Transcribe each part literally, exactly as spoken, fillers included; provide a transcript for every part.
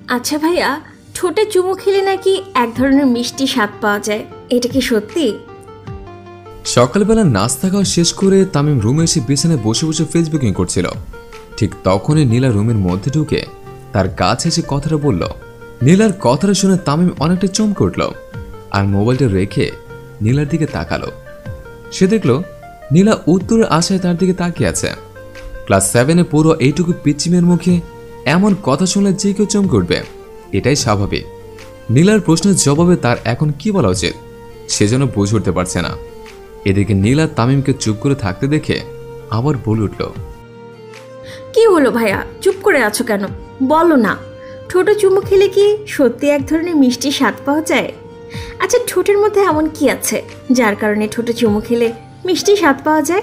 আচ্ছা ভাইয়া, ঠোঁটে চুমু খেলে নাকি এক ধরনের মিষ্টি স্বাদ পাওয়া যায়, এটা কি সত্যি? সকালবেলা নাস্তা খাওয়া শেষ করে তামিম রুমে এসে বিছানায় বসে বসে ফেসবুকিং করছিল। ঠিক তখনই নীলা রুমের মধ্যে ঢুকে তার কাছে এসে কথাটা বলল। নীলার কথাটা শুনে তামিম অনেকটা চমকে উঠল আর মোবাইলটা রেখে নীলার দিকে তাকালো। সে দেখল নীলা উত্তরের আশায় তার দিকে তাকিয়ে আছে। ক্লাস সেভেনে পুরো এইটুকু পিচ্চিমের মুখে এমন কথা শুনলে যে কেউ চমকে উঠবে, এটাই স্বাভাবিক। নীলার প্রশ্নের জবাবে তার এখন কি বলা উচিত সেজন্য বুঝে উঠতে পারছে না। এদিকে নীলা তামিমকে চুপ করে থাকতে দেখে আবার বলে উঠল, কি হলো ভাইয়া, চুপ করে আছো কেন? বলো না, ঠোঁটে চুমু খেলে কি সত্যি এক ধরনের মিষ্টি স্বাদ পাওয়া যায়? আচ্ছা, ঠোঁটের মধ্যে এমন কি আছে যার কারণে ঠোঁটে চুমু খেলে মিষ্টি স্বাদ পাওয়া যায়?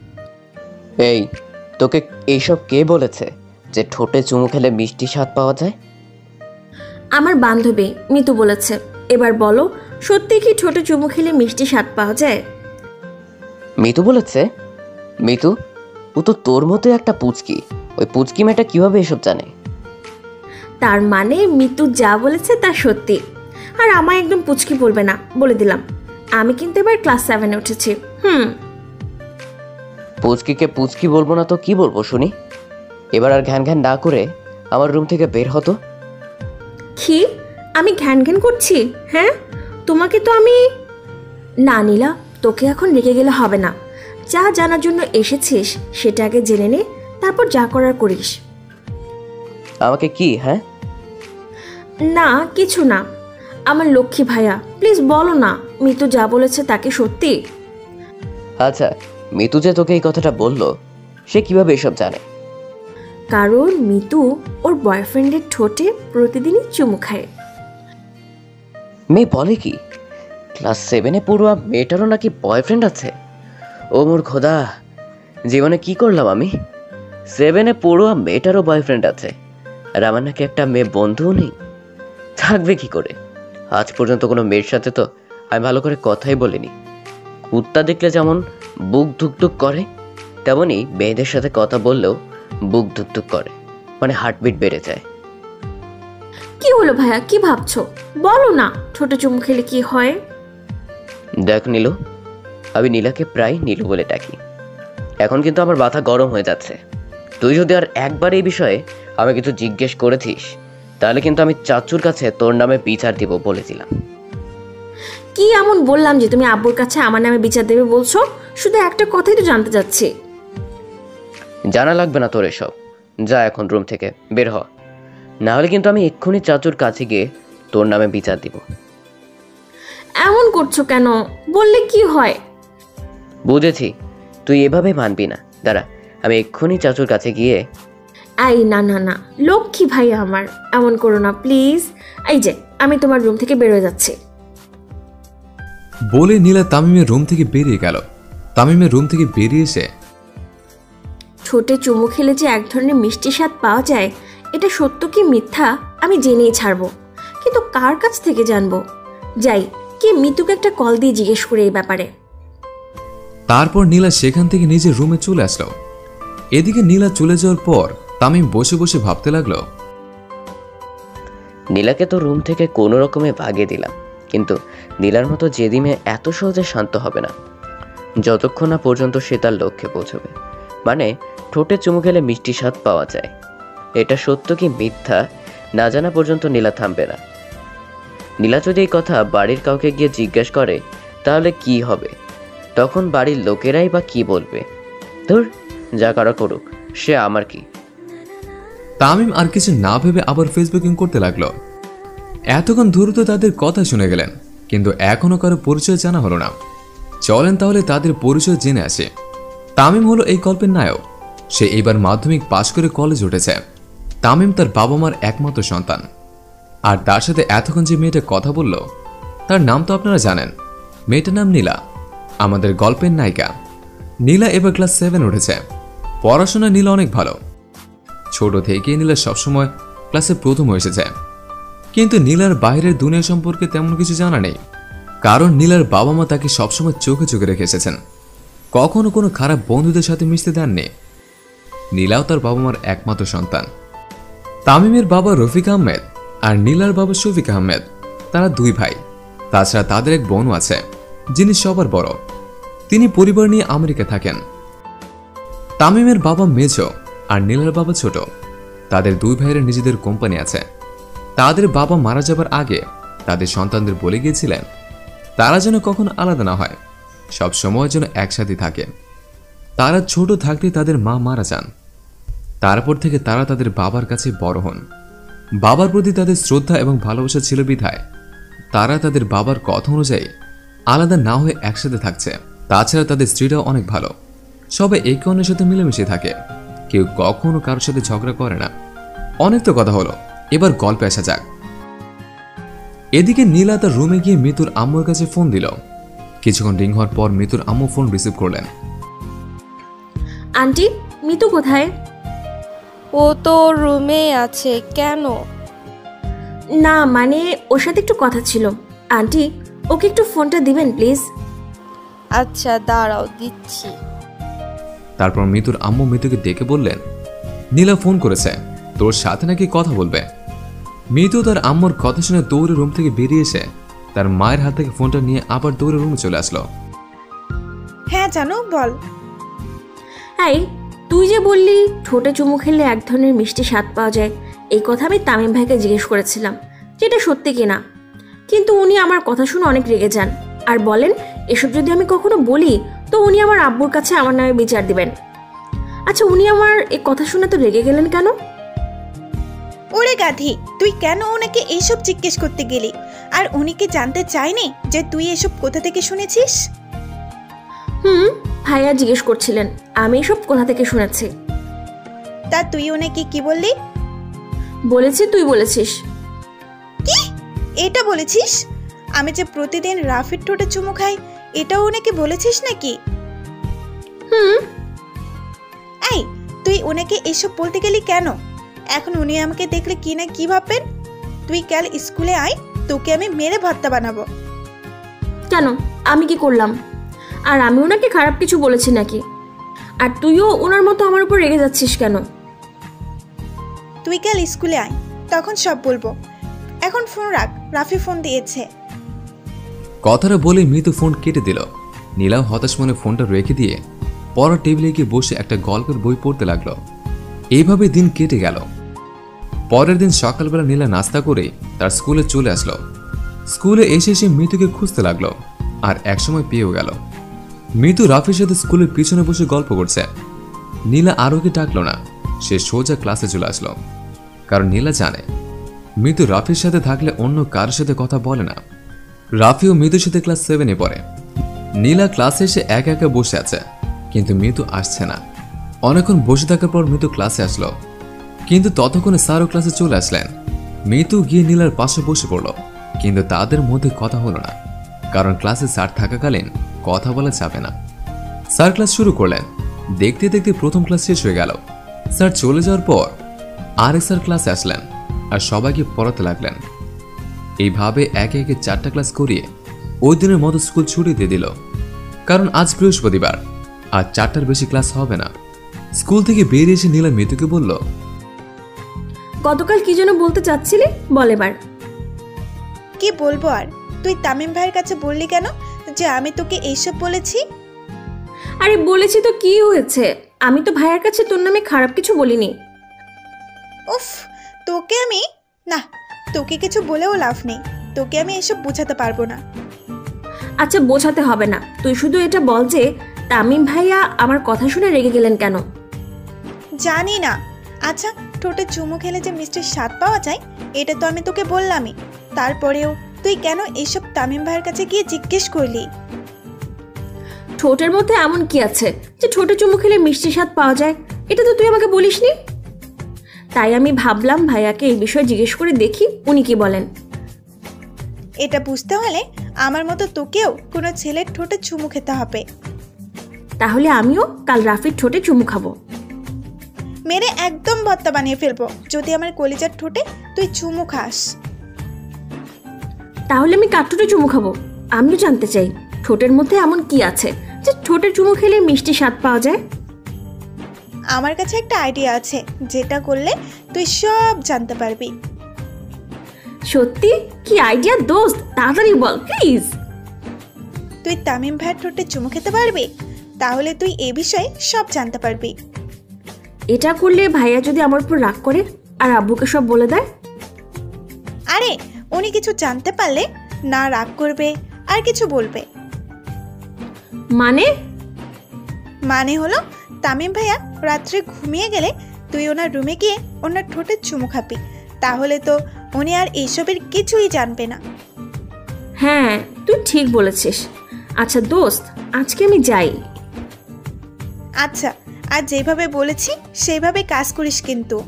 এই, তোকে এইসব কে বলেছে যে ঠোঁটে চুমু খেলে মিষ্টি স্বাদ পাওয়া যায়? আমার বান্ধবী মিতু বলেছে। এবার বলো, সত্যি কি ঠোঁটে চুমু খেলে মিষ্টি স্বাদ পাওয়া যায়? মিতু বলেছে? মিতু, ও তো তোর মতো একটা পুচকি। ওই পুচকি মেয়েটা কিভাবে এসব জানে? তার মানে মিতু যা বলেছে তা সত্যি, আর আমায় একদম পুচকি বলবে না, বলে দিলাম। আমি কিন্তু এবার ক্লাস সেভেনে উঠেছি। হুম পুচকিকে পুচকি বলবো না তো কি বলবো শুনি? এবার আর ঘ্যান ঘ্যান না করে আমার রুম থেকে বের হতো। কি? আমি ঘ্যান ঘ্যান করছি? হ্যাঁ, তোমাকে তো আমি... না নীলা, তোকে এখন রেখে গেলে হবে না। যা জানার জন্য এসেছিস সেটা আগে জেনে নে, তারপর যা করার করিস। আমাকে কি? হ্যাঁ না কিছু না। আমার লক্ষ্মী ভাইয়া, প্লিজ বলো না, মিতু যা বলেছে তাকে সত্যি? আচ্ছা, মিতু যে তোকে এই কথাটা বললো সে কিভাবে এসব জানে? কারণ মিতু ওর বয়ফ্রেন্ডের ঠোঁটে প্রতিদিনই চুমু খায়। মেয়ে বলে কি? ক্লাস সেভেনে পড়ুয়া মেয়েটারও নাকি বয়ফ্রেন্ড আছে? ও মোর খোদা, জীবনে কি করলাম আমি? সেভেনে পড়ুয়া মেয়েটারও বয়ফ্রেন্ড আছে, আর আমার নাকি একটা মেয়ে বন্ধুও নেই। থাকবে কি করে? আজ পর্যন্ত কোনো মেয়ের সাথে তো আমি ভালো করে কথাই বলিনি। কুত্তা দেখলে যেমন বুক ধুকধুক করে, তেমনই মেয়েদের সাথে কথা বললেও বুক ধুকধুক করে, মানে হার্টবিট বেড়ে যায়। কি হলো ভাইয়া, কি ভাবছো? বলো না, ঠোঁটে চুমু খেলে কি হয়? দেখ নীলু, আমি নীলাকে প্রায় নীলু বলে ডাকি। এখন কিন্তু আমার মাথা গরম হয়ে যাচ্ছে। তুই যদি আর একবার এই বিষয়ে আমি কিছু জিজ্ঞেস করেছিস তাহলে কিন্তু আমি চাচুর কাছে তোর নামে বিচার দিব বলেছিলাম। কি এমন বললাম যে তুমি আব্বুর কাছে আমার নামে বিচার দেবে বলছো? শুধু একটা কথাই তো জানতে চাচ্ছি। জানা লাগবে না তোর এসব। যা এখন রুম থেকে বের হ, না হলে কিন্তু আমি এক্ষুনি চাচুর কাছে গিয়ে তোর নামে বিচার দিব। এমন করছো কেন? বললে কি হয়? বুঝেছি, তুই এভাবে মানবি না। দাঁড়া, আমি এক্ষুনি চাচুর কাছে গিয়ে... এই না না না, লক্ষ্মী ভাই আমার, এমন করো না প্লিজ। এই যে আমি তোমার রুম থেকে বেরোয় যাচ্ছি। বলে নীলা তামিমের রুম থেকে বেরিয়ে গেল। তামিমের রুম থেকে বেরিয়ে এসে, ঠোঁটে চুমু খেলে যে এক ধরনের মিষ্টি স্বাদ পাওয়া যায়, এটা সত্য কি মিথ্যা আমি জেনেই ছাড়বো, কিন্তু কার কাছ থেকে জানবো? যাই, কি মিতুকে একটা কল দিয়ে জিজ্ঞেস করে এই ব্যাপারে। তারপর নীলা সেখান থেকে নিজের রুমে চলে আসলো। এদিকে নীলা চলে যাওয়ার পর তামিম বসে বসে ভাবতে লাগলো, নীলাকে তো রুম থেকে কোনো রকমে ভাগিয়ে দিলাম, কিন্তু নীলার মতো জেদি মেয়ে এত সহজে শান্ত হবে না যতক্ষণ না পর্যন্ত সে তার লক্ষ্যে পৌঁছবে। মানে ঠোঁটে চুমু খেলে মিষ্টি স্বাদ পাওয়া যায়, এটা সত্য কি মিথ্যা না জানা পর্যন্ত নীলা থামবে না। নীলা যদি এই কথা বাড়ির কাউকে গিয়ে জিজ্ঞেস করে তাহলে কি হবে? তখন বাড়ির লোকেরাই বা কি বলবে? ধুর, যা করা করুক, সে আমার কি। তামিম আর কিছু না ভেবে আবার ফেসবুকিং করতে লাগলো। এতক্ষণ দ্রুত তাদের কথা শুনে গেলেন, কিন্তু এখনো কারো পরিচয় জানা হলো না। চলেন তাহলে তাদের পরিচয় জেনে আসে। তামিম হলো এই গল্পের নায়ক। সে এবার মাধ্যমিক পাশ করে কলেজ উঠেছে। তামিম তার বাবা মার একমাত্র সন্তান। আর তার সাথে এতক্ষণ যে মেয়েটা কথা বলল তার নাম তো আপনারা জানেন। মেয়েটার নাম নীলা, আমাদের গল্পের নায়িকা। নীলা এবার ক্লাস সেভেন উঠেছে। পড়াশোনা নীলা অনেক ভালো। ছোট থেকেই নীলা সবসময় ক্লাসে প্রথম এসেছে। কিন্তু নীলার বাইরের দুনিয়া সম্পর্কে তেমন কিছু জানা নেই, কারণ নীলার বাবা মা তাকে সবসময় চোখে চোখে রেখে এসেছেন, কখনো কোনো খারাপ বন্ধুদের সাথে মিশতে দেননি। নীলাও তার বাবা মার একমাত্র সন্তান। তামিমের বাবা রফিক আহমেদ আর নীলার বাবা শফিক আহমেদ, তারা দুই ভাই। তাছাড়া তাদের এক বোনও আছে, যিনি সবার বড়। তিনি পরিবার নিয়ে আমেরিকা থাকেন। তামিমের বাবা মেজো আর নীলার বাবা ছোট। তাদের দুই ভাইয়ের নিজেদের কোম্পানি আছে। তাদের বাবা মারা যাবার আগে তাদের সন্তানদের বলে গিয়েছিলেন তারা যেন কখনো আলাদা না হয়, সব সময় যেন একসাথে থাকে। তারা ছোট থাকতে তাদের মা মারা যান। তারপর থেকে তারা তাদের বাবার কাছে বড় হন। বাবার প্রতি তাদের শ্রদ্ধা এবং ভালোবাসা ছিল বিধায় তারা তাদের বাবার কথা অনুযায়ী আলাদা না হয়ে একসাথে থাকছে। তাছাড়া তাদের স্ত্রীরাও অনেক ভালো, সবাই একে অন্যের সাথে মিলেমিশে থাকে, কেউ কখনো কারোর সাথে ঝগড়া করে না। অনেক তো কথা হলো, এবার গল্পে আসা যাক। এদিকে নীলা তার রুমে গিয়ে মিতুর আম্মুর কাছে ফোন দিল। কিছুক্ষণ রিং হওয়ার পর মিতুর আম্মু ফোন রিসিভ করলেন। আন্টি, মিতু কোথায়? ও তো রুমে আছে। কেন? না মানে ওর সাথে একটু কথা ছিল। আন্টি, ওকে একটু ফোনটা দিবেন প্লিজ। আচ্ছা দাঁড়াও, দিচ্ছি। তারপর মিতুর আম্মু মিতুকে ডেকে বললেন, নীলা ফোন করেছে, তোর সাথে নাকি কথা বলবে। মিতু তার আম্মুর কথা শুনে দৌড়ে রুম থেকে বেরিয়ে এসে তার মায়ের হাত থেকে ফোনটা নিয়ে আবার দৌড়ে রুমে চলে আসলো। হ্যাঁ জানো, বল। এই, তুই যে বললি ঠোঁটে চুমু খেলে এক ধরনের মিষ্টি স্বাদ পাওয়া যায়, এই কথা আমি তামিম ভাইকে জিজ্ঞেস করেছিলাম যেটা সত্যি কিনা। কিন্তু উনি আমার কথা শুনে অনেক রেগে যান আর বলেন এসব যদি আমি কখনো বলি তো উনি আমার আব্বুর কাছে আমার নামে বিচার দিবেন। আচ্ছা, উনি আমার এই কথা শুনে তো রেগে গেলেন কেন? ওরে গাধি, তুই কেন ওনাকে এইসব জিজ্ঞেস করতে গেলি? আর উনি কি জানতে চায়নি যে তুই এসব কোথা থেকে শুনেছিস? হুম, ভাইয়া জিজ্ঞেস করছিলেন আমি এসব কোথা থেকে শুনেছি। তা তুই ওনাকে কি বললি? বলেছি তুই বলেছিস। কি এটা বলেছিস? আমি যে প্রতিদিন রাফির ঠোঁটে চুমু খাই এটাও ওনাকে বলেছিস নাকি? হুম। এই, তুই ওনাকে এসব বলতে গেলি কেন? এখন উনি আমাকে দেখলে কি না কি ভাববেন? তুই কাল স্কুলে আয়, তোকে আমি মেরে ভর্তা বানাবো। কেন, আমি কি করলাম? আর আমি ওনাকে খারাপ কিছু বলেছি নাকি? আর তুইও ওনার মতো আমার উপর রেগে যাচ্ছিস কেন? তুই কাল স্কুলে আয়, তখন সব বলবো। এখন ফোন রাখ, রাফি ফোন দিয়েছে। কথাটা বলে মিতু ফোন কেটে দিল। নীলাও হতাশ মনে ফোনটা রেখে দিয়ে পড়ার টেবিলে গিয়ে বসে একটা গল্পের বই পড়তে লাগলো। এইভাবে দিন কেটে গেল। পরের দিন সকালবেলা নীলা নাস্তা করে তার স্কুলে চলে আসলো। স্কুলে এসে এসে মিতুকে খুঁজতে লাগলো আর একসময় পেয়েও গেল। মিতু রাফির সাথে স্কুলের পিছনে বসে গল্প করছে। নীলা আর ওকে ডাকলো না, সে সোজা ক্লাসে চলে আসলো। কারণ নীলা জানে মিতু রাফির সাথে থাকলে অন্য কারোর সাথে কথা বলে না। রাফিও মিতুর সাথে ক্লাস সেভেনে পড়ে। নীলা ক্লাসে এসে একা একা বসে আছে, কিন্তু মিতু আসছে না। অনেকক্ষণ বসে থাকার পর মিতু ক্লাসে আসলো, কিন্তু ততক্ষণে স্যারও ক্লাসে চলে আসলেন। মিতু গিয়ে নীলার পাশে বসে পড়ল, কিন্তু তাদের মধ্যে কথা হলো না, কারণ ক্লাসে স্যার থাকাকালীন কথা বলা যাবে না। স্যার ক্লাস শুরু করলেন। দেখতে দেখতে প্রথম ক্লাস শেষ হয়ে গেল। স্যার চলে যাওয়ার পর আরেক স্যার ক্লাসে আসলেন আর সবাইকে পড়াতে লাগলেন। এইভাবে একে একে চারটা ক্লাস করিয়ে ওই দিনের মতো স্কুল ছুটি দিয়ে দিল, কারণ আজ বৃহস্পতিবার আর চারটার বেশি ক্লাস হবে না। স্কুল থেকে বেরিয়ে এসে নীলা মিতুকে বলল, গতকাল কি যেন বলতে চাচ্ছিলি, বল এবার। কি বলবো আর? তুই তামিম ভাইয়ের কাছে বললি কেন যে আমি তোকে এইসব বলেছি? আরে বলেছি তো কি হয়েছে, আমি তো ভাইয়ার কাছে তোর নামে খারাপ কিছু বলিনি। উফ, তোকে আমি না, তোকে কিছু বলেও লাভ নেই। তোকে আমি এসব বোঝাতে পারবো না। আচ্ছা, বোঝাতে হবে না, তুই শুধু এটা বল যে তামিম ভাইয়া আমার কথা শুনে রেগে গেলেন কেন? জানি না। আচ্ছা, ঠোঁটে চুমু খেলে যে মিষ্টির স্বাদ পাওয়া যায় এটা তো আমি তোকে বললামই। তারপরেও তুই কেন এইসব তামিম ভাইয়ের কাছে গিয়ে জিজ্ঞেস করলি? ঠোঁটের মধ্যে এমন কি আছে যে ঠোঁটে চুমু খেলে মিষ্টি স্বাদ পাওয়া যায়? এটা তো তুই আমাকে বলিসনি। তাই আমি ভাবলাম ভাইয়াকে এই বিষয়ে জিজ্ঞেস করে দেখি উনি কি বলেন। এটা বুঝতে হলে আমার মতো তোকেও কোনো ছেলের ঠোঁটে চুমু খেতে হবে। তাহলে আমিও কাল রাফির ঠোঁটে চুমু খাবো। মেরে একদম ভর্তা বানিয়ে ফেলবো যদি আমার কলিজার ঠোঁটে তুই চুমু খাস। তাহলে আমি কার ঠোঁটে চুমু খাবো? আমিও জানতে চাই ঠোঁটের মধ্যে এমন কি আছে যে ঠোঁটের চুমু খেলে মিষ্টি স্বাদ পাওয়া যায়। আমার কাছে একটা আইডিয়া আছে, যেটা করলে তুই সব জানতে পারবি। সত্যি কি আইডিয়া দোস্ত, তাড়াতাড়ি বল প্লিজ। তুই তামিম ভাইয়ের ঠোঁটে চুমু খেতে পারবি, তাহলে তুই এ বিষয়ে সব জানতে পারবি। এটা করলে ভাইয়া যদি আমার উপর রাগ করে আর আব্বুকে সব বলে দেয়? আরে উনি কিছু জানতে পারলে না রাগ করবে আর কিছু বলবে। মানে? মানে হলো তামিম ভাইয়া রাত্রে ঘুমিয়ে গেলে তুই ওনার রুমে গিয়ে ওনার ঠোঁটে চুমু খাবি, তাহলে তো উনি আর এইসবের কিছুই জানবে না। হ্যাঁ তুই ঠিক বলেছিস। আচ্ছা দোস্ত, আজকে আমি যাই। আচ্ছা, আর যেভাবে বলেছি সেইভাবে কাজ করিস কিন্তু।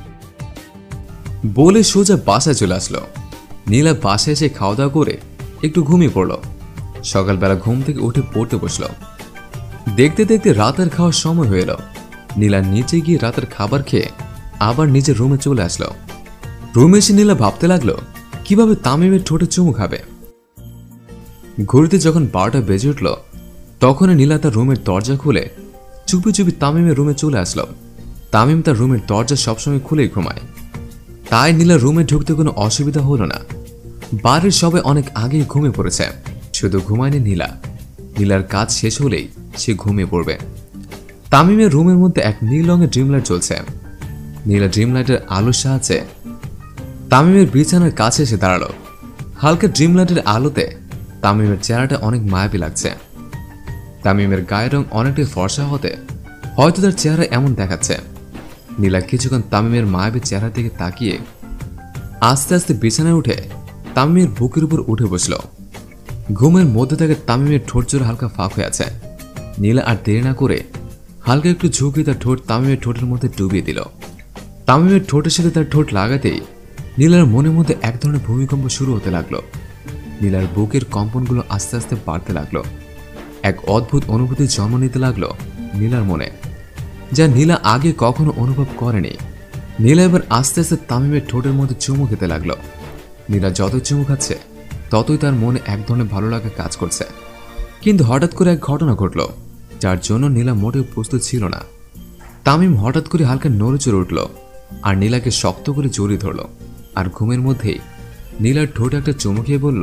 বলে সোজা বাসায় চলে আসলো। নীলা বাসায় এসে খাওয়া দাওয়া করে একটু ঘুমিয়ে পড়ল। সকালবেলা ঘুম থেকে উঠে পড়তে বসলো। দেখতে দেখতে রাতের খাওয়ার সময় হয়ে এলো। নীলা নিচে গিয়ে রাতের খাবার খেয়ে আবার নিজের রুমে চলে আসলো। রুমে এসে নীলা ভাবতে লাগলো কিভাবে তামিমের ঠোঁটে চুমু খাবে। ঘড়িতে যখন বারোটা বেজে উঠল, তখনই নীলা তার রুমের দরজা খুলে চুপি চুপি তামিমের রুমে চলে আসলো। তামিম তার রুমের দরজা সবসময় খুলেই ঘুমায়, তাই নীলার রুমে ঢুকতে কোনো অসুবিধা হলো না। বাড়ির সবাই অনেক আগেই ঘুমিয়ে পড়েছে, শুধু ঘুমায়নি নীলা। নীলার কাজ শেষ হলেই সে ঘুমিয়ে পড়বে। তামিমের রুমের মধ্যে এক নীল রঙের ড্রিম লাইট জ্বলছে। নীলা ড্রিম লাইটের আলোর সাহায্যে তামিমের বিছানার কাছে এসে দাঁড়ালো। হালকা ড্রিম লাইটের আলোতে তামিমের চেহারাটা অনেক মায়াবী লাগছে। তামিমের গায়ের রং অনেকটাই ফর্সা হতে হয়তো তার চেহারা এমন দেখাচ্ছে। নীলা কিছুক্ষণ তামিমের মায়াবী চেহারার দিকে তাকিয়ে আস্তে আস্তে বিছানায় উঠে তামিমের বুকের উপর উঠে বসল। ঘুমের মধ্যে থেকে তামিমের ঠোঁট জোড়া হালকা ফাঁক হয়ে আছে। নীলা আর দেরি না করে হালকা একটু ঝুঁকে তার ঠোঁট তামিমের ঠোঁটের মধ্যে ডুবিয়ে দিল। তামিমের ঠোঁটের সাথে তার ঠোঁট লাগাতেই নীলার মনের মধ্যে এক ধরনের ভূমিকম্প শুরু হতে লাগলো। নীলার বুকের কম্পনগুলো আস্তে আস্তে বাড়তে লাগলো। এক অদ্ভুত অনুভূতি জন্ম নিতে লাগলো নীলার মনে, যা নীলা আগে কখনো অনুভব করেনি। নীলা এবার আস্তে আস্তে তামিমের ঠোঁটের মধ্যে চুমু খেতে লাগলো। নীলা যতই চুমু খাচ্ছে ততই তার মনে এক ধরনের ভালো লাগা কাজ করছে। কিন্তু হঠাৎ করে এক ঘটনা ঘটল, যার জন্য নীলা মোটেও প্রস্তুত ছিল না। তামিম হঠাৎ করে হালকা নড়ে চড়ে উঠল আর নীলাকে শক্ত করে জড়িয়ে ধরল। আর ঘুমের মধ্যেই নীলার ঠোঁটে একটা চুমু খেয়ে বলল,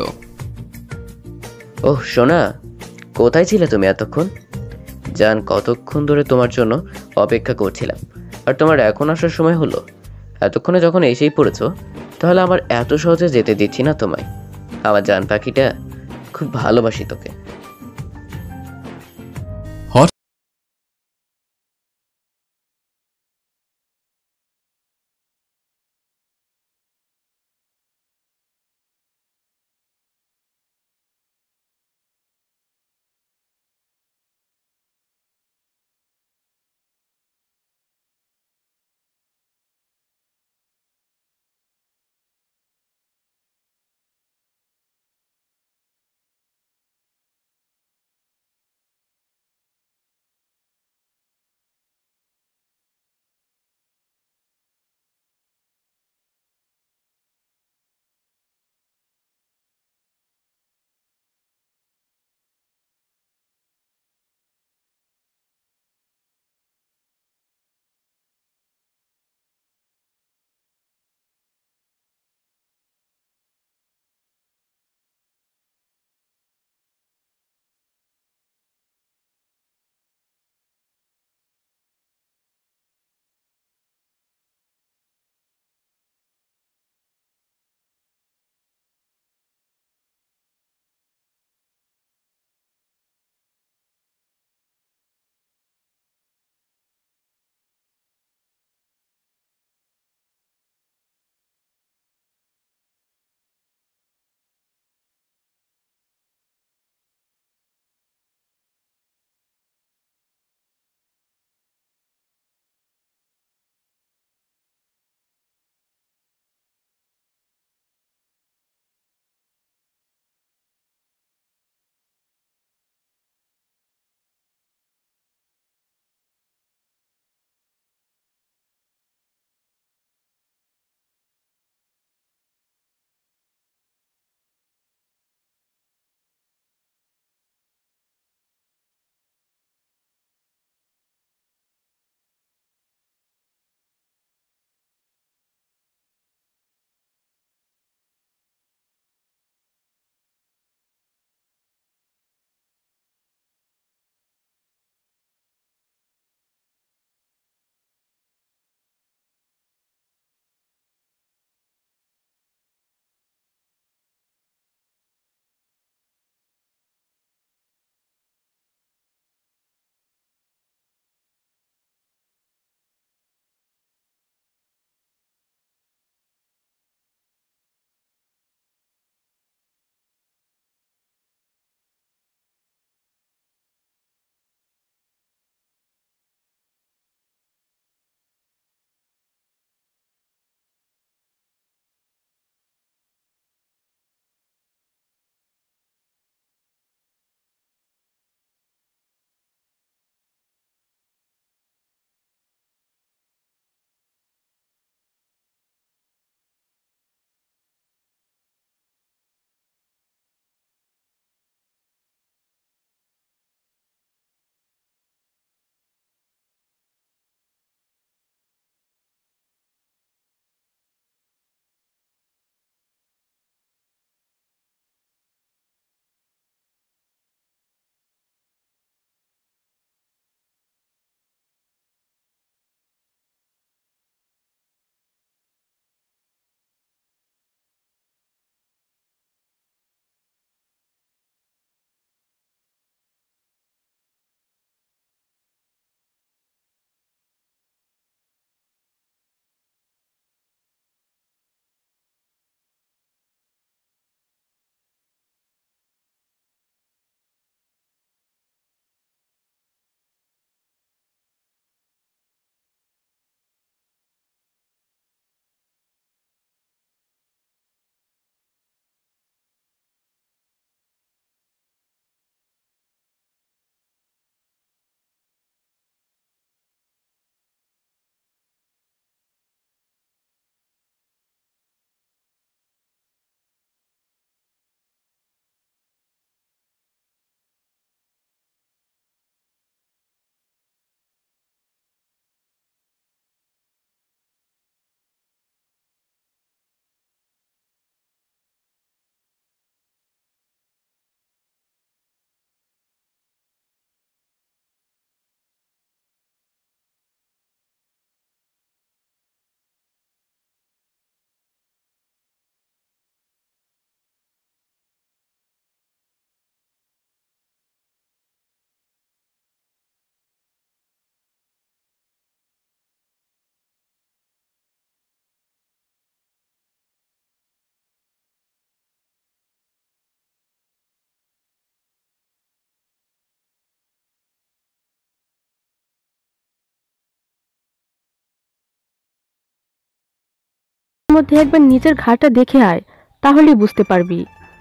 ওহ সোনা, কোথায় ছিলে তুমি এতক্ষণ? জান, কতক্ষণ ধরে তোমার জন্য অপেক্ষা করছিলাম, আর তোমার এখন আসার সময় হলো। এতক্ষণে যখন এসেই পড়েছো, তাহলে আমার এত সহজে যেতে দিচ্ছি না তোমায়। আমার জান পাখিটা, খুব ভালোবাসি তোকে। মধ্যে একবার নিজের ঘাড়টা দেখে আয়, তাহলেই বুঝতে পারবি।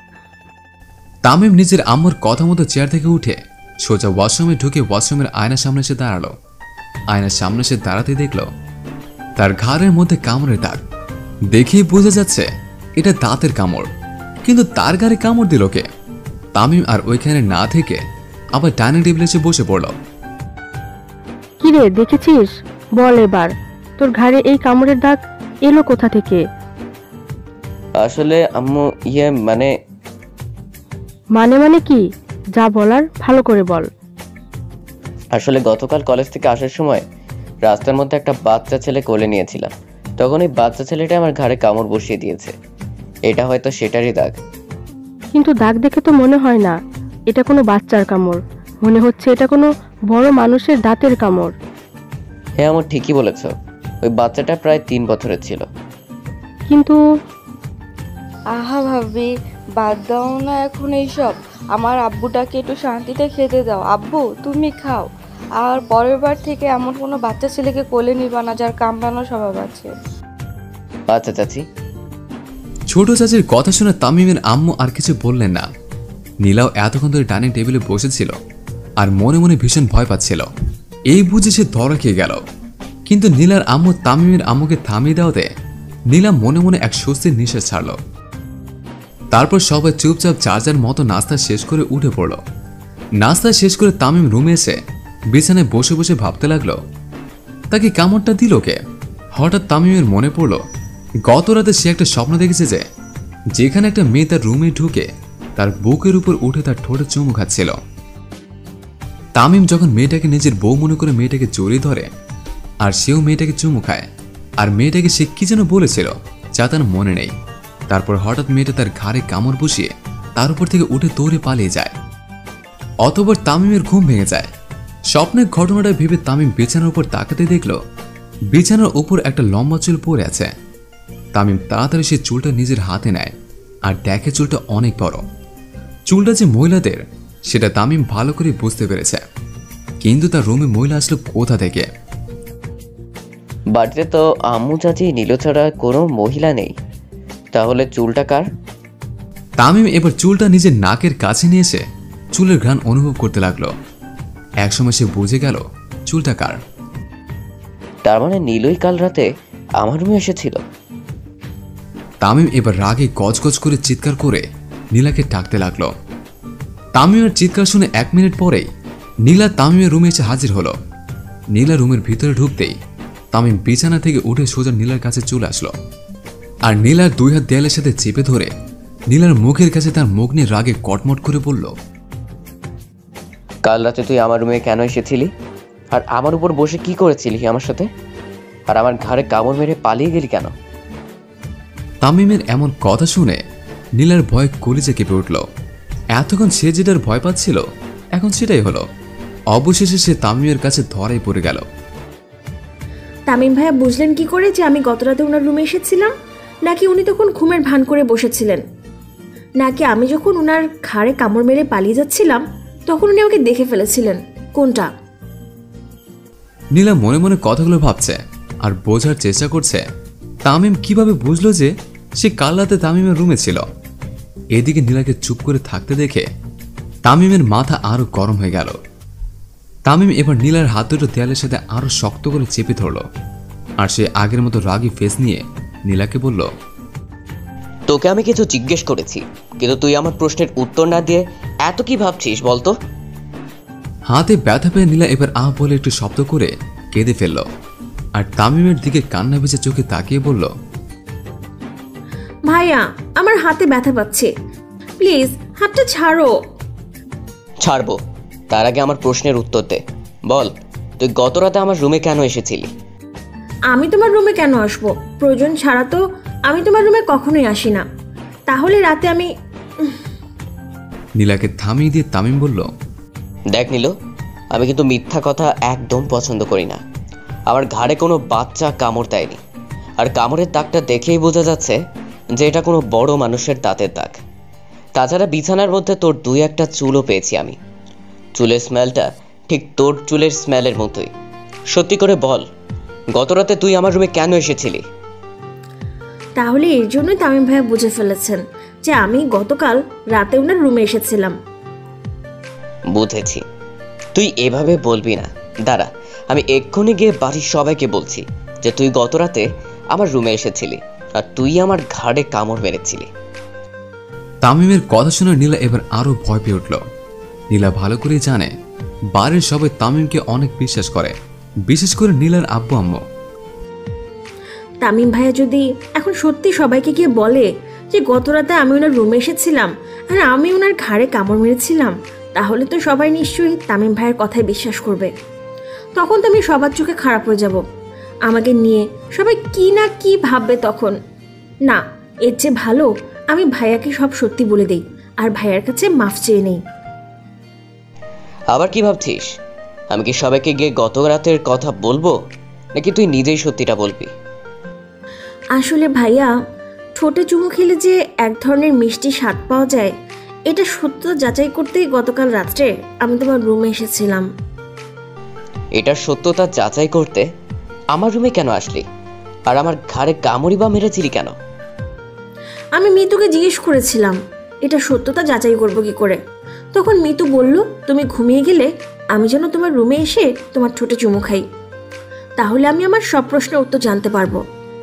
তামিম নিজের আম্মুর কথা মতো চেয়ার থেকে উঠে সোজা ওয়াশরুমে ঢুকে ওয়াশরুমের আয়নার সামনে এসে দাঁড়ালো। আয়নার সামনে এসে দাঁড়াতে দেখল তার ঘাড়ের মধ্যে কামড়ের দাগ। দেখেই বোঝা যাচ্ছে এটা দাঁতের কামড়, কিন্তু তার ঘাড়ে কামড় দিল কে? তামিম আর ওইখানে না থেকে আবার ডাইনিং টেবিলে এসে বসে পড়ল। কিরে, দেখেছিস? বল এবার, তোর ঘাড়ে এই কামড়ের দাগ এলো কোথা থেকে? আসলে আম্মু ইয়ে মানে মানে মানে কি? যা বলার ভালো করে বল। আসলে গতকাল কলেজ থেকে আসার সময় রাস্তার মধ্যে একটা বাচ্চা ছেলে কোলে নিয়েছিলাম, তখন এই বাচ্চা ছেলেটা আমার ঘাড়ে কামড় বসিয়ে দিয়েছে। এটা হয়তো সেটারই দাগ। কিন্তু দাগ দেখে তো মনে হয় না এটা কোনো বাচ্চার কামড়, মনে হচ্ছে এটা কোনো বড় মানুষের দাঁতের কামড়। হ্যাঁ, আমার ঠিকই বলেছ। ওই বাচ্চাটা প্রায় তিন বছরের ছিল। কিন্তু আহা ভাবি, বাদ দাও না এখন এইসব। আমার আব্বুটাকে একটু শান্তিতে খেতে দাও। আব্বু, তুমি খাও। আর পরের বার থেকে এমন কোনো বাচ্চা ছেলেকে কোলে নিবা না যার কামড়ানো স্বভাব আছে। আচ্ছা চাচি। ছোট চাচির কথা শুনে তামিমের আম্মু আর কিছু বললেন না। নীলাও এতক্ষণ ধরে ডাইনিং টেবিলে বসেছিল আর মনে মনে ভীষণ ভয় পাচ্ছিল। এই বুঝে সে ধরা খেয়ে গেল। কিন্তু নীলার আম্মু তামিমের আম্মুকে থামিয়ে দেওয়াতে নীলা মনে মনে এক স্বস্তির নিঃশ্বাস ছাড়ল। তারপর সবাই চুপচাপ চার্জার মতো নাস্তা শেষ করে উঠে পড়ল। নাস্তা শেষ করে তামিম রুমে এসে বিছানায় বসে বসে ভাবতে লাগলো তাকে কামড়টা দিল কে? হঠাৎ তামিমের মনে পড়ল গত রাতে সে একটা স্বপ্ন দেখেছে যে যেখানে একটা মেয়ে তার রুমে ঢুকে তার বুকের উপর উঠে তার ঠোঁটে চুমু খাচ্ছিল। তামিম যখন মেয়েটাকে নিজের বউ মনে করে মেয়েটাকে জড়িয়ে ধরে আর সেও মেয়েটাকে চুমু খায়, আর মেয়েটাকে সে কি যেন বলেছিল যা তার মনে নেই। তারপর হঠাৎ মেয়েটা তার ঘাড়ে কামড় বসিয়ে তার উপর থেকে উঠে দৌড়ে পালিয়ে যায়। অতঃপর তামিমের ঘুম ভেঙে যায়। স্বপ্নের ঘটনাটা ভেবে তামিম বিছানার উপর তাকাতে দেখল বিছানার উপর একটা লম্বা চুল পড়ে আছে। তামিম তাড়াতাড়ি সে চুলটা নিজের হাতে নেয় আর দেখে চুলটা অনেক বড়। চুলটা যে মহিলাদের সেটা তামিম ভালো করে বুঝতে পেরেছে, কিন্তু তার রুমে মহিলা আসলো কোথা থেকে? বাড়িতে তো আম্মু চাচি নীলো ছাড়া কোনো মহিলা নেই, তাহলে চুলটা কার? তামিম এবার চুলটা নিজের নাকের কাছে নিয়ে এসে চুলের ঘ্রাণ অনুভব করতে লাগলো। একসময় সে বুঝে গেল চুলটা কার। তার মানে নীলই কাল রাতে আমার রুমে এসেছিল। তামিম এবার রাগে গজগজ করে চিৎকার করে নীলাকে ডাকতে লাগলো। তামিমের চিৎকার শুনে এক মিনিট পরেই নীলা তামিমের রুমে এসে হাজির হলো। নীলা রুমের ভিতরে ঢুকতেই তামিম বিছানা থেকে উঠে সোজা নীলার কাছে চলে আসলো আর নীলার দুই হাত দেয়ালের সাথে চেপে ধরে নীলার মুখের কাছে তার মুখ নিয়ে রাগে কটমট করে বলল, কাল রাতে তুই আমার রুমে কেন এসেছিলি? আর আমার উপর বসে কি করেছিলি আমার সাথে? আর আমার ঘাড়ে কামড় মেরে পালিয়ে গেলি কেন? তামিমের এমন কথা শুনে নীলার ভয় কলিজা কেঁপে উঠল। এতক্ষণ সে যেটার ভয় পাচ্ছিল এখন সেটাই হলো। অবশেষে সে তামিমের কাছে ধরাই পড়ে গেল। তামিম ভাইয়া বুঝলেন কি করে যে আমি গত রাতে ওনার রুমে এসেছিলাম? নাকি উনি তখন ঘুমের ভান করে বসেছিলেন? নাকি আমি যখন ওনার ঘাড়ে কামড় মেরে পালিয়ে যাচ্ছিলাম তখন উনি আমাকে দেখে ফেলেছিলেন? কোনটা? নীলা মনে মনে কথাগুলো ভাবছে আর বোঝার চেষ্টা করছে তামিম কিভাবে বুঝলো যে সে কাল রাতে তামিমের রুমে ছিল। এদিকে নীলাকে চুপ করে থাকতে দেখে তামিমের মাথা আরো গরম হয়ে গেল। তামিম এবার নীলার হাত দুটো দেয়ালের সাথে আরো শক্ত করে চেপে ধরল আর সে আগের মতো রাগী ফেস নিয়ে নীলাকে বলল, তোকে আমি কিছু জিজ্ঞেস করেছি, কিন্তু তুই আমার প্রশ্নের উত্তর না দিয়ে এত কি ভাবছিস বলতো? হাতে ব্যথা পেয়ে নীলা এবার আহ বলে একটু শব্দ করে কেঁদে ফেলল আর তামিমের দিকে কান্না ভেজে চোখে তাকিয়ে বলল, ভাইয়া আমার হাতে ব্যথা পাচ্ছে, প্লিজ হাতটা ছাড়ো। ছাড়বো, তার আগে আমার প্রশ্নের উত্তর দে। বল, তুই গত রাতে আমার রুমে কেন এসেছিলি? আমি তোমার রুমে কেন আসবো? প্রয়োজন ছাড়া তো আমি তোমার রুমে কখনোই আসি না। তাহলে রাতে আমি... নীলাকে থামিয়ে দিয়ে তামিম বলল, দেখ নীল, আমি কিন্তু মিথ্যা কথা একদম পছন্দ করি না। আমার ঘাড়ে কোনো বাচ্চা কামড় দেয়নি, আর কামড়ের দাগটা দেখেই বোঝা যাচ্ছে যে এটা কোনো বড় মানুষের দাঁতের দাগ। তাছাড়া বিছানার মধ্যে তোর দুই একটা চুলও পেয়েছি আমি। চুলের স্মেলটা ঠিক তোর চুলের স্মেলের মতোই। সত্যি করে বল, গত রাতে তুই আমার রুমে কেন এসেছিলি? তাহলে এর জন্যই তামিম ভাইয়া বুঝে ফেলেছেন যে আমি গতকাল রাতে ওনার রুমে এসেছিলাম। বুঝেছি, তুই এভাবে বলবি না। দাঁড়া, আমি এক্ষুনি গিয়ে বাড়ির সবাইকে বলছি যে তুই গত রাতে আমার রুমে এসেছিলি আর তুই আমার ঘাড়ে কামড় মেরেছিলি। তামিমের কথা শুনে নীলা এবার আরো ভয় পেয়ে উঠল। নীলা ভালো করে জানে বাড়ির সবাই তামিমকে অনেক বিশ্বাস করে, বিশেষ করে নীলার আব্বু আম্মু। তামিম ভাইয়া যদি এখন সত্যি সবাইকে গিয়ে বলে যে গত রাতে আমি ওনার রুমে এসেছিলাম আর আমি ওনার ঘাড়ে কামড় মেরেছিলাম, তাহলে তো সবাই নিশ্চয়ই তামিম ভাইয়ের কথায় বিশ্বাস করবে। তখন তো আমি সবার চোখে খারাপ হয়ে যাব, আমাকে নিয়ে সবাই কি না কি ভাববে তখন। না, এর চেয়ে ভালো আমি ভাইয়াকে সব সত্যি বলে দেই আর ভাইয়ার কাছে মাফ চেয়ে নেই। আবার কি ভাবছিস? আমি কি সবাইকে গিয়ে গত রাতের কথা বলবো, নাকি তুই নিজেই সত্যিটা বলবি? আসলে ভাইয়া, ঠোঁটে চুমু খেলে যে এক ধরনের মিষ্টি স্বাদ পাওয়া যায়, এটা সত্য যাচাই করতেই গতকাল রাত্রে আমি তোমার রুমে এসেছিলাম। এটার সত্যতা যাচাই করতে আমার রুমে কেন আসলি? আর আমার ঘাড়ে কামড়ি বা মেরেছিলি কেন? আমি মিতুকে জিজ্ঞেস করেছিলাম এটা সত্যতা যাচাই করবো কি করে। তখন মিতু বলল তুমি ঘুমিয়ে গেলে আমি যেন তোমার রুমে এসে তোমার ঠোঁটে চুমু খাই, তাহলে আমি আমার সব প্রশ্নের উত্তর জানতে পারবো।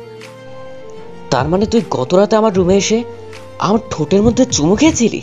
তার মানে তুই গত রাতে আমার রুমে এসে আমার ঠোঁটের মধ্যে চুমু খেয়েছিলি?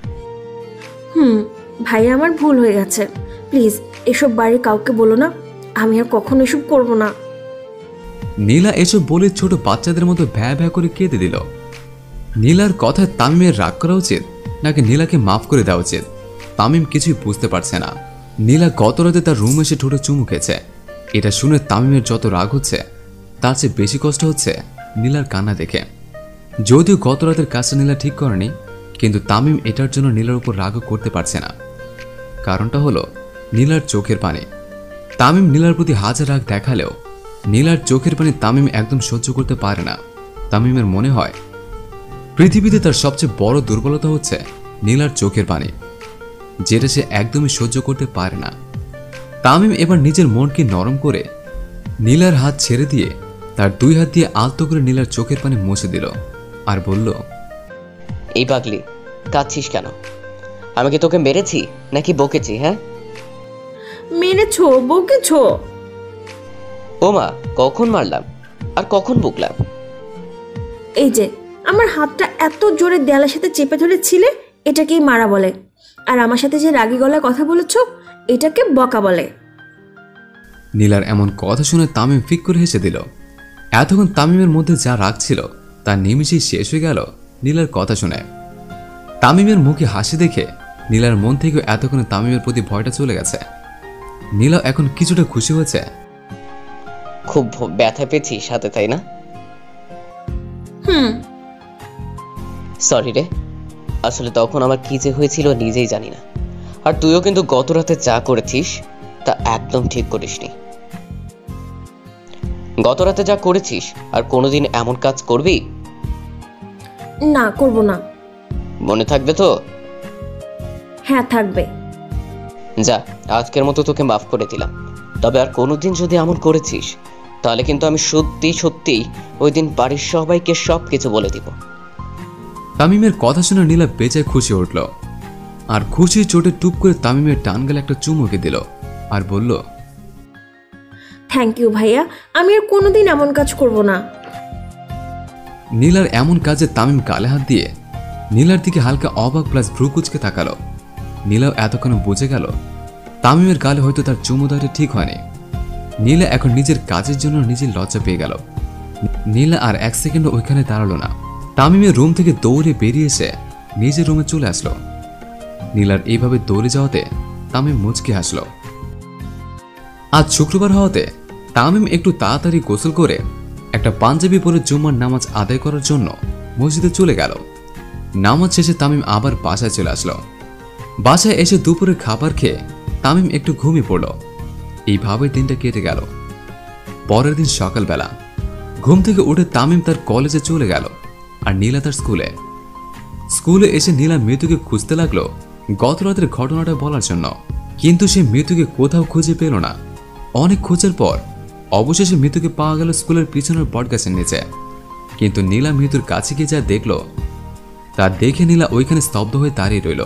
হুম ভাইয়া, আমার ভুল হয়ে গেছে, প্লিজ এসব বাড়ির কাউকে বলো না, আমি আর কখনো এসব করবো না। নীলা এসব বলে ছোট বাচ্চাদের মতো ভ্যা ভ্যা করে কেঁদে দিল। নীলার কথায় তামিমের রাগ করা উচিত নাকি নীলাকে মাফ করে দেওয়া উচিত, তামিম কিছুই বুঝতে পারছে না। নীলা গত রাতে তার রুম এসে ঠোঁটে চুমু খেয়েছে, এটা শুনে তামিমের যত রাগ হচ্ছে তার চেয়ে বেশি কষ্ট হচ্ছে নীলার কান্না দেখে। যদিও গত রাতের কাজটা নীলা ঠিক করেনি, কিন্তু তামিম এটার জন্য নীলার উপর রাগও করতে পারছে না। কারণটা হলো নীলার চোখের পানি। তামিম নীলার প্রতি হাজার রাগ দেখালেও নীলার চোখের পানি তামিম একদম সহ্য করতে পারে না। তামিমের মনে হয় পৃথিবীতে তার সবচেয়ে বড় দুর্বলতা হচ্ছে নীলার চোখের পানি, যেটা সে একদমই সহ্য করতে পারে না। তামিম এবার নিজের মনকে নরম করে নীলার হাত ছেড়ে দিয়ে তার দুই হাত দিয়ে আলতো করে নীলার চোখের পানি মুছে দিল আর বলল, এই পাগলি, কাঁদছিস কেন? আমি কি তোকে মেরেছি নাকি বকেছি? হ্যাঁ, মেরেছো, বকেছো? ও মা, কখন মারলাম আর কখন বকলাম? এই যে আমার হাতটা এত জোরে দেয়ালের সাথে চেপে ধরেছিলে, এটাকেই মারা বলে। আর আমার সাথে যে রাগী গলায় কথা বলেছ, এটাকে বকা বলে। নীলার এমন কথা শুনে তামিম ফিক করে হেসে দিল। এতক্ষণ তামিমের মধ্যে যা রাগ ছিল তা নিমিষেই শেষ হয়ে গেল নীলার কথা শুনে। তামিমের মুখে হাসি দেখে নীলার মন থেকে এতক্ষণে তামিমের প্রতি ভয়টা চলে গেছে। নীলা এখন কিছুটা খুশি হয়েছে। খুব ব্যথা পেয়েছিস সাথে, তাই না? হুম সরি রে, আসলে তখন আমার কি যে হয়েছিল নিজেই জানি না। আর তুইও কিন্তু গত রাতে যা করেছিস তা একদম ঠিক করিসনি। গত রাতে যা করেছিস আর কোনোদিন এমন কাজ করবি না, করব না। মনে থাকবে তো? হ্যাঁ থাকবে। যা, আজকের মতো তোকে মাফ করে দিলাম। তবে আর কোনোদিন যদি এমন করেছিস তাহলে কিন্তু আমি সত্যি সত্যি ওই দিন বাড়ির সবাইকে সব কিছু বলে দিব। তামিমের কথা শুনে নীলা বেজায় খুশি উঠল আর খুশির চোটে টুপ করে তামিমের টান গেলে একটা চুমুকে দিল আর বলল, থ্যাংক ইউ ভাইয়া, আমি আর কোনোদিন এমন কাজ করব না। নীলার এমন কাজে তামিম গালে হাত দিয়ে নীলার দিকে হালকা অবাক প্লাস ভ্রু কুচকে তাকালো। নীলাও এতক্ষণ বুঝে গেল তামিমের গালে হয়তো তার চুমু দেওয়াটা ঠিক হয়নি। নীলা এখন নিজের কাজের জন্য নিজের লজ্জা পেয়ে গেল। নীলা আর এক সেকেন্ড ওইখানে দাঁড়ালো না, তামিমের রুম থেকে দৌড়ে বেরিয়ে এসে নিজের রুমে চলে আসলো। নীলার এইভাবে দৌড়ে যাওয়াতে তামিম মুচকে হাসলো। আজ শুক্রবার হওয়াতে তামিম একটু তাড়াতাড়ি গোসল করে একটা পাঞ্জাবি পরে জুম্মার নামাজ আদায় করার জন্য মসজিদে চলে গেল। নামাজ শেষে তামিম আবার বাসায় চলে আসলো। বাসায় এসে দুপুরে খাবার খেয়ে তামিম একটু ঘুমিয়ে পড়ল। এইভাবে দিনটা কেটে গেল। পরের দিন সকালবেলা ঘুম থেকে উঠে তামিম তার কলেজে চলে গেল আর নীলা তার স্কুলে। স্কুলে এসে নীলা মৃত্যুকে খুঁজতে লাগলো গত রাতের ঘটনাটা বলার জন্য, কিন্তু সে মৃত্যুকে কোথাও খুঁজে পেল না। অনেক খোঁজার পর অবশেষে মৃত্যুকে পাওয়া গেল স্কুলের পিছনের বটগাছের নিচে। কিন্তু নীলা মৃত্যুর কাছে গিয়ে যা দেখল তা দেখে নীলা ওইখানে স্তব্ধ হয়ে দাঁড়িয়ে রইল।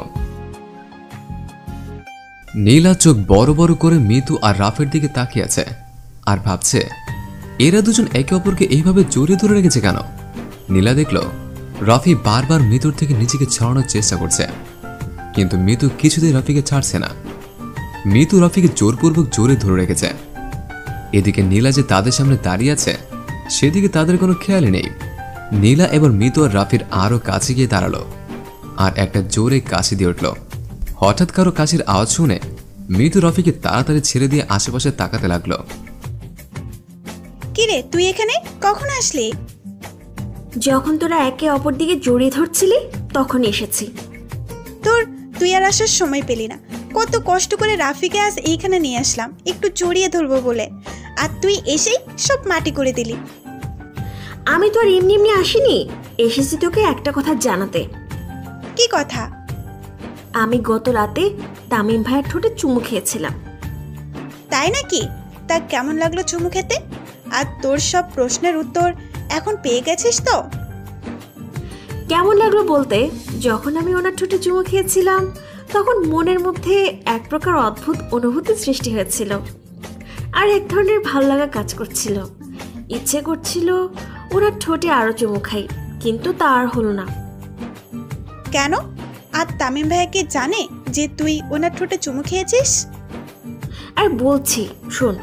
নীলা চোখ বড় বড় করে মিতু আর রাফের দিকে তাকিয়ে আছে আর ভাবছে এরা দুজন একে অপরকে এইভাবে জড়িয়ে ধরে রেখেছে কেন। নীলা দেখল রাফি বারবার মিতুর থেকে নিজেকে ছাড়ানোর চেষ্টা করছে, কিন্তু মিতু কিছুতেই রাফিকে ছাড়ছে না। মিতু রাফিকে জোরপূর্বক জোরে ধরে রেখেছে। এদিকে নীলা যে তাদের সামনে দাঁড়িয়ে আছে সেদিকে তাদের কোনো খেয়ালই নেই। নীলা এবার মিতু আর রাফির আরো কাছে গিয়ে দাঁড়ালো আর একটা জোরে কাশি দিয়ে উঠল। হঠাৎ কারো কাশির আওয়াজ শুনে মিতু রাফিকে তাড়াতাড়ি ছেড়ে দিয়ে আশেপাশে তাকাতে লাগলো। কিরে তুই এখানে কখন আসলি? যখন তোরা একে অপর দিকে জড়িয়ে ধরছিলি তখন এসেছি। তোর তুই আর আসার সময় পেলি না। কত কষ্ট করে রাফিকে আজ এইখানে নিয়ে আসলাম একটু জড়িয়ে ধরবো বলে, আর তুই এসেই সব মাটি করে দিলি। আমি তো আর এমনি এমনি আসিনি, এসেছি তোকে একটা কথা জানাতে। কি কথা? আমি গত রাতে তামিম ভাইয়ের ঠোঁটে চুমু খেয়েছিলাম। তাই নাকি? তা কেমন লাগলো চুমু খেতে? আর তোর সব প্রশ্নের উত্তর এখন পেয়ে গেছিস তো? কেমন লাগলো বলতে, যখন আমি ওনার ঠোঁটে চুমু খেয়েছিলাম তখন মনের মধ্যে এক প্রকার অদ্ভুত অনুভূতি সৃষ্টি হয়েছিল আর এক ধরনের ভালো লাগা কাজ করছিল। ইচ্ছে করছিল ওনার ঠোঁটে আরো চুমু খাই, কিন্তু তা আর হলো না। কেন? আর তামিম ভাইয়া কি জানে যে তুই ওনার ঠোঁটে চুমু খেয়েছিস? আর বলছি শোন।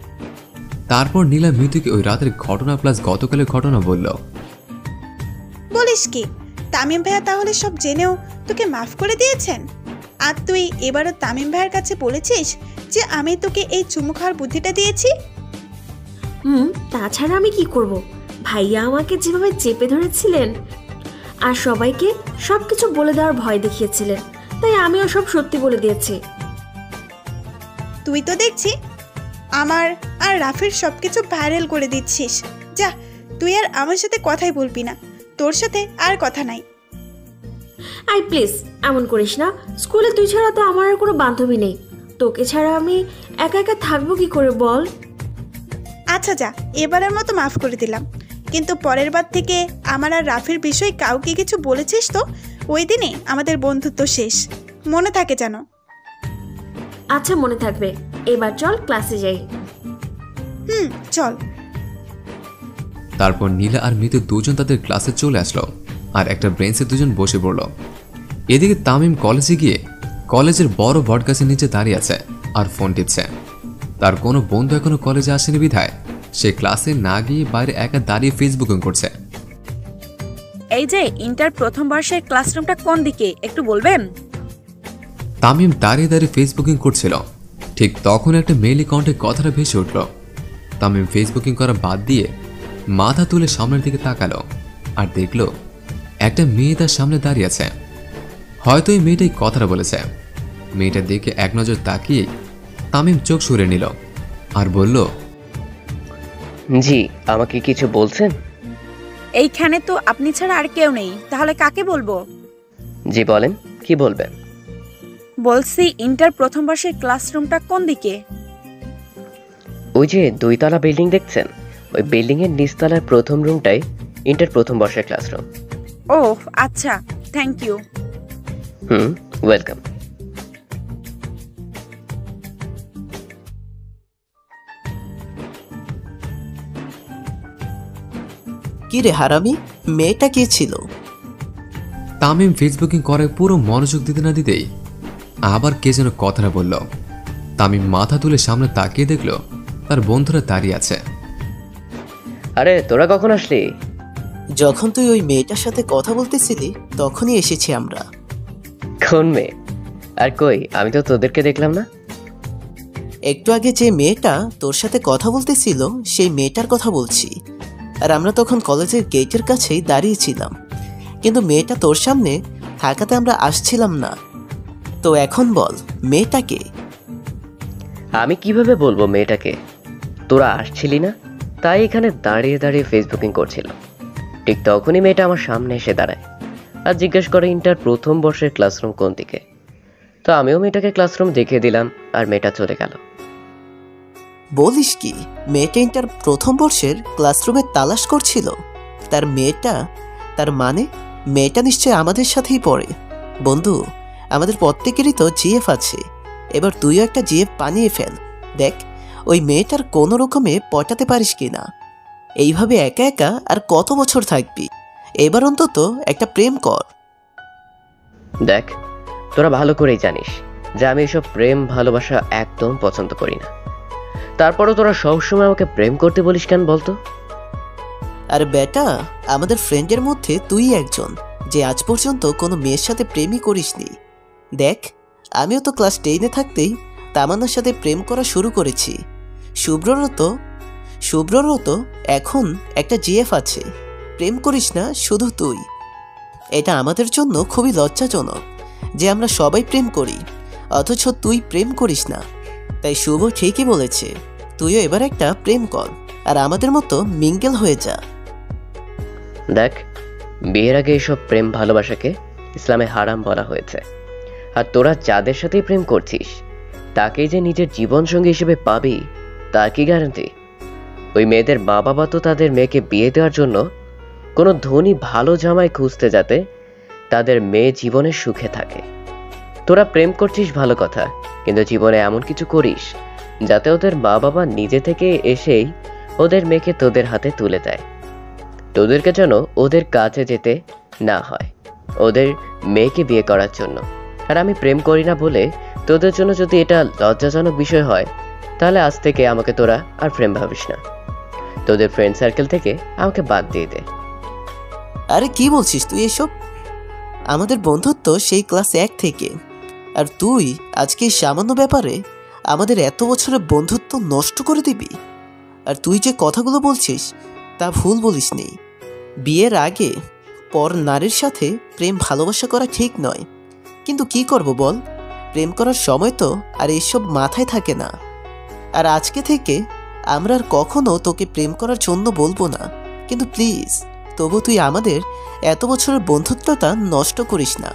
তারপর নীলা মিতুকে ওই রাতের ঘটনা প্লাস গতকালের ঘটনা বলল। বলিস কি, তামিম ভাইয়া তাহলে সব জেনেও তোকে মাফ করে দিয়েছেন? আর তুই এবারও তামিম ভাইয়ের কাছে বলেছিস যে আমি তোকে এই চুমু খাওয়ার বুদ্ধিটা দিয়েছি? হুম, তাছাড়া আমি কি করব? ভাইয়া আমাকে যেভাবে চেপে ধরেছিলেন আর সবাইকে সবকিছু বলে দেওয়ার ভয় দেখিয়েছিলেন, তাই আমিও সব সত্যি বলে দিয়েছি। তুই তো দেখছি আমার আর রাফির সবকিছু ভাইরাল করে দিচ্ছিস। যা, তুই আর আমার সাথে কথাই বলবি না, তোর সাথে আর কথা নাই। আই প্লিজ এমন করিস না। স্কুলে তুই ছাড়া তো আমার আর কোনো বান্ধবী নেই, তোকে ছাড়া আমি একা একা থাকবো কি করে বল? আচ্ছা যা, এবারের মতো মাফ করে দিলাম, কিন্তু পরের বার থেকে আমার আর রাফির বিষয়ে কাউকে কিছু বলেছিস তো ওই দিনে আমাদের বন্ধুত্ব শেষ, মনে থাকে যেন। আচ্ছা মনে থাকবে। এবার চল ক্লাসে যাই। হুম চল। তারপর নীলা আর মিতু দুজন তাদের ক্লাসে চলে আসলো আর একটা ব্রেঞ্চে দুজন বসে পড়ল। এদিকে তামিম কলেজে গিয়ে কলেজের বড় বটগাছের নিচে দাঁড়িয়ে আছে আর ফোন টিপছে। তার কোনো বন্ধু এখনো কলেজে আসেনি বিধায় সে ক্লাসে না গিয়ে বাইরে একা দাঁড়িয়ে ফেসবুকিং করছে। এই যে ইন্টার প্রথম বর্ষের ক্লাসরুমটা কোন দিকে একটু বলবেন? তামিম দাঁড়িয়ে দাঁড়িয়ে ফেসবুকিং করছিল, ঠিক তখন একটা মেইল অ্যাকাউন্টে কথাটা ভেসে উঠল। তামিম ফেসবুকিং করা বাদ দিয়ে মাথা তুলে সামনের দিকে তাকালো আর দেখল একটা মেয়ে তার সামনে দাঁড়িয়ে আছে। হয়তো এই মেয়েটাই কথাটা বলেছে। মেয়েটার দিকে এক নজর তাকিয়ে তামিম চোখ সরিয়ে নিল আর বলল, জি আমাকে কিছু বলছেন? এইখানে তো আপনি ছাড়া আর কেউ নেই, তাহলে কাকে বলবো? জি বলেন, কি বলবেন? বলছি ইন্টার প্রথম বর্ষের ক্লাসরুমটা কোন দিকে? ওই যে দুইতলা বিল্ডিং দেখছেন, ওই বিল্ডিং এর নিচতলার প্রথম রুমটাই ইন্টার প্রথম বর্ষের ক্লাসরুম। ও আচ্ছা, থ্যাংক ইউ। Hmm, welcome. কি রে হারামি, মেয়েটা কে ছিল? তামিম ফেসবুকিং করায় পুরো মনোযোগ দিতে না দিতেই আবার কে যেন কথাটা বলল। তামিম মাথা তুলে সামনে তাকিয়ে দেখল তার বন্ধুরা দাঁড়িয়ে আছে। আরে তোরা কখন আসলি? যখন তুই ওই মেয়েটার সাথে কথা বলতেছিলি তখনই এসেছি আমরা। কোন মেয়ে? আর কই, আমি তো তোদেরকে দেখলাম না। একটু আগে যে মেয়েটা তোর সাথে কথা বলতেছিল সেই মেয়েটার কথা বলছি। আর আমরা তখন কলেজের গেটের কাছেই দাঁড়িয়েছিলাম, কিন্তু মেয়েটা তোর সামনে থাকাতে আমরা আসছিলাম না। তো এখন বল মেয়েটাকে? আমি কিভাবে বলবো মেয়েটাকে? তোরা আসছিলি না, তাই এখানে দাঁড়িয়ে দাঁড়িয়ে ফেসবুকিং করছিলাম। ঠিক তখনই মেয়েটা আমার সামনে এসে দাঁড়ায় আর জিজ্ঞেস করে ইন্টার প্রথম বর্ষের ক্লাসরুম কোন দিকে। তো আমিও মেয়েটাকে ক্লাসরুম দেখিয়ে দিলাম আর মেয়েটা চলে গেল। বলিস কি, মেয়েটা ইন্টার প্রথম বর্ষের ক্লাসরুমে তালাশ করছিল? তার মেয়েটা, তার মানে মেয়েটা নিশ্চয় আমাদের সাথেই পড়ে। বন্ধু, আমাদের প্রত্যেকেরই তো জিএফ আছে, এবার তুইও একটা জিএফ বানিয়ে ফেল। দেখ ওই মেয়েটার কোনো রকমে পটাতে পারিস কিনা। এইভাবে একা একা আর কত বছর থাকবি? এবার অন্তত একটা প্রেম কর। দেখ, তোরা ভালো করেই জানিস যে আমি এসব প্রেম ভালোবাসা একদম পছন্দ করি না। তারপরও তোরা সবসময় আমাকে প্রেম করতে বলিস কেন বলতো? আর বেটা, আমাদের ফ্রেন্ডের মধ্যে তুই একজন যে আজ পর্যন্ত কোনো মেয়ের সাথে প্রেমই করিসনি। দেখ, আমিও তো ক্লাস টেনে থাকতেই তামান্নার সাথে প্রেম করা শুরু করেছি। শুভ্ররও তো শুভ্ররও তো এখন একটা জিএফ আছে। প্রেম করিস না শুধু তুই। এটা আমাদের জন্য খুবই লজ্জাজনক যে আমরা সবাই প্রেম করি, অথচ তুই প্রেম করিস না। তাই শুভ ঠিকই বলেছে, তুইও এবার একটা প্রেম কর আর আমাদের মতো মিঙ্গেল হয়ে যা। দেখ, বিয়ের আগে এইসব প্রেম ভালোবাসাকে ইসলামে হারাম বলা হয়েছে। আর তোরা যাদের সাথেই প্রেম করছিস তাকেই যে নিজের জীবনসঙ্গী হিসেবে পাবি তার কি গ্যারান্টি? ওই মেয়েদের মা বাবা তো তাদের মেয়েকে বিয়ে দেওয়ার জন্য কোনো ধনী ভালো জামাই খুঁজতে, যাতে তাদের মেয়ে জীবনে সুখে থাকে। তোরা প্রেম করছিস ভালো কথা, কিন্তু জীবনে এমন কিছু করিস যাতে ওদের মা বাবা নিজে থেকে এসেই ওদের মেয়েকে তোদের হাতে তুলে দেয়। তোদেরকে যেন ওদের কাছে যেতে না হয় ওদের মেয়েকে বিয়ে করার জন্য। আর আমি প্রেম করি না বলে তোদের জন্য যদি এটা লজ্জাজনক বিষয় হয়, তাহলে আজ থেকে আমাকে তোরা আর প্রেম ভাবিস না। তোদের ফ্রেন্ড সার্কেল থেকে আমাকে বাদ দিয়ে দে। আরে কি বলছিস তুই এসব? আমাদের বন্ধুত্ব সেই ক্লাস এক থেকে, আর তুই আজকে এই সামান্য ব্যাপারে আমাদের এত বছরের বন্ধুত্ব নষ্ট করে দিবি? আর তুই যে কথাগুলো বলছিস তা ভুল বলিসনি। বিয়ের আগে পর নারীর সাথে প্রেম ভালোবাসা করা ঠিক নয়, কিন্তু কি করব বল, প্রেম করার সময় তো আর এইসব মাথায় থাকে না। আর আজকে থেকে আমরা আর কখনো তোকে প্রেম করার জন্য বলবো না, কিন্তু প্লিজ তবু তুই আমাদের এত বছরের বন্ধুত্বটা নষ্ট করিস না।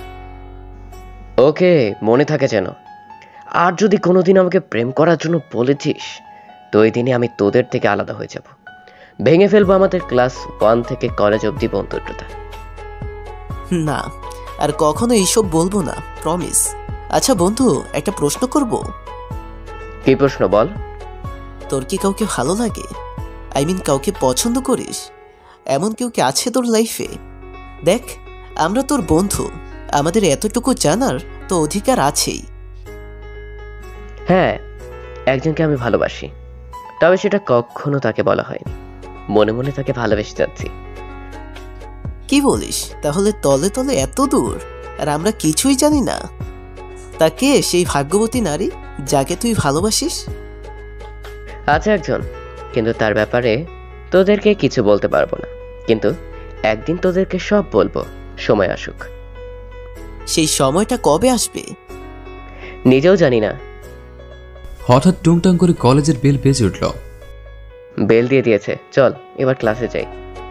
ওকে, মনে থাকে যেন। আর যদি কোনোদিন আমাকে প্রেম করার জন্য বলেছিস তো ওই দিনে আমি তোদের থেকে আলাদা হয়ে যাব, ভেঙে ফেলবো আমাদের ক্লাস ওয়ান থেকে কলেজ অবধি বন্ধুত্বটা। না, আর কখনো এইসব বলবো না, প্রমিস। আচ্ছা বন্ধু, একটা প্রশ্ন করব। কি প্রশ্ন বল? তোর কি কাউকে ভালো লাগে? আই মিন কাউকে পছন্দ করিস? এমন কেউ কি আছে তোর লাইফে? দেখ, আমরা তোর বন্ধু, আমাদের এতটুকু জানার তো অধিকার আছেই। হ্যাঁ, একজনকে আমি ভালোবাসি, তবে সেটা কখনো তাকে বলা হয়নি। মনে মনে তাকে ভালোবেসে যাচ্ছি। কি বলিস? তাহলে তলে তলে এত দূর আর আমরা কিছুই জানি না? তাকে সেই ভাগ্যবতী নারী যাকে তুই ভালোবাসিস? আছে একজন, কিন্তু তার ব্যাপারে তোদেরকে কিছু বলতে পারবো না। কিন্তু একদিন তোদেরকে সব বলবো, সময় আসুক। সেই সময়টা কবে আসবে নিজেও জানি না। হঠাৎ টুংটাং করে কলেজের বেল বেজে উঠল। বেল দিয়ে দিয়েছে, চল এবার ক্লাসে যাই।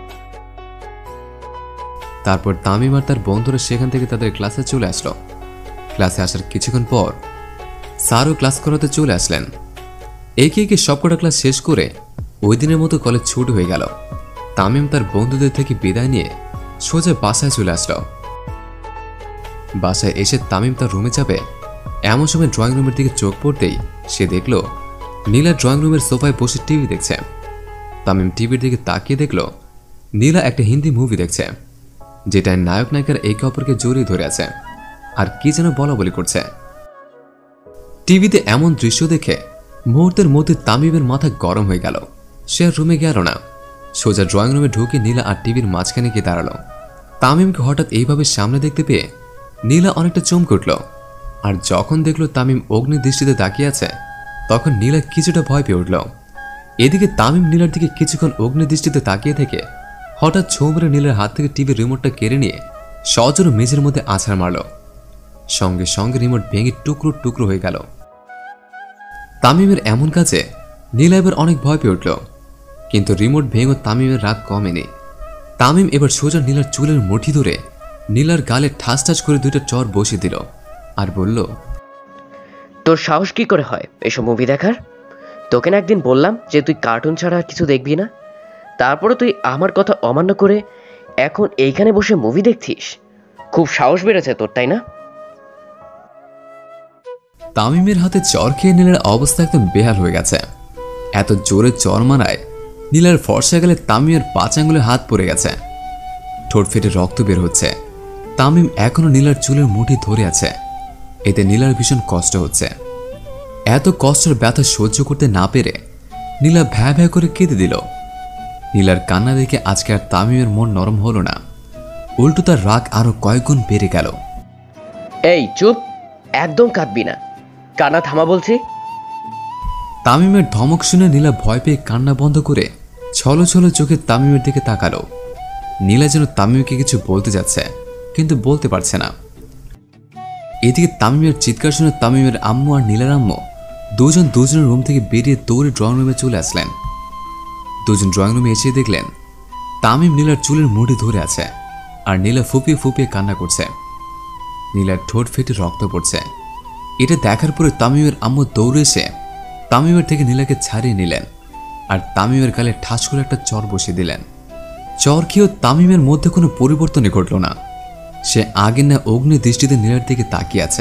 তারপর তামিম আর তার বন্ধুরা সেখান থেকে তাদের ক্লাসে চলে আসলো। ক্লাসে আসার কিছুক্ষণ পর স্যারও ক্লাস করাতে চলে আসলেন। একে একে সবকটা ক্লাস শেষ করে ওই দিনের মতো কলেজ ছুটি হয়ে গেল। তামিম তার বন্ধুদের থেকে বিদায় নিয়ে সোজা বাসায় চলে আসলো। বাসায় এসে তামিম তার রুমে যাবে, এমন সময় ড্রয়িং রুমের দিকে চোখ পড়তেই সে দেখল নীলা ড্রয়িং রুমের সোফায় বসে টিভি দেখছে। তামিম টিভির দিকে তাকিয়ে দেখল নীলা একটা হিন্দি মুভি দেখছে, যেটায় নায়ক নায়িকার একে অপরকে জড়িয়ে ধরে আছে আর কি যেন বলা বলি করছে। টিভিতে এমন দৃশ্য দেখে মুহূর্তের মধ্যে তামিমের মাথা গরম হয়ে গেল। সে আর রুমে গেল না, সোজা ড্রয়িং রুমে ঢুকে নীলা আর টিভির মাঝখানে গিয়ে দাঁড়ালো। তামিমকে হঠাৎ এইভাবে সামনে দেখতে পেয়ে নীলা অনেকটা চমকে উঠল, আর যখন দেখল তামিম অগ্নি দৃষ্টিতে তাকিয়ে আছে তখন নীলা কিছুটা ভয় পেয়ে উঠল। এদিকে তামিম নীলার দিকে কিছুক্ষণ অগ্নি দৃষ্টিতে তাকিয়ে থেকে হঠাৎ ছোঁ মেরে নীলার হাত থেকে টিভির রিমোটটা কেড়ে নিয়ে সজোরে মেঝের মধ্যে আছাড় মারল। সঙ্গে সঙ্গে রিমোট ভেঙে টুকরো টুকরো হয়ে গেল। তামিমের এমন কাজে নীলা এবার অনেক ভয় পেয়ে উঠল, কিন্তু রিমোট ভেঙে তামিমের রাগ কমেনি। তামিম এবার সোজা নীলার চুলের মুঠি ধরে নীলার গালে ঠাস ঠাস করে দুইটা চর বসিয়ে দিল আর বলল, তোর সাহস কি করে হয় এসব মুভি দেখার? তোকে না একদিন বললাম যে তুই কার্টুন ছাড়া কিছু দেখবি না? তারপরে তুই আমার কথা অমান্য করে এখন এইখানে বসে মুভি দেখছিস? খুব সাহস বেড়েছে তোর, তাই না? তামিমের হাতে চর খেয়ে নীলার অবস্থা একদম বেহাল হয়ে গেছে। এত জোরে চর মারায় নীলার ফর্সা গেলে তামিমের পাঁচ আঙুলে হাত পড়ে গেছে। ঠোঁট ফেটে রক্ত বের হচ্ছে। তামিম এখনো নীলার চুলের মুঠি ধরে আছে। এতে নীলার ভীষণ কষ্ট হচ্ছে। এত কষ্টের ব্যথা সহ্য করতে না পেরে নীলা ভ্যা ভ্যা করে কেঁদে দিল। নীলার কান্না দেখে আজকে আর তামিমের মন নরম হলো না, উল্টো তার রাগ আরো কয়েকগুণ বেড়ে গেল। এই চুপ, একদম কাঁদবি না, কান্না থামা বলছি। তামিমের ধমক শুনে নীলা ভয় পেয়ে কান্না বন্ধ করে ছলো ছলো চোখে তামিমের দিকে তাকালো। নীলা যেন তামিমকে কিছু বলতে যাচ্ছে, কিন্তু বলতে পারছে না। এদিকে তামিমের চিৎকার শুনে তামিমের আম্মু আর নীলার আম্মু দুজন দুজনের রুম থেকে বেরিয়ে দৌড়ে ড্রয়িং রুমে চলে আসলেন। দুজন ড্রয়িং রুমে এসে দেখলেন তামিম নীলার চুলের মুঠি ধরে আছে আর নীলা ফুপিয়ে ফুপিয়ে কান্না করছে। নীলার ঠোঁট ফেটে রক্ত পড়ছে। এটা দেখার পরে তামিমের আম্মু দৌড়ে এসে তামিমের থেকে নীলাকে ছাড়িয়ে নিলেন আর তামিমের গালে ঠাস করে একটা চর বসিয়ে দিলেন। চর খেয়েও তামিমের মধ্যে কোনো পরিবর্তনই ঘটল না। সে আগের না অগ্নি দৃষ্টিতে নীলার দিকে তাকিয়ে আছে।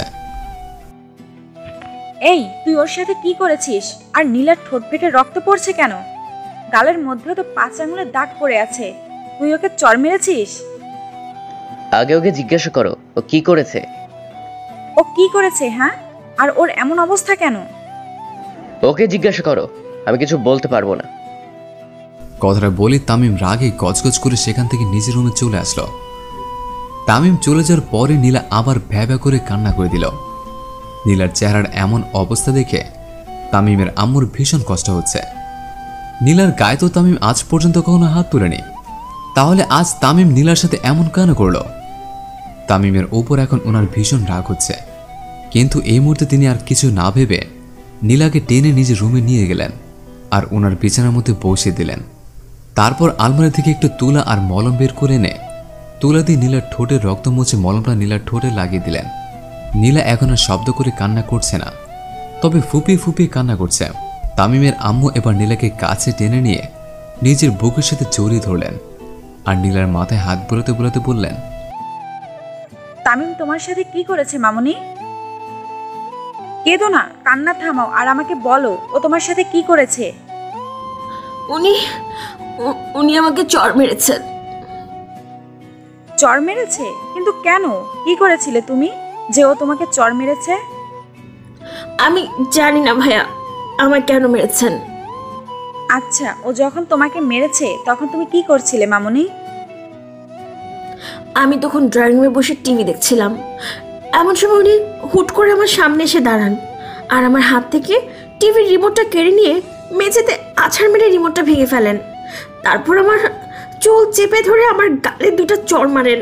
এই, তুই ওর সাথে কি করেছিস? আর নীলার ঠোঁট ফেটে রক্ত পড়ছে কেন? গালের মধ্যে তো পাঁচ আঙুলের দাগ পড়ে আছে। তুই ওকে চর মেরেছিস? আগে ওকে জিজ্ঞাসা করো ও কি করেছে। ও কি করেছে? হ্যাঁ, আর ওর এমন অবস্থা কেন? ওকে জিজ্ঞাসা করো, আমি কিছু বলতে পারবো না। কথাটা বলে তামিম রাগে গজগজ করে সেখান থেকে নিজের রুমে চলে আসলো। তামিম চলে যাওয়ার পরে নীলা আবার ভ্যা ভ্যা করে কান্না করে দিল। নীলার চেহারার এমন অবস্থা দেখে তামিমের আম্মুর ভীষণ কষ্ট হচ্ছে। নীলার গায়ে তো তামিম আজ পর্যন্ত কখনো হাত তুলেনি, তাহলে আজ তামিম নীলার সাথে এমন কেন করল? তামিমের ওপর এখন ওনার ভীষণ রাগ হচ্ছে, কিন্তু এই মুহূর্তে তিনি আর কিছু না ভেবে নীলাকে টেনে নিজের রুমে নিয়ে গেলেন আর ওনার বিছানার মধ্যে বসিয়ে দিলেন। তারপর আলমারি থেকে একটু তুলা আর মলম বের করে এনে তুলা দিয়ে নীলার ঠোঁটে রক্ত মুছে মলমটা নীলার ঠোঁটে লাগিয়ে দিলেন। নীলা এখন আর শব্দ করে কান্না করছে না, তবে ফুপিয়ে ফুপিয়ে কান্না করছে। তামিমের আম্মু এবার নীলাকে কাছে টেনে নিয়ে নিজের বুকের সাথে জড়িয়ে ধরলেন আর নীলার মাথায় হাত বোলাতে বোলাতে বললেন, তামিম তোমার সাথে কি করেছে মামুনি? কেঁদো না, কান্না থামাও আর আমাকে বলো ও তোমার সাথে কি করেছে। উনি উ- উনি আমাকে চর মেরেছেন। চর মেরেছে? কিন্তু কেন? কি করেছিলে তুমি যে ও তোমাকে চর মেরেছে? আমি জানি না ভাইয়া আমার কেন মেরেছেন। আচ্ছা, ও যখন তোমাকে মেরেছে তখন তুমি কি করছিলে মামুনি? আমি তখন ড্রয়িং রুমে বসে টিভি দেখছিলাম। এমন সময় উনি হুট করে আমার সামনে এসে দাঁড়ান আর আমার হাত থেকে টিভির রিমোটটা কেড়ে নিয়ে মেঝেতে আছাড় মেরে রিমোটটা ভেঙে ফেলেন। তারপর আমার চুল চেপে ধরে আমার গালে দুটো চড় মারেন।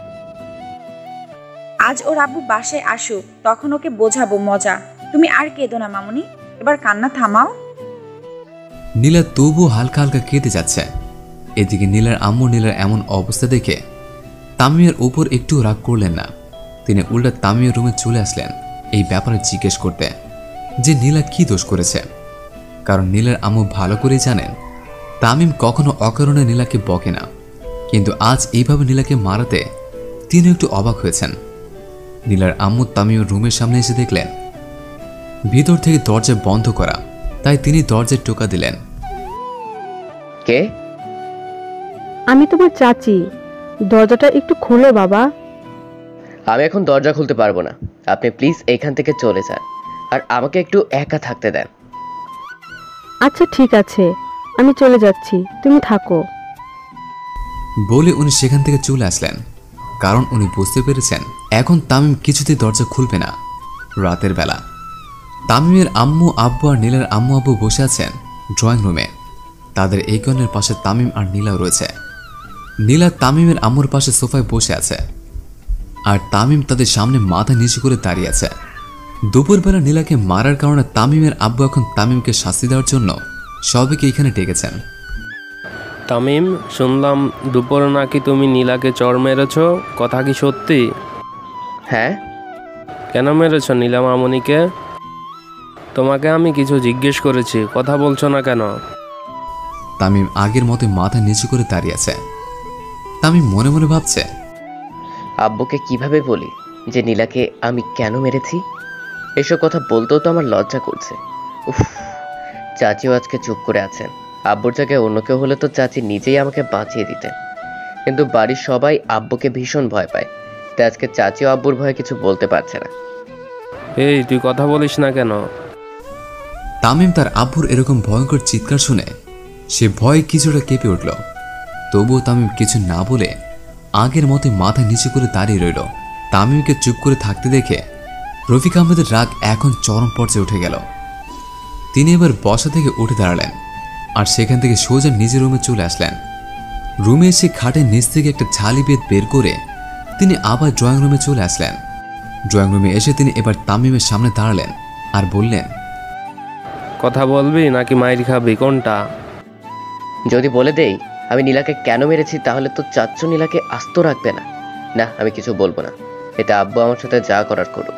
আজ ওর আব্বু বাসায় আসুক, তখন ওকে বোঝাবো মজা। তুমি আর কেঁদো না মামুনি, এবার কান্না থামাও। নীলা তবুও হালকা হালকা কেঁদে যাচ্ছে। এদিকে নীলার আম্মু নীলার এমন অবস্থা দেখে তামিমের উপর একটু রাগ করলেন না। তিনি উল্টা তামিমের রুমে চলে আসলেন এই ব্যাপারে জিজ্ঞেস করতে যে নীলা কি দোষ করেছে। কারণ নীলার আম্মু ভালো করেই জানেন তামিম কখনো অকারণে নীলাকে বকে না, কিন্তু আজ এইভাবে নীলাকে মারাতে তিনি একটু অবাক হয়েছেন। নীলার আম্মু তামিমের রুমের সামনে এসে দেখলেন ভিতর থেকে দরজা বন্ধ করা, তাই তিনি দরজায় টোকা দিলেন। কে? আমি তোমার চাচি, দরজাটা একটু খুলো বাবা। আমি এখন দরজা খুলতে পারবো না, আপনি প্লিজ এখান থেকে চলে যান আর আমাকে একটু একা থাকতে দেন। আচ্ছা ঠিক আছে, আমি চলে যাচ্ছি, তুমি থাকো। বলে উনি সেখান থেকে চলে আসলেন, কারণ উনি বুঝতে পেরেছেন এখন তামিম কিছুতেই দরজা খুলবে না। রাতের বেলা তামিমের আম্মু আব্বু আর নীলার আম্মু আব্বু বসে আছেন ড্রয়িং রুমে। তাদের এই কর্ণের পাশে তামিম আর নীলাও রয়েছে। নীলা তামিমের আম্মুর পাশে সোফায় বসে আছে আর তামিম তাদের সামনে মাথা নিচু করে দাঁড়িয়ে আছে। দুপুরবেলা নীলাকে মারার কারণে তামিমের আব্বু এখন তামিমকে শাস্তি দেওয়ার জন্য সবাইকে এখানে ডেকেছেন। তামিম, শুনলাম দুপুরে নাকি তুমি নীলাকে চর মেরেছ, কথা কি সত্যি? হ্যাঁ। কেন মেরেছ নীলা মামুনিকে? তোমাকে আমি কিছু জিজ্ঞেস করেছি, কথা বলছো না কেন? তামিম আগের মতো মাথা নিচু করে দাঁড়িয়ে আছে। তামিম মনে মনে ভাবছে, আব্বুকে কিভাবে বলি যে নীলাকে আমি কেন মেরেছি? এসব কথা বলতেও তো আমার লজ্জা করছে। উফ, চাচিও আজকে চুপ করে আছেন। আব্বুর জায়গায় অন্য কেউ হলে তো চাচি নিজেই আমাকে বাঁচিয়ে দিতেন, কিন্তু বাড়ির সবাই আব্বুকে ভীষণ ভয় পায়, তাই আজকে চাচিও আব্বুর ভয়ে কিছু বলতে পারছে না। এই তুই কথা বলিস না কেন? তামিম তার আব্বুর এরকম ভয়ঙ্কর চিৎকার শুনে সে ভয়ে কিছুটা কেঁপে উঠল। তবুও তামিম কিছু না বলে আগের মতো মাথা নিচু করে দাঁড়িয়ে রইল। তামিমকে চুপ করে থাকতে দেখে রফিক আহমেদের রাগ এখন চরম পর্যায়ে উঠে গেল। তিনি এবার বসা থেকে উঠে দাঁড়ালেন আর সেখান থেকে সোজা নিজের রুমে চলে আসলেন। রুমে এসে খাটের নিচ থেকে একটা ঝালি বেত বের করে তিনি আবার ড্রয়িং রুমে চলে আসলেন। ড্রয়িং রুমে এসে তিনি এবার তামিমের সামনে দাঁড়ালেন আর বললেন, কথা বলবি নাকি মাইর খাবি, কোনটা? যদি বলে দেই আমি নীলাকে কেন মেরেছি তাহলে তো চাচ্চু নীলাকে আস্ত রাখবে না। না, আমি কিছু বলবো না, এটা আব্বু আমার সাথে যা করার করুক।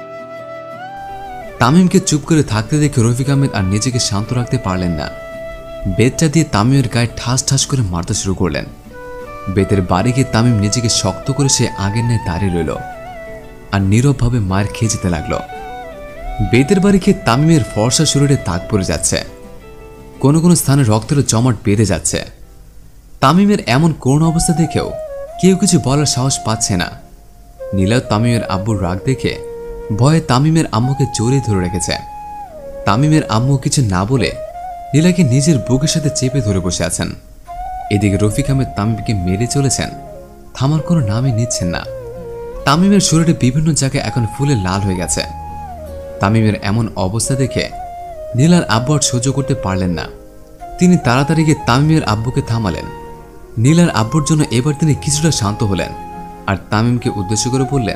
তামিমকে চুপ করে থাকতে দেখে রফিক আহমেদ আর নিজেকে শান্ত রাখতে পারলেন না। বেতটা দিয়ে তামিমের গায়ে ঠাস ঠাস করে মারতে শুরু করলেন। বেতের বাড়ি গিয়ে তামিম নিজেকে শক্ত করে সে আগের ন্যায় দাঁড়িয়ে রইল আর নীরবভাবে মায়ের খেয়ে যেতে লাগলো। বেতের বাড়ি খেয়ে তামিমের ফর্সা শরীরে দাগ পড়ে যাচ্ছে, কোনো কোনো স্থানে রক্তের জমাট বেঁধে যাচ্ছে। তামিমের এমন করুণ অবস্থা দেখেও কেউ কিছু বলার সাহস পাচ্ছে না। নীলাও তামিমের আব্বুর রাগ দেখে ভয়ে তামিমের আম্মুকে জড়িয়ে ধরে রেখেছে। তামিমের আম্মু কিছু না বলে নীলাকে নিজের বুকের সাথে চেপে ধরে বসে আছেন। এদিকে রফিক আহমেদ তামিমকে মেরে চলেছেন, থামার কোনো নামই নিচ্ছেন না। তামিমের শরীরে বিভিন্ন জায়গায় এখন ফুলে লাল হয়ে গেছে। তামিমের এমন অবস্থা দেখে নীলার আব্বু আর সহ্য করতে পারলেন না। তিনি তাড়াতাড়ি গিয়ে তামিমের আব্বুকে থামালেন। নীলার আব্বুর জন্য এবার তিনি কিছুটা শান্ত হলেন আর তামিমকে উদ্দেশ্য করে বললেন,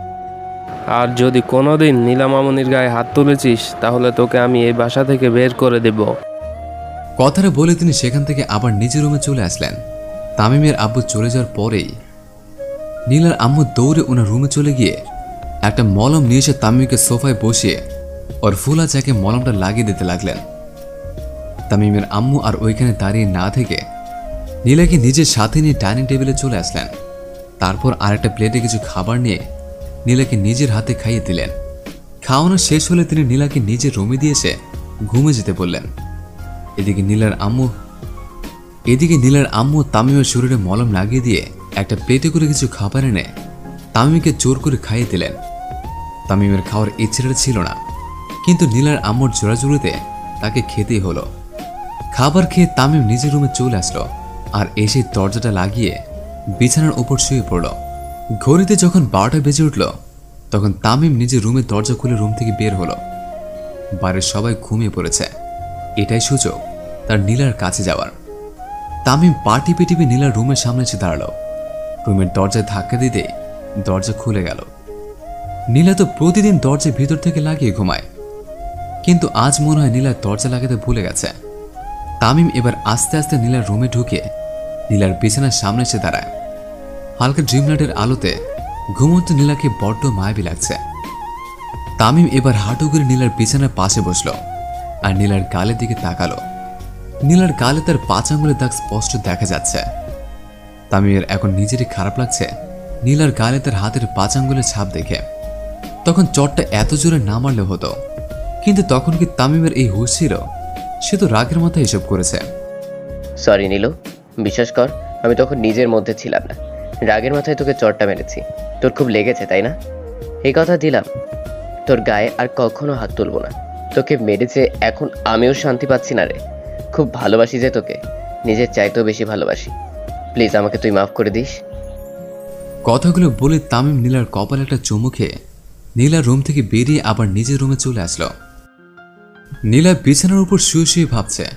আর যদি কোনোদিন নীলা মামুনির গায়ে হাত তুলেছিস তাহলে তোকে আমি এই বাসা থেকে বের করে দেব। কথাটা বলে তিনি সেখান থেকে আবার নিজের রুমে চলে আসলেন। তামিমের আব্বু চলে যাওয়ার পরেই নীলার আম্মু দৌড়ে ওনার রুমে চলে গিয়ে একটা মলম নিয়ে এসে তামিমকে সোফায় বসিয়ে ওর ফুলা চাকে মলমটা লাগিয়ে দিতে লাগলেন। তামিমের আম্মু আর ওইখানে দাঁড়িয়ে না থেকে নীলাকে নিজের সাথে নিয়ে ডাইনিং টেবিলে চলে আসলেন। তারপর আরেকটা প্লেটে কিছু খাবার নিয়ে নীলাকে নিজের হাতে খাইয়ে দিলেন। খাওয়ানো শেষ হলে তিনি নীলাকে নিজের রুমে দিয়ে এসে ঘুমে যেতে বললেন। এদিকে নীলার আম্মু এদিকে নীলার আম্মু তামিমের শরীরে মলম লাগিয়ে দিয়ে একটা প্লেটে করে কিছু খাবার এনে তামিমকে জোর করে খাইয়ে দিলেন। তামিমের খাওয়ার ইচ্ছেটা ছিল না, কিন্তু নীলার আম্মুর জোরাজুরিতে তাকে খেতেই হলো। খাবার খেয়ে তামিম নিজের রুমে চলে আসলো আর এসে দরজাটা লাগিয়ে বিছানার উপর শুয়ে পড়ল। ঘড়িতে যখন বারোটা বেজে উঠল তখন তামিম নিজের রুমের দরজা খুলে রুম থেকে বের হলো। বাড়ির সবাই ঘুমিয়ে পড়েছে, এটাই সুযোগ তার নীলার কাছে যাওয়ার। তামিম পা টিপে টিপে নীলার রুমের সামনে এসে দাঁড়ালো। রুমের দরজায় ধাক্কা দিতে দরজা খুলে গেল। নীলা তো প্রতিদিন দরজার ভিতর থেকে লাগিয়ে ঘুমায়, কিন্তু আজ মনে হয় নীলার দরজা লাগাতে ভুলে গেছে। তামিম এবার আস্তে আস্তে নীলার রুমে ঢুকে নীলার বিছানার সামনে এসে দাঁড়ায়। হালকা ড্রিম লাইটের আলোতে ঘুমন্ত নীলাকে বড্ড মায়াবী লাগছে। তামিম এবার হাঁটু করে নীলার বিছানার পাশে বসলো আর নীলার গালের দিকে তাকালো। নীলার গালে তার পাঁচ আঙুলের দাগ স্পষ্ট দেখা যাচ্ছে। তামিমের এখন নিজেরই খারাপ লাগছে নীলার গালে তার হাতের পাঁচ আঙুলের ছাপ দেখে। তখন চটটা এত জোরে না মারলে হতো, কিন্তু তখন কি তামিমের এই হুঁশ ছিল? সে তো রাগের মাথায় এসব করেছে। সরি নীলু, বিশ্বাস কর আমি তখন নিজের মধ্যে ছিলাম না, রাগের মাথায় তোকে চটটা মেরেছি। তোর খুব লেগেছে তাই না? এই কথা দিলাম, তোর গায়ে আর কখনো হাত তুলবো না। তোকে মেরেছে এখন আমিও শান্তি পাচ্ছি না রে। খুব ভালোবাসি যে তোকে, নিজের চাইতেও বেশি ভালোবাসি। প্লিজ আমাকে তুই মাফ করে দিস। কথাগুলো বলে তামিম নীলার কপালে একটা চুমু খেয়ে নীলার রুম থেকে বেরিয়ে আবার নিজের রুমে চলে আসলো। নীলা বিছানার উপর শুয়ে শুয়ে ভাবছে,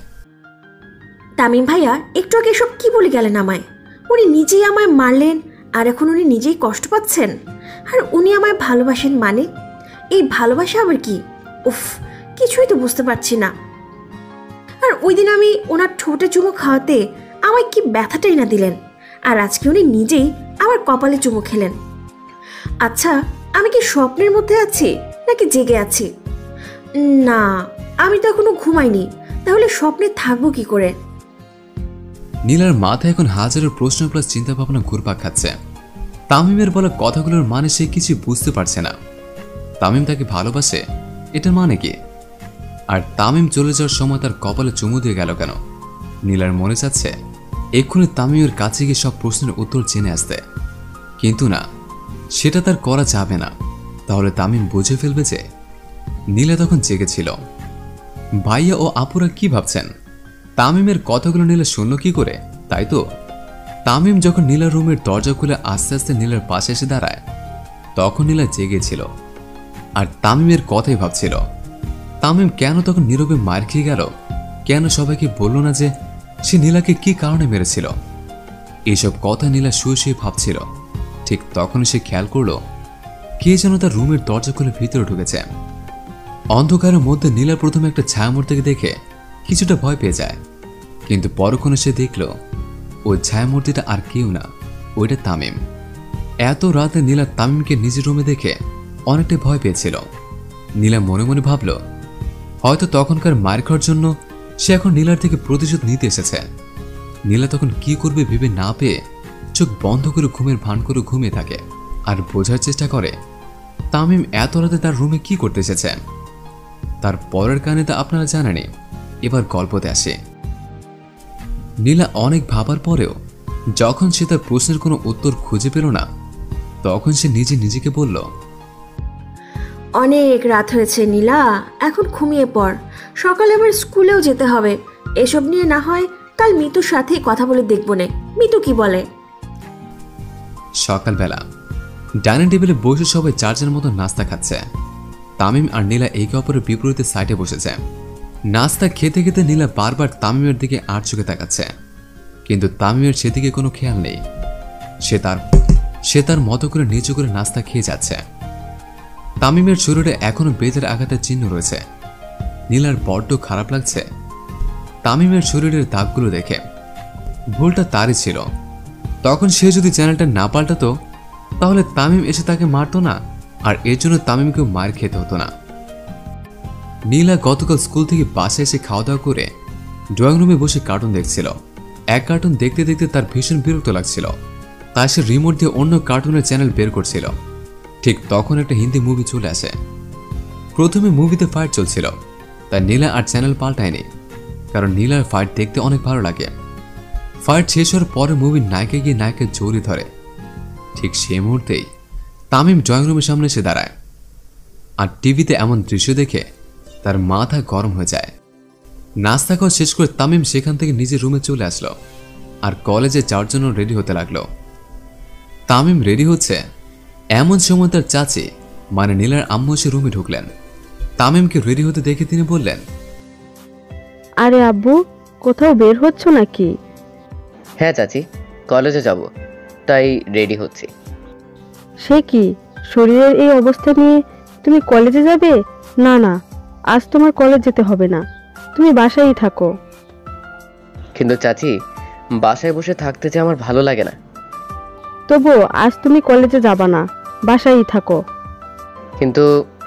তামিম ভাইয়া একটু আগে সব কি বলে গেলেন আমায়? উনি নিজেই আমায় মারলেন আর এখন উনি নিজেই কষ্ট পাচ্ছেন, আর উনি আমায় ভালোবাসেন মানে? এই ভালোবাসা আবার কি? উফ, কিছুই তো বুঝতে পারছি না। আর ওই দিন আমি ওনার ঠোঁটে চুমু খাওয়াতে আমায় কি ব্যথাটাই না দিলেন, আর আজকে উনি নিজেই আমার কপালে চুমু খেলেন। আচ্ছা, আমি কি স্বপ্নের মধ্যে আছি নাকি জেগে আছি? না, আমি তো এখনো ঘুমাইনি, তাহলে স্বপ্নে থাকবো কি করে? নীলার মাথায় এখন হাজারো প্রশ্ন প্লাস চিন্তা ভাবনা ঘুরপাক খাচ্ছে। তামিমের বলা কথাগুলোর মানে সে কিছু বুঝতে পারছে না। তামিম তাকে ভালোবাসে, এটার মানে কি? আর তামিম চলে যাওয়ার সময় তার কপালে চুমু দিয়ে গেল কেন? নীলার মনে চাচ্ছে এক্ষুনি তামিমের কাছে গিয়ে সব প্রশ্নের উত্তর জেনে আসতে, কিন্তু না, সেটা তার করা যাবে না। তাহলে তামিম বুঝে ফেলবে যে নীলা তখন জেগেছিল। ভাইয়া ও আপুরা কি ভাবছেন? তামিমের কথাগুলো নীলা শুনল কি করে, তাই তো? তামিম যখন নীলার রুমের দরজা খুলে আস্তে আস্তে নীলার পাশে এসে দাঁড়ায়, তখন নীলা জেগেছিল আর তামিমের কথাই ভাবছিল। তামিম কেন তখন নীরবে মার খেয়ে গেল? কেন সবাইকে বলল না যে সে নীলাকে কি কারণে মেরেছিল? এইসব কথা নীলা শুয়ে শুয়ে ভাবছিল। ঠিক তখন সে খেয়াল করল কে যেন তার রুমের দরজা খুলে ভিতরে ঢুকেছে। অন্ধকারের মধ্যে নীলা প্রথমে একটা ছায়ামূর্তিকে দেখে কিছুটা ভয় পেয়ে যায়, কিন্তু পরক্ষণে সে দেখল ওই ছায়ামূর্তিটা আর কেউ না, ওইটা তামিম। এত রাতে নীলা তামিমকে নিজের রুমে দেখে অনেকটা ভয় পেয়েছিল। নীলা মনে মনে ভাবল হয়তো তখনকার মার খাওয়ার জন্য সে এখন নীলার থেকে প্রতিশোধ নিতে এসেছে। নীলা তখন কি করবে ভেবে না পেয়ে চোখ বন্ধ করে ঘুমের ভান করে ঘুমিয়ে থাকে আর বোঝার চেষ্টা করে তামিম এত রাতে তার রুমে কি করতে এসেছে। তার পরের কাহিনীটা আপনারা জানেনই, এবার গল্পতে আসে। নীলা অনেক ভাবার পরেও যখন সে তার প্রশ্নের কোনো উত্তর খুঁজে পেল না, তখন সে নিজে নিজেকে বলল, অনেক রাত হয়েছে নীলা, এখন ঘুমিয়ে পড়, সকালে আবার স্কুলেও যেতে হবে। এসব নিয়ে না হয় কাল মিতুর সাথেই কথা বলে দেখব নে, মিতু কি বলে। সকালবেলা ডাইনিং টেবিলে বসে সবাই চারজনের মতো নাস্তা খাচ্ছে। তামিম আর নীলা একে অপরের বিপরীতে সাইডে বসেছে। নাস্তা খেতে খেতে নীলা বারবার তামিমের দিকে আর চোখে তাকাচ্ছে, কিন্তু তামিমের সেদিকে কোনো খেয়াল নেই। সে তার সে তার মতো করে নিচু করে নাস্তা খেয়ে যাচ্ছে। তামিমের শরীরে এখনো বেতের আঘাতের চিহ্ন রয়েছে। নীলার বড্ড খারাপ লাগছে তামিমের শরীরের দাগগুলো দেখে। ভুলটা তারই ছিল। তখন সে যদি চ্যানেলটা না পাল্টাতো তাহলে তামিম এসে তাকে মারতো না, আর এর জন্য তামিমকেও মার খেতে হতো না। নীলা গতকাল স্কুল থেকে বাসায় এসে খাওয়া দাওয়া করে ড্রয়িং রুমে বসে কার্টুন দেখছিল। এক কার্টুন দেখতে দেখতে তার ভীষণ বিরক্ত লাগছিল, তাই সে রিমোট দিয়ে অন্য কার্টুনের চ্যানেল বের করছিল। ঠিক তখন একটা হিন্দি মুভি চলে আসে। প্রথমে মুভিতে ফাইট চলছিল, তাই নীলা আর চ্যানেল পাল্টায়নি, কারণ নীলার ফাইট দেখতে অনেক ভালো লাগে। ফাইট শেষ হওয়ার পরে মুভির নায়িকা গিয়ে নায়িকা জড়িয়ে ধরে। ঠিক সেই মুহূর্তেই তামিম ড্রয়িং রুমের সামনে এসে দাঁড়ায়, আর টিভিতে এমন দৃশ্য দেখে তার মাথা গরম হয়ে যায়। নাস্তা খাওয়া শেষ করে তামিম সেখান থেকে নিজের রুমে চলে আসলো আর কলেজে যাওয়ার জন্য রেডি হতে লাগলো। তামিম রেডি হচ্ছে এমন সময় তার চাচি মানে নীলার আম্মু এসে রুমে ঢুকলেন। তামিমকে রেডি হতে দেখে তিনি বললেন, আরে আব্বু, কোথাও বের হচ্ছ নাকি? হ্যাঁ চাচি, কলেজে যাব, তাই রেডি হচ্ছি। সে কি, শরীরের এই অবস্থা নিয়ে তুমি কলেজে যাবে? না না, আজ তোমার কলেজ যেতে হবে না, তুমি বাসায়ই থাকো। কিন্তু চাচি, বাসায় বসে থাকতে যে আমার ভালো লাগে না। তবু আজ তুমি কলেজে যাবা না, বাসায়ই থাকো। কিন্তু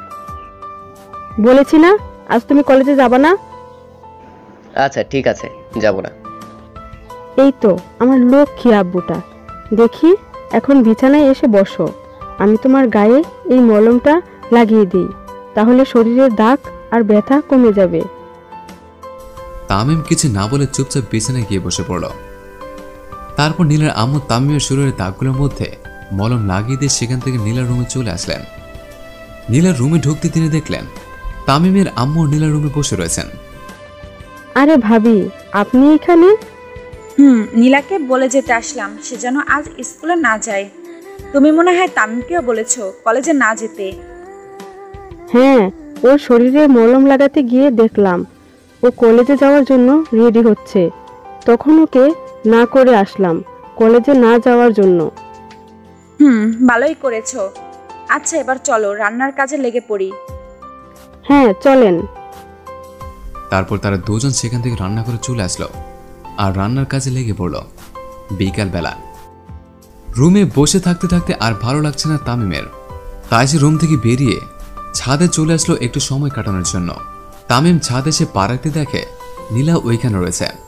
বলেছি না, আজ তুমি কলেজে যাবা না। আচ্ছা ঠিক আছে, যাব না। এই তো আমার লক্ষ্মী আব্বুটা। দেখি এখন বিছানায় এসে বসো, আমি তোমার গায়ে এই মলমটা লাগিয়ে দিই, তাহলে শরীরের দাগ আর ব্যথা কমে যাবে। তামিম কিছু না বলে চুপচাপ বিছানায় গিয়ে বসে পড়ল। তারপর নীলার আম্মু তামিমের শরীরের দাগগুলোর মধ্যে মলম লাগিয়ে দিয়ে সেখান থেকে নীলার রুমে চলে আসলেন। নীলার রুমে ঢুকতে তিনি দেখলেন তামিমের আম্মু নীলার রুমে বসে রয়েছেন। আরে ভাবি, আপনি এখানে? হুম, নীলাকে বলে যেতে আসলাম সে যেন আজ স্কুলে না যায়। তুমি মনে হয় তামিমকেও বলেছো কলেজে না যেতে। হ্যাঁ, ওর শরীরে মলম লাগাতে গিয়ে দেখলাম ও কলেজে যাওয়ার জন্য রেডি হচ্ছে, তখন ওকে না করে আসলাম কলেজে না যাওয়ার জন্য। হুম, ভালোই করেছো। আচ্ছা এবার চলো রান্নার কাজে লেগে পড়ি। হ্যাঁ চলেন। তারপর তারা দুজন সেখান থেকে রান্না করে চলে আসলো আর রান্নার কাজে লেগে পড়ল। বিকালবেলা রুমে বসে থাকতে থাকতে আর ভালো লাগছে না তামিমের, তাই সে রুম থেকে বেরিয়ে ছাদে চলে আসলো একটু সময় কাটানোর জন্য। তামিম ছাদে এসে পা রাখতে দেখে নীলা ওইখানে রয়েছে।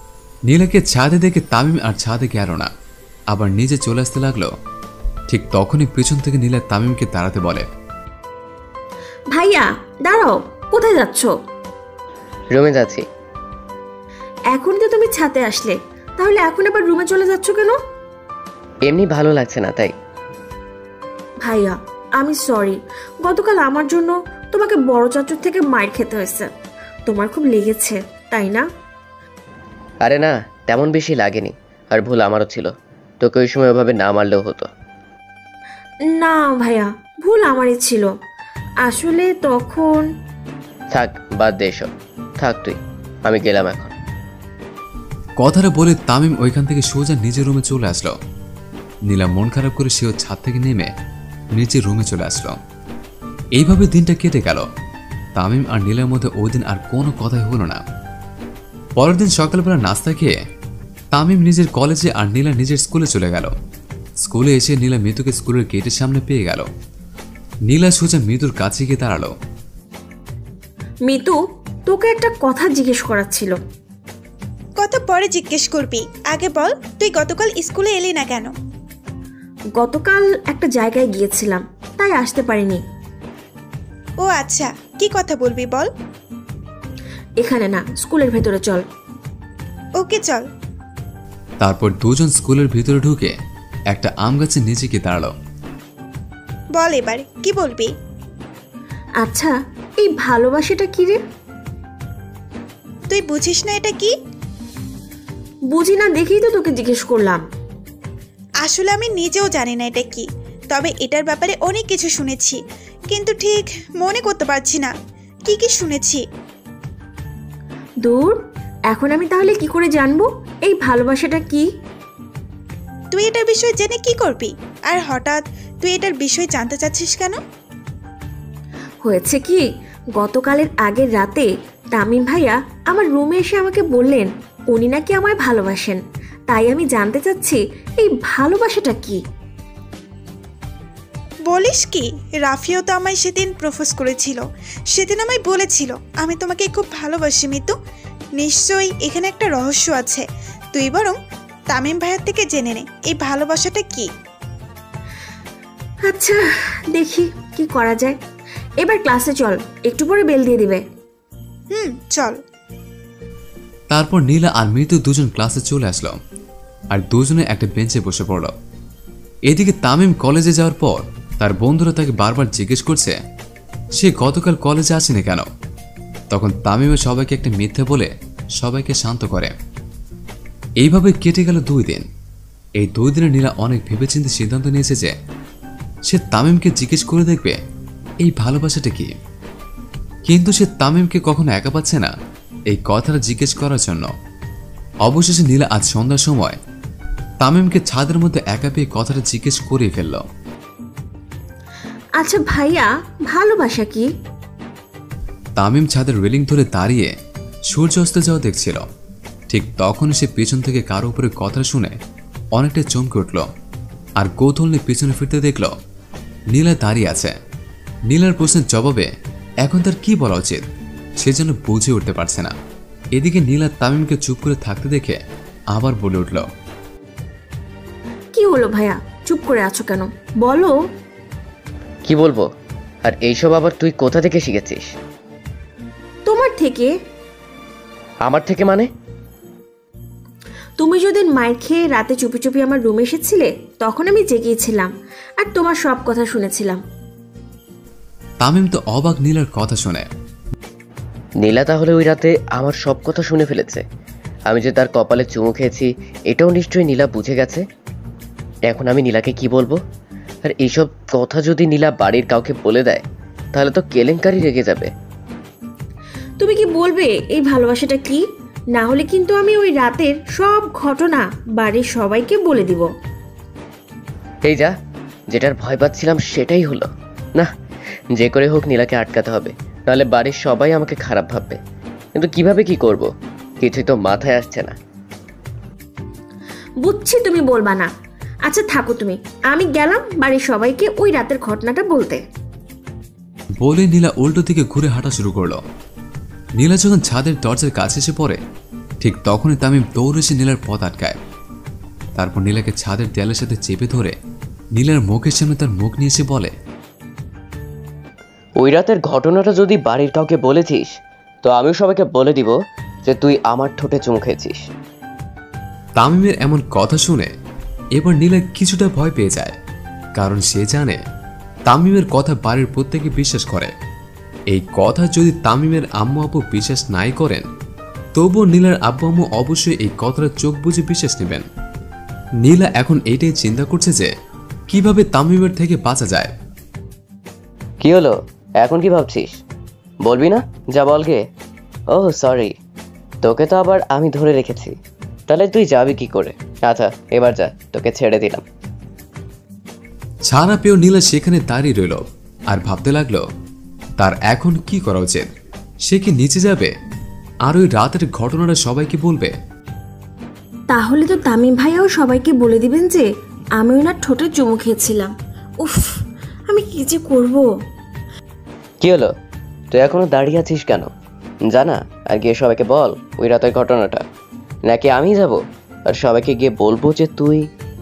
নীলাকে ছাদে দেখে তামিম আর ছাদে গেল না, আবার নিজে চলে আসতে লাগলো। ঠিক তখনই পেছন থেকে নীলা তামিমকে দাঁড়াতে বলে, ভাইয়া দাঁড়াও, কোথায় যাচ্ছ? রুমে যাচ্ছি। এখন তো তুমি ছাদে আসলে, তাহলে এখন আবার রুমে চলে যাচ্ছ কেন? এমনি ভালো লাগছে না তাই। ভাইয়া আমি সরি, গতকাল আমার জন্য তোমাকে বড় চাচুর থেকে মার খেতে হয়েছে। তোমার খুব লেগেছে তাই না? আরে না, তেমন বেশি লাগেনি, আর ভুল আমারও ছিল। তোকে ওই সময় ওভাবে না মারলেও হতো। না ভাইয়া, ভুল আমারই ছিল আসলে। তখন থাক, বাদ দে এসব। থাক তুই, আমি গেলাম এখন। কথাটা বলে তামিম ওইখান থেকে সোজা নিজের রুমে চলে আসলো। নীলা মন খারাপ করে সেও ছাদ থেকে নেমে নিচের রুমে চলে আসলো। এইভাবে দিনটা কেটে গেল। তামিম আর নীলার মধ্যে ওই দিন আর কোনো কথাই হলো না। পরের দিন সকালবেলা নাস্তা খেয়ে তামিম নিজের কলেজে আর নীলা নিজের স্কুলে চলে গেল। স্কুলে এসে নীলা মিতুকে স্কুলের গেটের সামনে পেয়ে গেল। নীলা সোজা মিতুর কাছে গিয়ে দাঁড়ালো। মিতু, তোকে একটা কথা জিজ্ঞেস করার ছিল। কত পরে জিজ্ঞেস করবি, আগে বল তুই গতকাল স্কুলে এলি না কেন? গতকাল একটা জায়গায় গিয়েছিলাম, তাই আসতে পারিনি। ও আচ্ছা, কি কথা বলবি বল। এখানে না, স্কুলের ভেতরে চল। ওকে চল। তারপর দুজন স্কুলের ভিতরে ঢুকে একটা আম গাছের নিচে গিয়ে দাঁড়ালো। বল এবার কি বলবি? আচ্ছা, এই ভালোবাসাটা কি রে? তুই বুঝিস না এটা কি? বুঝি না দেখেই তো তোকে জিজ্ঞেস করলাম। আসলে আমি নিজেও জানি না এটা কি, তবে এটার ব্যাপারে অনেক কিছু শুনেছি, কিন্তু ঠিক মনে করতে পারছি না কি কি শুনেছি। দূর, এখন আমি তাহলে কি করে জানবো এই ভালোবাসাটা কি? তুই এটার বিষয়ে জেনে কি করবি? আর হঠাৎ তুই এটার বিষয় জানতে চাচ্ছিস কেন? হয়েছে কি, গতকালের আগের রাতে তামিম ভাইয়া আমার রুমে এসে আমাকে বললেন উনি নাকি আমায় ভালোবাসেন। তাই আমি জানতে চাচ্ছি এই ভালোবাসাটা কি। বলিস কি, রাফিও তো আমায় সেদিন প্রপোজ করেছিল। সেদিন আমায় বলেছিল আমি তোমাকে খুব ভালোবাসি মিতু। নিশ্চয়ই এখানে একটা রহস্য আছে। তুই বরং তামিম ভাইয়ের থেকে জেনে নে এই ভালোবাসাটা কি। আচ্ছা দেখি কি করা যায়। এবার ক্লাসে চল, একটু পরে বেল দিয়ে দিবে। হুম চল। তারপর নীলা আর মিতু দুজন ক্লাসে চলে আসলো আর দুজনে একটা বেঞ্চে বসে পড়ল। এদিকে তামিম কলেজে যাওয়ার পর তার বন্ধুরা তাকে বারবার জিজ্ঞেস করছে সে গতকাল কলেজে আসেনি কেন। তখন তামিমও সবাইকে একটা মিথ্যে বলে সবাইকে শান্ত করে। এইভাবে কেটে গেল দুই দিন। এই দুই দিনে নীলা অনেক ভেবেচিন্তে সিদ্ধান্ত নিয়েছে যে সে তামিমকে জিজ্ঞেস করে দেখবে এই ভালোবাসাটা কি। কিন্তু সে তামিমকে কখনো একা পাচ্ছে না এই কথাটা জিজ্ঞেস করার জন্য। অবশেষে নীলা আজ সন্ধ্যার সময় তামিমকে ছাদের মধ্যে একা পেয়ে কথাটা জিজ্ঞেস করে ফেলল। আচ্ছা ভাইয়া, ভালোবাসা কি? তামিম ছাদের রেলিং ধরে দাঁড়িয়ে সূর্য অস্ত যাওয়া দেখছিল। ঠিক তখন সে পেছন থেকে কারো উপরে কথা শুনে অনেকটা চমকে উঠল আর কৌতূহল নিয়ে পেছনে ফিরতে দেখল নীলা দাঁড়িয়ে আছে। নীলার প্রশ্নের জবাবে এখন তার কি বলা উচিত সেজন্য বুঝে উঠতে পারছে না। এদিকে নীলা তামিমকে চুপ করে থাকতে দেখে আবার বলে উঠল, কি হলো ভাইয়া, চুপ করে আছো কেন? বলো। কি বলবো? আর এইসব আবার তুই কোথা থেকে শিখেছিস? তোমার থেকে। আমার থেকে মানে? তুমি যেদিন মাইর খেয়ে রাতে চুপি চুপি আমার রুমে এসেছিলে তখন আমি জেগেছিলাম আর তোমার সব কথা শুনেছিলাম। তামিম তো অবাক নীলার কথা শুনে। নীলা তাহলে ওই রাতে আমার সব কথা শুনে ফেলেছে। আমি যে তার কপালে চুমু খেয়েছি এটাও নিশ্চয়ই নীলা বুঝে গেছে। এখন আমি নীলাকে কি বলবো? আর এইসব কথা যদি নীলা বাড়ির কাউকে বলে দেয় তাহলে তো কেলেঙ্কারি রেগে যাবে। তুমি কি বলবে এই ভালোবাসাটা কি? না হলে কিন্তু আমি ওই রাতের সব ঘটনা বাড়ির সবাইকে বলে দিব। এই যা, যেটার ভয় পাচ্ছিলাম সেটাই হলো। না, যে করে হোক নীলাকে আটকাতে হবে, নাহলে বাড়ির সবাই আমাকে খারাপ ভাববে। কিন্তু কিভাবে কি করব কিছুই তো মাথায় আসছে না। বুঝছি তুমি বলবা না। আচ্ছা থাকো তুমি, আমি গেলাম বাড়ির সবাইকে ওই রাতের ঘটনাটা বলতে। বলে নীলা উল্টো দিকে ঘুরে হাঁটা শুরু করলো। নীলা যখন ছাদের দরজার কাছে এসে পড়ে ঠিক তখনই তামিম দৌড়ে এসে নীলার পথ আটকায়। তারপর নীলাকে ছাদের দেয়ালের সাথে চেপে ধরে নীলার মুখের সামনে তার মুখ নিয়ে এসে বলে, ওই রাতের ঘটনাটা যদি বাড়ির কাউকে বলেছিস তো আমিও সবাইকে বলে দিব যে তুই আমার ঠোঁটে চুমু খেয়েছিস। তামিমের এমন কথা শুনে এবার নীলা কিছুটা ভয় পেয়ে যায়, কারণ সে জানে তামিমের কথা বাড়ির প্রত্যেকে বিশ্বাস করে। এই কথা যদি তামিমের আম্মু আব্বু বিশ্বাস নাই করেন তবুও নীলার আব্বু আম্মু অবশ্যই এই কথাটা চোখ বুঝে বিশ্বাস নেবেন। নীলা এখন এইটাই চিন্তা করছে যে কিভাবে তামিমের থেকে বাঁচা যায়। কি হলো, এখন কি ভাবছিস? বলবি না? যা বলগে। ওহ সরি, তোকে তো আবার আমি ধরে রেখেছি। তাহলে তুই যাবি কি করে? আচ্ছা এবার যা, তোকে ছেড়ে দিলাম। ছাড়া পেয়েও নীলা সেখানে দাঁড়িয়ে রইল আর ভাবতে লাগলো তার এখন কি করা উচিত। সে কি নিচে যাবে আর ওই রাতের ঘটনাটা সবাইকে বলবে? তাহলে তো তামিম ভাইয়াও সবাইকে বলে দিবেন যে আমি ওনার ঠোঁটে চুমু খেয়েছিলাম। উফ, আমি কি যে করব। কি হলো, তুই এখনো দাঁড়িয়ে আছিস কেন? জানা আর গিয়ে সবাইকে বল ওই রাতের ঘটনাটা, নাকি আমি যাব আর সবাইকে গিয়ে বলবো যে তুই?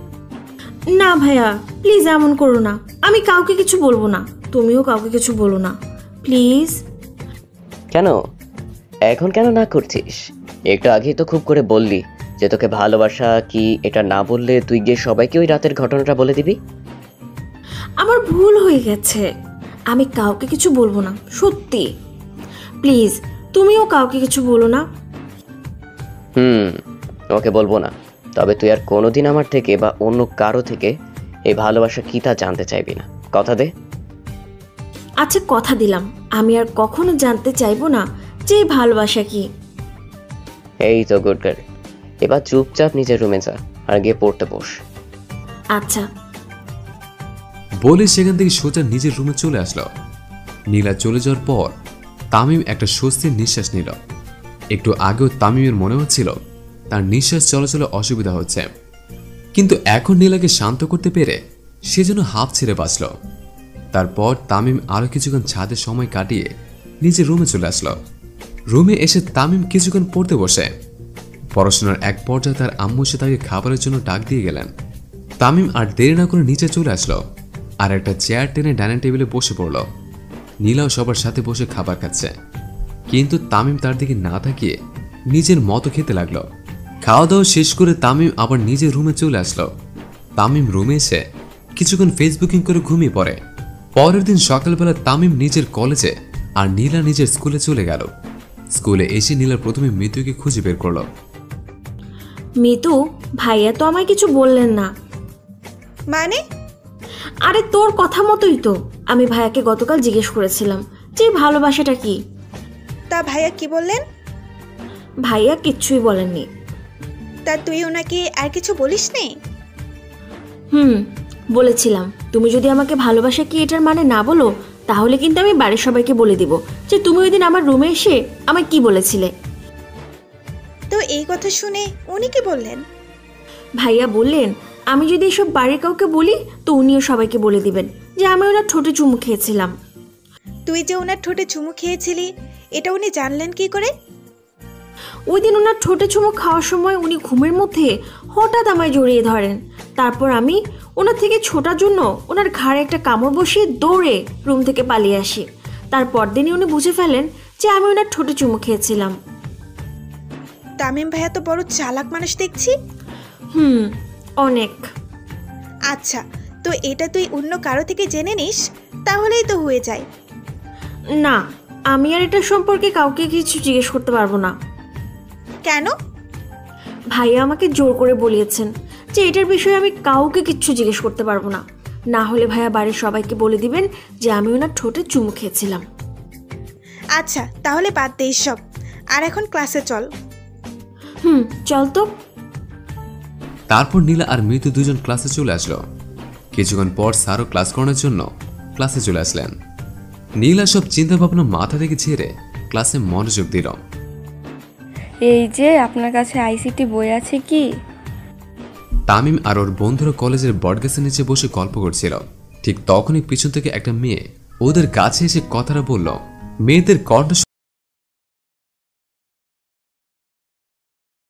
না ভাইয়া, প্লিজ এমন করো না। আমি কাউকে কিছু বলবো না, তুমিও কাউকে কিছু বলো না প্লিজ। কেন এখন কেন না করছিস? একটু আগেই তো খুব করে বললি যে তোকে ভালোবাসা কি, এটা না বললে তুই গিয়ে সবাইকে ওই রাতের ঘটনাটা বলে দিবি। আমার ভুল হয়ে গেছে, আমি কাউকে কিছু বলবো না, সত্যি। প্লিজ তুমিও কাউকে কিছু বলো না। হুম, ওকে বলবো না, তবে তুই আর কোনোদিন আমার থেকে বা অন্য কারো থেকে এই ভালোবাসা কি তা জানতে চাইবি না, কথা দে। আচ্ছা কথা দিলাম, আমি আর কখনো জানতে চাইবো না যে এই ভালোবাসা কি। এই তো গুড গার্ল, এবার চুপচাপ নিজের রুমে যা আর গিয়ে পড়তে বস। আচ্ছা বলে সেখান থেকে সোজা নিজের রুমে চলে আসলো। নীলা চলে যাওয়ার পর তামিম একটা স্বস্তির নিঃশ্বাস নিল। একটু আগেও তামিমের মনে হচ্ছিল তার নিঃশ্বাস চলাচলে অসুবিধা হচ্ছে, কিন্তু এখন নীলাকে শান্ত করতে পেরে সে যেন হাঁপ ছেড়ে বাঁচল। তারপর তামিম আরো কিছুক্ষণ ছাদে সময় কাটিয়ে নিজের রুমে চলে আসলো। রুমে এসে তামিম কিছুক্ষণ পড়তে বসে। পড়াশোনার এক পর্যায়ে তার আম্মু এসে তাকে খাবারের জন্য ডাক দিয়ে গেলেন। তামিম আর দেরি না করে নিচে চলে আসলো আর একটা চেয়ার টেনে ডাইনিং টেবিলে বসে পড়ল। নীলাও সবার সাথে বসে খাবার খাচ্ছে, কিন্তু তামিম তার দিকে না তাকিয়ে নিজের মতো খেতে লাগলো। খাওয়া দাওয়া শেষ করে তামিম আবার নিজের রুমে চলে আসলো। তামিম রুমে এসে কিছুক্ষণ ফেসবুকিং করে ঘুমিয়ে পড়ে। পরের দিন সকালবেলা তামিম নিজের কলেজে আর নীলা নিজের স্কুলে চলে গেল। স্কুলে এসে নীলা প্রথমে মৃত্যুকে খুঁজে বের করলো। মিতু, ভাইয়া তো আমায় কিছু বললেন না। মানে? আরে তোর কথা মতোই তো, আমি ভাইয়াকে গতকাল জিজ্ঞেস করেছিলাম যে ভালোবাসাটা কি। তা ভাইয়া কি বললেন? ভাইয়া কিচ্ছুই বলেননি। তা তুই ওনাকে আর কিছু বলিসনি? হুম, বলেছিলাম তুমি যদি আমাকে ভালোবাসা কি এটার মানে না বলো তাহলে কিন্তু আমি বাড়ির সবাইকে বলে দিব যে তুমি ওই দিন আমার রুমে এসে আমায় কি বলেছিলে। তো এই কথা শুনে উনি কি বললেন? ভাইয়া বললেন আমি যদি এসব বাড়ির কাউকে বলি তো উনিও সবাইকে বলে দিবেন যে আমি ওনার ঠোঁটে চুমু খেয়েছিলাম। তুই যে ওনার ঠোঁটে চুমু খেয়েছিলি এটা উনি জানলেন কি করে? ওই দিন ওনার ঠোঁটে চুমু খাওয়ার সময় উনি ঘুমের মধ্যে হঠাৎ আমায় জড়িয়ে ধরেন। তারপর আমি ওনার থেকে ছোটার জন্য ওনার ঘাড়ে একটা কামড় বসিয়ে দৌড়ে রুম থেকে পালিয়ে আসি। তারপর দিনই উনি বুঝে ফেলেন যে আমি ওনার ঠোঁটে চুমু খেয়েছিলাম। তামিম ভাইয়া তো বড় চালাক মানুষ দেখছি। হুম, অনেক। আচ্ছা, তো এটা তুই অন্য কারো থেকে জেনে নিস তাহলেই তো হয়ে যায়। না, আমি আর এটা সম্পর্কে কাউকে কিছু জিজ্ঞেস করতে পারবো না। কেন? ভাইয়া আমাকে জোর করে বলিয়েছেন যে এটার বিষয়ে আমি কাউকে কিচ্ছু জিজ্ঞেস করতে পারবো না, না হলে ভাইয়া বাড়ির সবাইকে বলে দিবেন যে আমি ওনার ঠোঁটে চুমু খেয়েছিলাম। আচ্ছা তাহলে বাদ দে সব, আর এখন ক্লাসে চল। হুম, চল তো। তারপর নীলা আর মৃত্যু দুজন ক্লাসে চলে আসলো। কিছুক্ষণ পর স্যারও ক্লাস করানোর জন্য ক্লাসে চলে আসলেন। নীলা সব চিন্তা ভাবনা মাথা থেকে ছেড়ে ক্লাসে মনোযোগ দিল। এই যে আপনার কাছে আইসিটি বই আছে কি? তামিম আর ওর বন্ধুরা কলেজের বটগাছের নিচে বসে গল্প করছিল। ঠিক তখনই পিছন থেকে একটা মেয়ে ওদের কাছে এসে কথাটা বলল। মেয়েদের কণ্ঠ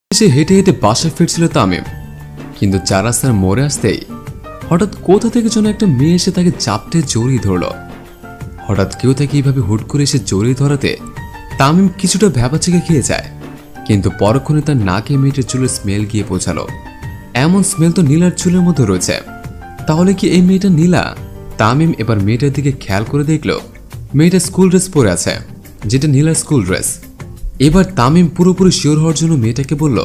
সে হেঁটে হেঁটে বাসায় ফিরছিল তামিম, কিন্তু চার রাস্তার মোড়ে আসতেই হঠাৎ কোথা থেকে যেন একটা মেয়ে এসে তাকে চাপটে জড়িয়ে ধরল। হঠাৎ কেউ তাকে এইভাবে হুট করে এসে জড়িয়ে ধরাতে তামিম কিছুটা ভ্যাবাচেকে খেয়ে যায়, কিন্তু পরক্ষণে তার নাকে মেয়েটার চুলের স্মেল গিয়ে পৌঁছালো। এমন স্মেল তো নীলার চুলের মধ্যে রয়েছে, তাহলে কি এই মেয়েটা নীলা? তামিম এবার মেয়েটার দিকে খেয়াল করে দেখল মেয়েটা স্কুল ড্রেস পরে আছে, যেটা নীলার স্কুল ড্রেস। এবার তামিম পুরোপুরি শিওর হওয়ার জন্য মেয়েটাকে বলল,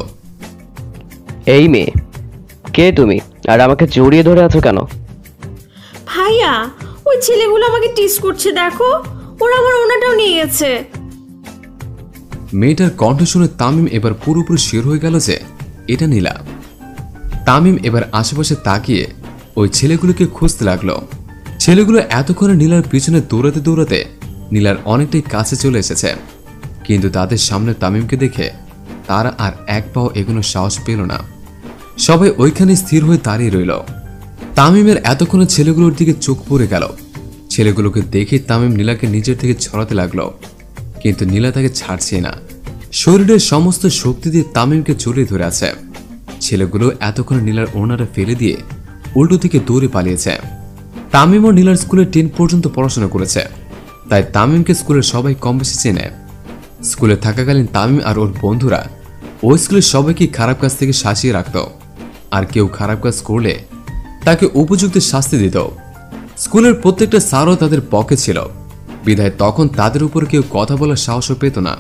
এই মেয়ে, কে তুমি আর আমাকে জড়িয়ে ধরে আছো কেন? ভাইয়া, ওই ছেলেগুলো আমাকে টিস করছে, দেখো ওরা আমার ওনাটাও নিয়ে গেছে। মেয়েটার কণ্ঠ শুনে তামিম এবার পুরোপুরি শিওর হয়ে গেল যে এটা নীলা। তামিম এবার আশেপাশে তাকিয়ে ওই ছেলেগুলোকে খুঁজতে লাগলো। ছেলেগুলো এতক্ষণে নীলার পিছনে দৌড়াতে দৌড়াতে নীলার অনেকটাই কাছে চলে এসেছে, কিন্তু তাদের সামনে তামিমকে দেখে তারা আর এক পাও এগোনোর সাহস পেল না। সবাই ওইখানে স্থির হয়ে দাঁড়িয়ে রইল। তামিমের এতক্ষণে ছেলেগুলোর দিকে চোখ পড়ে গেল। ছেলেগুলোকে দেখে তামিম নীলাকে নিজের থেকে ছড়াতে লাগলো, কিন্তু নীলা তাকে ছাড়ছে না। শরীরের সমস্ত শক্তি দিয়ে তামিমকে জড়িয়ে ধরে আছে। ছেলেগুলো এতক্ষণে নীলার ওড়নাটা ফেলে দিয়ে উল্টো দিকে দৌড়ে পালিয়েছে। তামিম ও নীলার স্কুলে টেন পর্যন্ত পড়াশোনা করেছে, তাই তামিমকে স্কুলের সবাই কম বেশি চেনে। স্কুলে থাকাকালীন তামিম আর ওর বন্ধুরা ওই স্কুলের সবাইকে খারাপ কাজ থেকে শাসিয়ে রাখত, আর কেউ খারাপ কাজ করলে তাকে উপযুক্ত শাস্তি দিত। স্কুলের প্রত্যেকটা স্যারও তাদের পক্ষে ছিল, বিধায় তখন তাদের উপর কেউ কথা বলার সাহসও পেত না।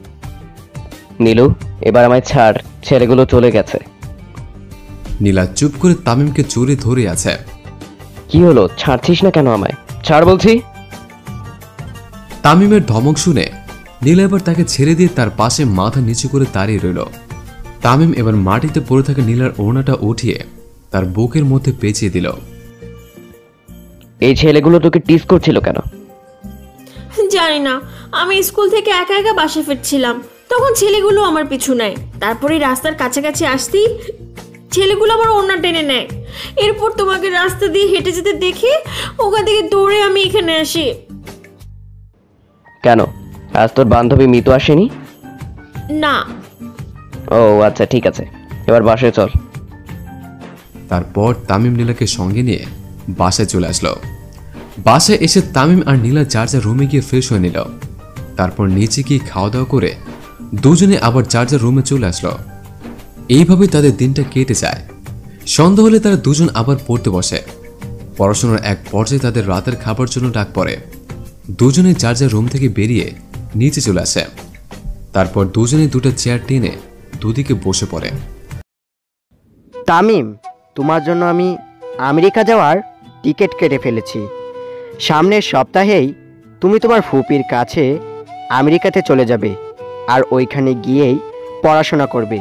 নীলু, এবার আমায় ছাড়, ছেলেগুলো চলে গেছে। নীলা চুপ করে তামিমকে জড়িয়ে ধরে আছে। কি হলো, ছাড়ছিস না কেন আমায়? ছাড় বলছি। তামিমের ধমক শুনে নীলা এবার তাকে ছেড়ে দিয়ে তার পাশে মাথা নিচু করে দাঁড়িয়ে রইল। তামিম এবার মাটিতে পড়ে থাকা নীলার ওড়নাটা উঠিয়ে তার বুকের মধ্যে পেঁচিয়ে দিল। এই ছেলেগুলো তোকে টিস করছিল কেন? জানি না, আমি স্কুল থেকে একা একা বাসা ফিরছিলাম, তখন ছেলেগুলো আমার পিছু নেয়। তারপরে রাস্তার কাছাকাছি আসতেই ছেলেগুলো আমার ওড়না টেনে নেয়। এরপর তোমাকে রাস্তা দিয়ে হেঁটে যেতে দেখে ওখান থেকে দৌড়ে আমি এখানে আসি। কেন, আজ তোর বান্ধবী মিতু আসেনি? না। ও আচ্ছা, ঠিক আছে, এবার বাসায় চল। তারপর তামিম নীলাকে সঙ্গে নিয়ে বাসায় চলে আসলো। বাসায় এসে তামিম আর নীলা যার যার রুমে গিয়ে ফ্রেশ হয়ে নিল। তারপর নিচে গিয়ে খাওয়া দাওয়া করে দুজনে আবার যার যার রুমে চলে আসলো। এইভাবেই তাদের দিনটা কেটে যায়। সন্ধ্যা হলে তারা দুজন আবার পড়তে বসে। পড়াশোনার এক পর্যায়ে তাদের রাতের খাবার জন্য ডাক পড়ে। দুজনে যার যার রুম থেকে বেরিয়ে নিচে চলে আসে। তারপর দুজনে দুটো চেয়ার টেনে দুদিকে বসে পড়ে। তামিম, তোমার জন্য আমি আমেরিকা যাওয়ার টিকিট কেটে ফেলেছি। সামনের সপ্তাহেই তুমি তোমার ফুপির কাছে আমেরিকাতে চলে যাবে, আর ওইখানে গিয়েই পড়াশোনা করবে।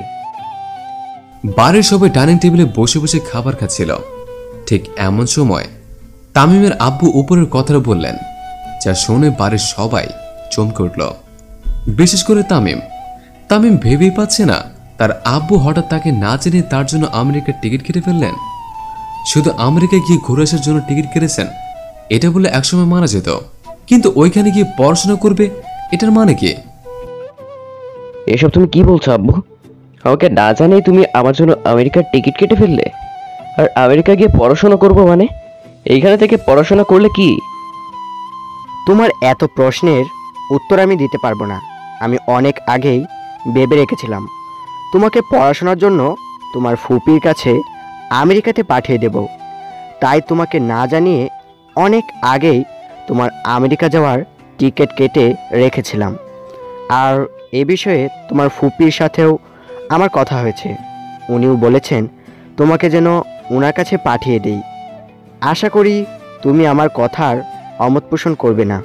বাড়ির সবাই ডাইনিং টেবিলে বসে বসে খাবার খাচ্ছিল। ঠিক এমন সময় তামিমের আব্বু উপরের কথাটা বললেন, যা শুনে বাড়ির সবাই চমকে উঠল, বিশেষ করে তামিম। তামিম ভেবেই পাচ্ছে না তার আব্বু হঠাৎ তাকে না জেনে তার জন্য আমেরিকার টিকিট কেটে ফেললেন। শুধু আমেরিকায় গিয়ে ঘুরে আসার জন্য টিকিট কেটেছেন, এটা বলে একসময় মারা যেত, কিন্তু ওইখানে গিয়ে পড়াশোনা করবে, এটার মানে কি? এসব তুমি কি বলছো আব্বু? আমাকে না জানেই তুমি আমার জন্য আমেরিকার টিকিট কেটে ফেললে, আর আমেরিকা গিয়ে পড়াশোনা করবো মানে? এইখানে থেকে পড়াশোনা করলে কি? তোমার এত প্রশ্নের উত্তর আমি দিতে পারবো না। আমি অনেক আগেই ভেবে রেখেছিলাম তোমাকে পড়াশোনার জন্য তোমার ফুপির কাছে আমেরিকাতে পাঠিয়ে দেব। তাই তোমাকে না জানিয়ে অনেক আগেই তোমার আমেরিকা যাওয়ার টিকিট কেটে রেখেছিলাম। আর এ বিষয়ে তোমার ফুপির সাথেও আমার কথা হয়েছে। উনিও বলেছেন তোমাকে যেন ওনার কাছে পাঠিয়ে দেই। আশা করি তুমি আমার কথার অমত পোষণ করবে না।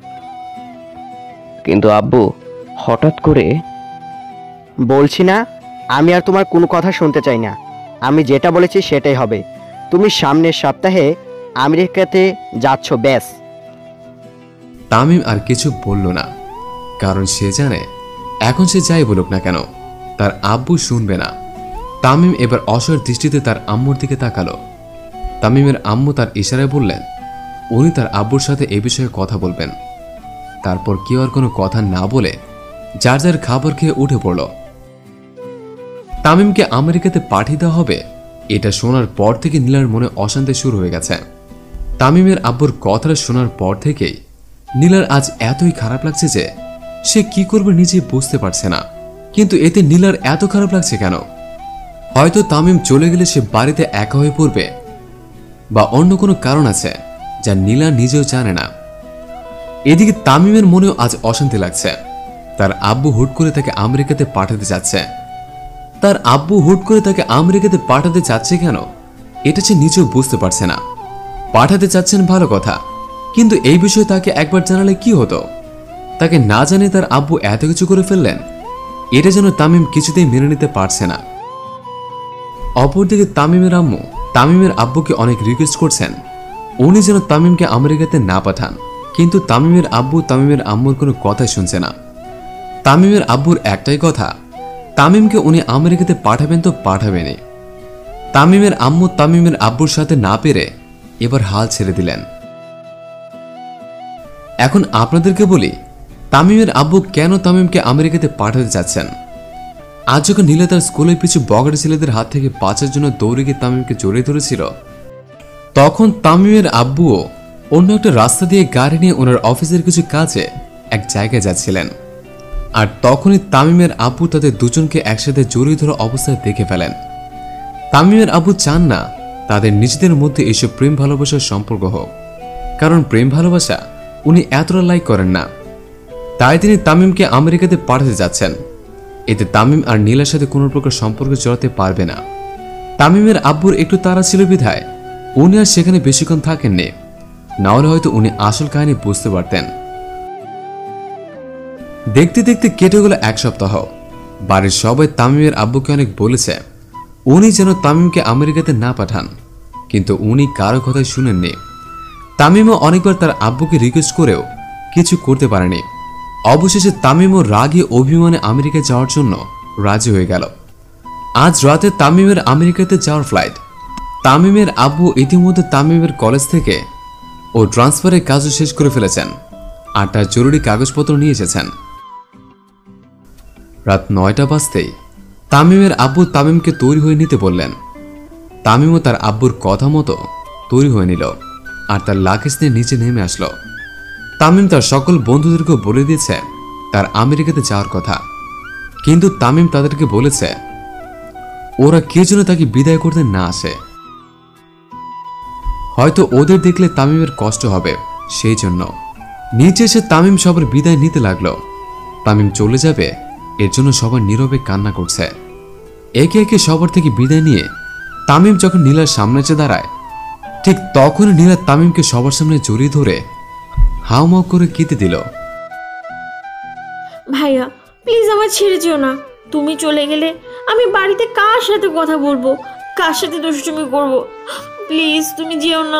কিন্তু আব্বু, হঠাৎ করে বলছি না, আমি আর তোমার কোনো কথা শুনতে চাই না। আমি যেটা বলেছি সেটাই হবে। তুমি সামনের সপ্তাহে আমেরিকাতে যাচ্ছ, ব্যাস। তামিম আর কিছু বলল না, কারণ সে জানে এখন সে যাই বলুক না কেন তার আব্বু শুনবে না। তামিম এবার অসহায় দৃষ্টিতে তার আম্মুর দিকে তাকালো। তামিমের আম্মু তার ইশারায় বললেন উনি তার আব্বুর সাথে এ বিষয়ে কথা বলবেন। তারপর কেউ আর কোনো কথা না বলে যার যার খাবার খেয়ে উঠে পড়ল। তামিমকে আমেরিকাতে পাঠিয়ে দেওয়া হবে, এটা শোনার পর থেকে নীলার মনে অশান্তি শুরু হয়ে গেছে। তামিমের আব্বুর কথাটা শোনার পর থেকেই নীলার আজ এতই খারাপ লাগছে যে সে কি করবে নিজে বুঝতে পারছে না। কিন্তু এতে নীলার এত খারাপ লাগছে কেন? হয়তো তামিম চলে গেলে সে বাড়িতে একা হয়ে পড়বে, বা অন্য কোনো কারণ আছে যা নীলা নিজেও জানে না। এদিকে তামিমের মনেও আজ অশান্তি লাগছে। তার আব্বু হুট করে তাকে আমেরিকাতে পাঠাতে যাচ্ছে। তার আব্বু হুট করে তাকে আমেরিকাতে পাঠাতে যাচ্ছে কেন, এটা সে নিজেও বুঝতে পারছে না। পাঠাতে চাচ্ছেন ভালো কথা, কিন্তু এই বিষয়ে তাকে একবার জানালে কি হতো? তাকে না জানিয়ে তার আব্বু এত কিছু করে ফেললেন, এটা যেন তামিম কিছুতেই মেনে নিতে পারছে না। অপরদিকে তামিমের আম্মু তামিমের আব্বুকে অনেক রিকোয়েস্ট করছেন উনি যেন তামিমকে আমেরিকাতে না পাঠান, কিন্তু তামিমের আব্বু তামিমের আম্মুর কোনো কথাই শুনছে না। তামিমের আব্বুর একটাই কথা, তামিমকে উনি আমেরিকাতে পাঠাবেন তো পাঠাবেনই। তামিমের আম্মু তামিমের আব্বুর সাথে না পেরে এবার হাল ছেড়ে দিলেন। এখন আপনাদেরকে বলি তামিমের আব্বু কেন তামিমকে আমেরিকাতে পাঠাতে যাচ্ছেন। আজ যখন নীলা তার স্কুলের পিছু বগাড়ি ছেলেদের হাত থেকে বাঁচার জন্য দৌড়ে গিয়ে তামিমকে জড়িয়ে ধরেছিল, তখন তামিমের আব্বুও অন্য একটা রাস্তা দিয়ে গাড়ি নিয়ে ওনার অফিসের কিছু কাজে এক জায়গায় যাচ্ছিলেন। আর তখনই তামিমের আব্বু তাদের দুজনকে একসাথে জড়িয়ে ধরা অবস্থায় দেখে ফেলেন। তামিমের আব্বু চান না তাদের নিজেদের মধ্যে এসব প্রেম ভালোবাসার সম্পর্ক হোক, কারণ প্রেম ভালোবাসা উনি এতটা লাইক করেন না। তাই তিনি তামিমকে আমেরিকাতে পাঠাতে যাচ্ছেন। এতে তামিম আর নীলার সাথে কোনো প্রকার সম্পর্ক জড়াতে পারবে না। তামিমের আব্বুর একটু তাড়া ছিল বিধায় উনি আর সেখানে বেশিক্ষণ থাকেননি, নাহলে হয়তো উনি আসল কাহিনী বুঝতে পারতেন। দেখতে দেখতে কেটে গেল এক সপ্তাহ। বাড়ির সবাই তামিমের আব্বুকে অনেক বলেছে উনি যেন তামিমকে আমেরিকাতে না পাঠান, কিন্তু উনি কারো কথাই শুনেননি। তামিমও অনেকবার তার আব্বুকে রিকোয়েস্ট করেও কিছু করতে পারেনি। অবশেষে তামিমও রাগে অভিমানে আমেরিকায় যাওয়ার জন্য রাজি হয়ে গেল। আজ রাতে তামিমের আমেরিকাতে যাওয়ার ফ্লাইট। তামিমের আব্বু ইতিমধ্যে তামিমের কলেজ থেকে ও ট্রান্সফারের কাজও শেষ করে ফেলেছেন আর তার জরুরি কাগজপত্র নিয়ে এসেছেন। রাত নয়টা বাজতেই তামিমের আব্বু তামিমকে তৈরি হয়ে নিতে বললেন। তামিমও তার আব্বুর কথা মতো তৈরি হয়ে নিল আর তার লাগেজ নিয়ে নিচে নেমে আসলো। তামিম তার সকল বন্ধুদেরকে বলে দিয়েছে তার আমেরিকাতে যাওয়ার কথা, কিন্তু তামিম তাদেরকে বলেছে ওরা কে যেন তাকে বিদায় করতে না আসে। হয়তো ওদের দেখলে তামিমের কষ্ট হবে, সেই জন্য নিচে এসে তামিম সবার বিদায় নিতে লাগলো। তামিম চলে যাবে এর জন্য সবার নীরবে কান্না করছে। একে একে সবার থেকে বিদায় নিয়ে তামিম যখন নীলার সামনে এসে দাঁড়ায়, ঠিক তখনই নীলা তামিমকে সবার সামনে জড়িয়ে ধরে হাউমাউ করে কেঁদে দিল। ভাইয়া প্লিজ আমার ছেড়ে যেও না, তুমি চলে গেলে আমি বাড়িতে কার সাথে কথা বলবো, কার সাথে দুষ্টুমি করব, প্লিজ তুমি যেও না।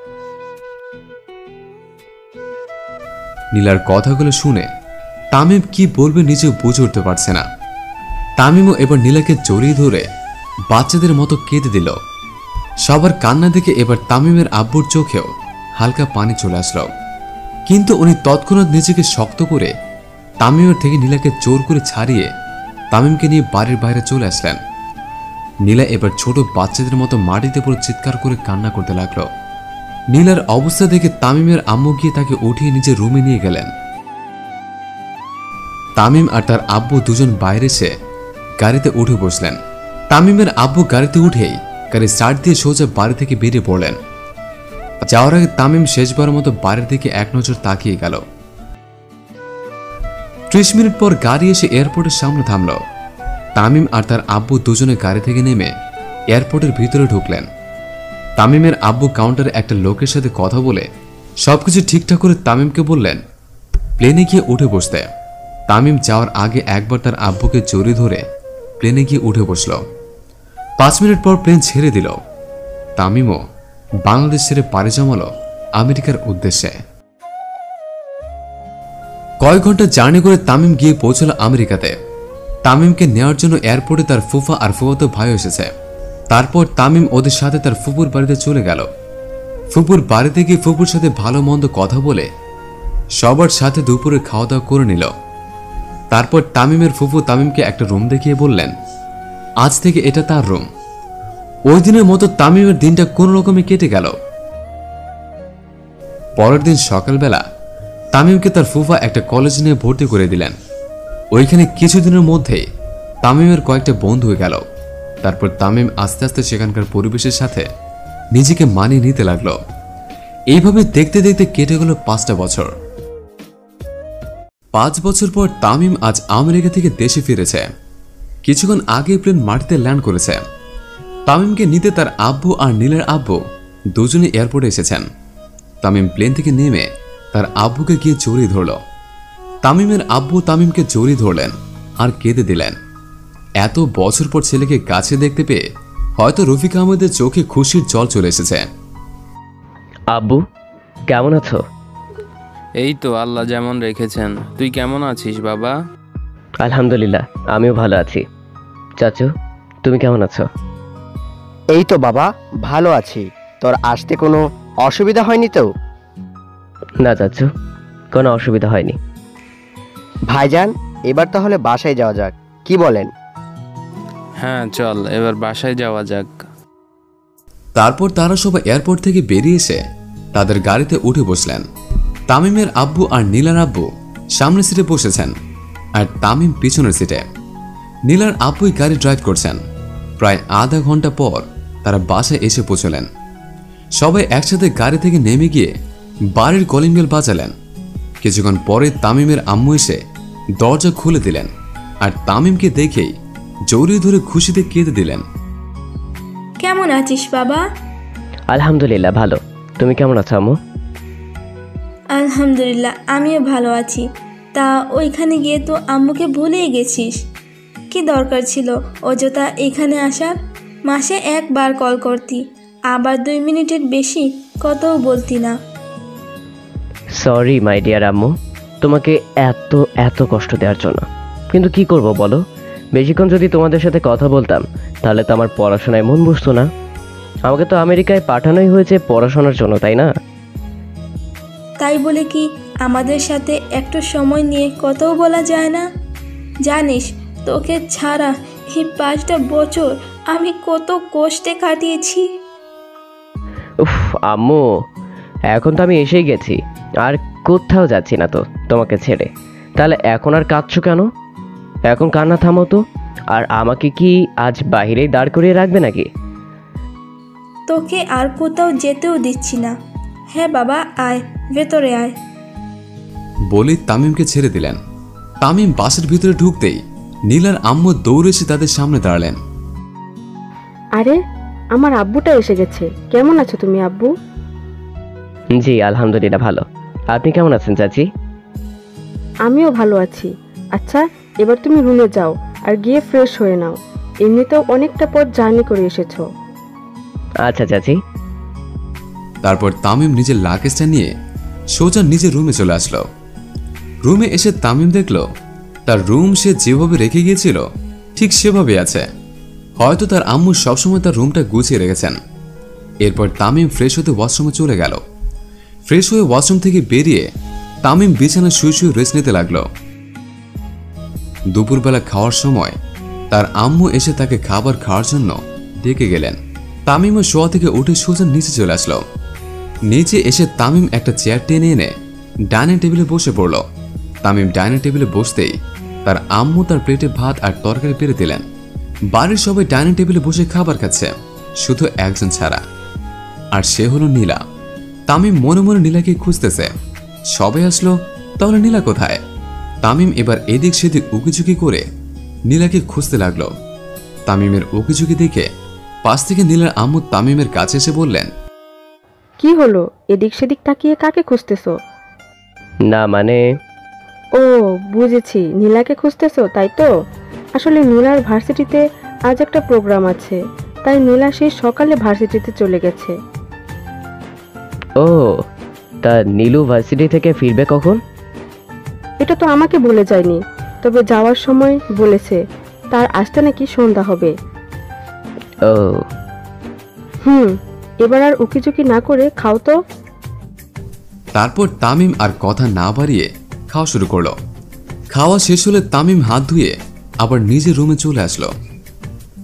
নীলার কথাগুলো শুনে তামিম কি বলবে নিজেও বুঝে উঠতে পারছে না। তামিমও এবার নীলাকে জড়িয়ে ধরে বাচ্চাদের মতো কেঁদে দিল। সবার কান্না দেখে এবার তামিমের আব্বুর চোখেও হালকা পানি চলে আসলো, কিন্তু উনি তৎক্ষণাৎ নিজেকে শক্ত করে তামিমের থেকে নীলাকে জোর করে ছাড়িয়ে তামিমকে নিয়ে বাড়ির বাইরে চলে আসলেন। নীলা এবার ছোট বাচ্চাদের মতো মাটিতে পড়ে চিৎকার করে কান্না করতে লাগলো। নীলার অবস্থা দেখে তামিমের আম্মু গিয়ে তাকে উঠিয়ে নিজের রুমে নিয়ে গেলেন। তামিম আর তার আব্বু দুজন বাইরে এসে গাড়িতে উঠে বসলেন। তামিমের আব্বু গাড়িতে উঠেই গাড়ি স্টার্ট দিয়ে সোজা বাড়ি থেকে বেরিয়ে পড়লেন। যাওয়ার আগে তামিম শেষবার মতো বাড়ির দিকে এক নজর তাকিয়ে গেল। ত্রিশ মিনিট পর গাড়ি এসে এয়ারপোর্টের সামনে থামল। তামিম আর তার আব্বু দুজনে গাড়ি থেকে নেমে এয়ারপোর্টের ভিতরে ঢুকলেন। তামিমের আব্বু কাউন্টারে একটা লোকের সাথে কথা বলে সবকিছু ঠিকঠাক করে তামিমকে বললেন প্লেনে গিয়ে উঠে বসতে। তামিম যাওয়ার আগে একবার তার আব্বুকে জড়িয়ে ধরে প্লেনে গিয়ে উঠে বসল। পাঁচ মিনিট পর প্লেন ছেড়ে দিল। তামিমও বাংলাদেশ ছেড়ে পাড়ি জমালো আমেরিকার উদ্দেশ্যে। কয়েক ঘন্টা জার্নি করে তামিম গিয়ে পৌঁছল আমেরিকাতে। তামিমকে নেওয়ার জন্য এয়ারপোর্টে তার ফুফা আর ফুফাতো ভাই এসেছে। তারপর তামিম ওদের সাথে তার ফুপুর বাড়িতে চলে গেল। ফুপুর বাড়িতে গিয়ে ফুপুর সাথে ভালো মন্দ কথা বলে সবার সাথে দুপুরে খাওয়া দাওয়া করে নিল। তারপর তামিমের ফুফু তামিমকে একটা রুম দেখিয়ে বললেন আজ থেকে এটা তার রুম। ওই দিনের মতো তামিমের দিনটা কোনো রকমে কেটে গেল। পরের দিন সকালবেলা তামিমকে তার ফুফা একটা কলেজ নিয়ে ভর্তি করে দিলেন। ওইখানে কিছুদিনের মধ্যেই তামিমের কয়েকটা বন্ধু হয়ে গেল। তারপর তামিম আস্তে আস্তে সেখানকার পরিবেশের সাথে নিজেকে মানিয়ে নিতে লাগলো। এইভাবে দেখতে দেখতে কেটে গেল পাঁচটা বছর। পাঁচ বছর পর তামিম আজ আমেরিকা থেকে দেশে ফিরেছে। কিছুক্ষণ আগে প্লেন মাটিতে ল্যান্ড করেছে। তামিমকে নিতে তার আব্বু আর নীলের আব্বু দুজনে এয়ারপোর্টে এসেছেন। তামিম প্লেন থেকে নেমে তার আব্বুকে গিয়ে জড়িয়ে ধরল। তামিমের আব্বু তামিমকে জড়িয়ে ধরলেন আর কেঁদে দিলেন। এত বছর পর ছেলেকে কাছে দেখতে পেয়ে হয়তো রফিক আহমেদের চোখে খুশির জল চলে এসেছে। আব্বু কেমন আছো? এই তো আল্লাহ যেমন রেখেছেন। তুই কেমন আছিস বাবা? আলহামদুলিল্লাহ, আমিও ভালো আছি। চাচু তুমি কেমন আছো? এই তো বাবা, ভালো আছি। তোর আসতে কোনো অসুবিধা হয়নি তো? না চাচু, কোনো অসুবিধা হয়নি। ভাইজান, এবার তাহলে বাসায় যাওয়া যাক, কি বলেন? হ্যাঁ চল, এবার বাসায় যাওয়া যাক। তারপর তারা সবাই এয়ারপোর্ট থেকে বেরিয়ে এসে তাদের গাড়িতে উঠে বসলেন। তামিমের আব্বু আর নীলার আব্বু সামনের সিটে বসেছেন আর তামিম পিছনের সিটে। নীলার আব্বুই গাড়ি ড্রাইভ করছেন। প্রায় আধা ঘন্টা পর তারা বাসায় এসে পৌঁছলেন। সবাই একসাথে গাড়ি থেকে নেমে গিয়ে বাড়ির কলিং বেল বাজালেন। কিছুক্ষণ পরে তামিমের আম্মু এসে দরজা খুলে দিলেন আর তামিমকে দেখেই জড়িয়ে ধরে খুশিতে কেঁদে দিলেন। কেমন আছিস বাবা? আলহামদুলিল্লাহ ভালো। তুমি কেমন আছো আম্মু? আলহামদুলিল্লাহ আমিও ভালো আছি। তা ওইখানে গিয়ে তো আম্মুকে ভুলেই গেছিস। কি দরকার ছিল অযথা এখানে আসার? মাসে একবার কল করতি, আবার দুই মিনিটের বেশি কতও বলতি না। সরি মাই ডিয়ার আম্মু, তোমাকে এত এত কষ্ট দেওয়ার জন্য। কিন্তু কি করব বলো, বেশিক্ষণ যদি তোমাদের সাথে কথা বলতাম তাহলে তো আমার পড়াশোনায় মন বসতো না। আমাকে তো আমেরিকায় পাঠানোই হয়েছে পড়াশোনার জন্য, তাই না? তাই বলে কি আমাদের সাথে একটু সময় নিয়ে কথাও বলা যায় না? জানিস তোকে ছাড়া এই পাঁচটা বছর আমি কত কষ্টে কাটিয়েছি। উফ আম্মু, এখন তো আমি এসেই গেছি, আর কোথাও যাচ্ছি না তো তোমাকে ছেড়ে। তাহলে এখন আর কাঁদছো কেন? এখন কান্না থামো তো। আর আমাকে কি আজ বাহিরেই দাঁড় করিয়ে রাখবে নাকি? তোকে আর কোথাও যেতেও দিচ্ছি না। হ্যাঁ বাবা, আয় ভেতরে আয়। বলে তামিমকে ছেড়ে দিলেন। তামিম বাসের ভিতরে ঢুকতেই নীলার আম্মু দৌড়ে এসে তাদের সামনে দাঁড়ালেন। আরে, আমার আব্বুটা এসে গেছে। কেমন আছো তুমি আব্বু? জি আলহামদুলিল্লাহ ভালো। আপনি কেমন আছেন চাচি? আমিও ভালো আছি। আচ্ছা, এবার তুমি রুমে যাও আর গিয়ে ফ্রেশ হয়ে নাও। এমনিতেও অনেকটা পথ জার্নি করে এসেছো। আচ্ছা চাচি। তারপর তামিম নিজের লাগেজটা নিয়ে সোজা নিজের রুমে চলে আসলো। রুমে এসে তামিম দেখলো তার রুম সে যেভাবে রেখে গিয়েছিল ঠিক সেভাবে আছে। হয়তো তার আম্মু সবসময় তার রুমটা গুছিয়ে রেখেছেন। এরপর তামিম ফ্রেশ হতে ওয়াশরুমে চলে গেল। ফ্রেশ হয়ে ওয়াশরুম থেকে বেরিয়ে তামিম বিছানায় শুয়ে শুয়ে রেস্ট নিতে লাগলো। দুপুরবেলা খাওয়ার সময় তার আম্মু এসে তাকে খাবার খাওয়ার জন্য ডেকে গেলেন। তামিমও শোয়া থেকে উঠে সোজা নিচে চলে আসলো। নিচে এসে তামিম একটা চেয়ার টেনে এনে ডাইনিং টেবিলে বসে পড়ল। তামিম ডাইনিং টেবিলে বসতেই তার আম্মু তার প্লেটে ভাত আর তরকারি পেরে দিলেন। বাড়ির সবাই ডাইনিং টেবিলে বসে খাবার খাচ্ছে, শুধু একজন ছাড়া, আর সে হলো নীলা। তামিম মনে মনে নীলাকে খুঁজতেছে। সবাই আসলো, তাহলে নীলা কোথায়? তামিম এবার এদিক সেদিক উকিঝুঁকি করে নীলাকে খুঁজতে লাগলো। তামিমের উকিঝুঁকি দেখে পাশ থেকে নীলার আম্মু তামিমের কাছে এসে বললেন, কি হলো, এদিক সেদিক তাকিয়ে কাকে খুঁজতেছো? না মানে ও বুঝেছি, নীলাকে খুঁজতেছো তাই তো। আসলে নীলার ভার্সিটিতে আজ একটা প্রোগ্রাম আছে, তাই নীলা সেই সকালে ভার্সিটিতে চলে গেছে। ও, তা নীলু ভার্সিটি থেকে ফিরবে কখন? এটা তো আমাকে বলে যায়নি, তবে যাওয়ার সময় বলেছে তার আসতে নাকি সন্ধ্যা হবে। ও হুম, এবার আর উকিঝুঁকি না করে খাও তো। তারপর তামিম আর কথা না বাড়িয়ে খাওয়া শুরু করলো। খাওয়া শেষ হলে তামিম হাত ধুয়ে আবার নিজের রুমে চলে আসলো।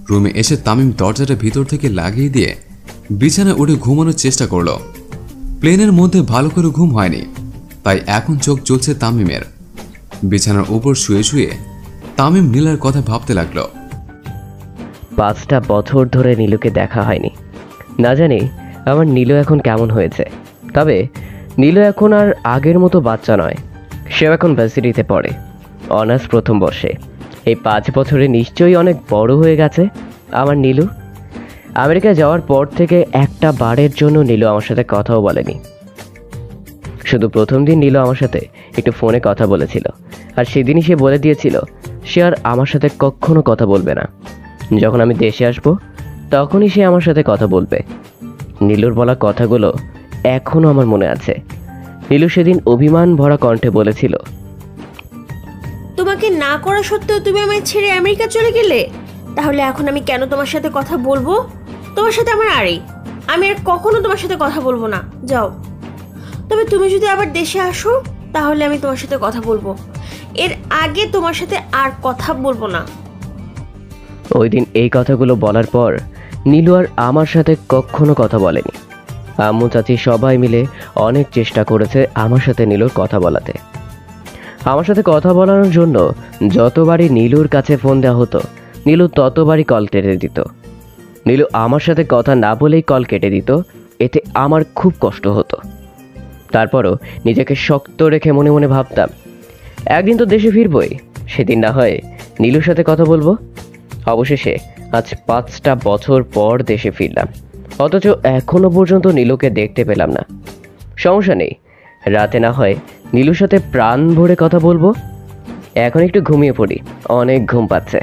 রুমে এসে তামিম দরজাটা ভিতর থেকে লাগিয়ে দিয়ে বিছানায় উঠে ঘুমানোর চেষ্টা করলো। প্লেনের মধ্যে ভালো করে ঘুম হয়নি, তাই এখন চোখ জ্বলছে তামিমের। বিছানার উপর শুয়ে শুয়ে তামিম নীলার কথা ভাবতে লাগলো। পাঁচটা বছর ধরে নীলুকে দেখা হয়নি, না জানি আমার নীলু এখন কেমন হয়েছে। তবে নীলু এখন আর আগের মতো বাচ্চা নয়, সেও এখন ভার্সিটিতে পড়ে, অনার্স প্রথম বর্ষে। এই পাঁচ বছরে নিশ্চয়ই অনেক বড় হয়ে গেছে আমার নীলু। আমেরিকা যাওয়ার পর থেকে একটা বারের জন্য নীলু আমার সাথে কথাও বলেনি। শুধু প্রথম দিন নীলু আমার সাথে একটু ফোনে কথা বলেছিল, আর সেদিনই সে বলে দিয়েছিল সে আর আমার সাথে কখনো কথা বলবে না। যখন আমি দেশে আসবো তখনই সে আমার সাথে কথা বলবে। নীলুর বলা কথাগুলো এখনো আমার মনে আছে। নীলু সেদিন অভিমান ভরা কণ্ঠে বলেছিল, তোমাকে না করা সত্ত্বেও তুমি আমায় ছেড়ে আমেরিকা চলে গেলে, তাহলে এখন আমি কেন তোমার সাথে কথা বলবো? তোমার সাথে আমার আড়ি, আমি আর কখনো তোমার সাথে কথা বলবো না, যাও। তবে তুমি যদি আবার দেশে আসো তাহলে আমি তোমার সাথে কথা বলবো, এর আগে তোমার সাথে আর কথা বলবো না। ওই দিন এই কথাগুলো বলার পর নীলু আর আমার সাথে কখনো কথা বলেনি। আম্মু চাচি সবাই মিলে অনেক চেষ্টা করেছে আমার সাথে নীলুর কথা বলাতে। আমার সাথে কথা বলানোর জন্য যতবারই নীলুর কাছে ফোন দেওয়া হতো, নীলু ততবারই কল কেটে দিত। নীলু আমার সাথে কথা না বলেই কল কেটে দিত, এতে আমার খুব কষ্ট হতো। তারপরও নিজেকে শক্ত রেখে মনে মনে ভাবতাম একদিন তো দেশে ফিরবই, সেদিন না হয় নীলুর সাথে কথা বলবো। অবশেষে আজ পাঁচটা বছর পর দেশে ফিরলাম, অথচ এখনো পর্যন্ত নীলুকে দেখতে পেলাম না। সমস্যা নেই, রাতে না হয় নীলুর সাথে প্রাণ ভরে কথা বলবো। এখন একটু ঘুমিয়ে পড়ি, অনেক ঘুম পাচ্ছে।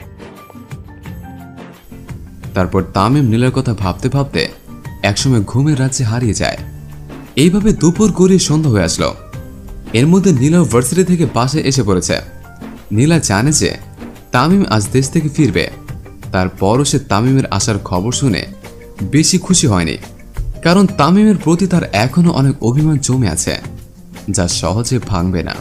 তারপর তামিম নীলার কথা ভাবতে ভাবতে একসময় ঘুমের রাজ্যে হারিয়ে যায়। এইভাবে দুপুর গড়িয়ে সন্ধ্যা হয়ে আসলো। এর মধ্যে নীলা ভার্সিটি থেকে বাসায় এসে পড়েছে। নীলা জানে যে তামিম আজ দেশ থেকে ফিরবে, তারপরও সে তামিমের আসার খবর শুনে বেশি খুশি হয়নি, কারণ তামিমের প্রতি তার এখনো অনেক অভিমান জমে আছে, যা সহজে ভাঙবে না।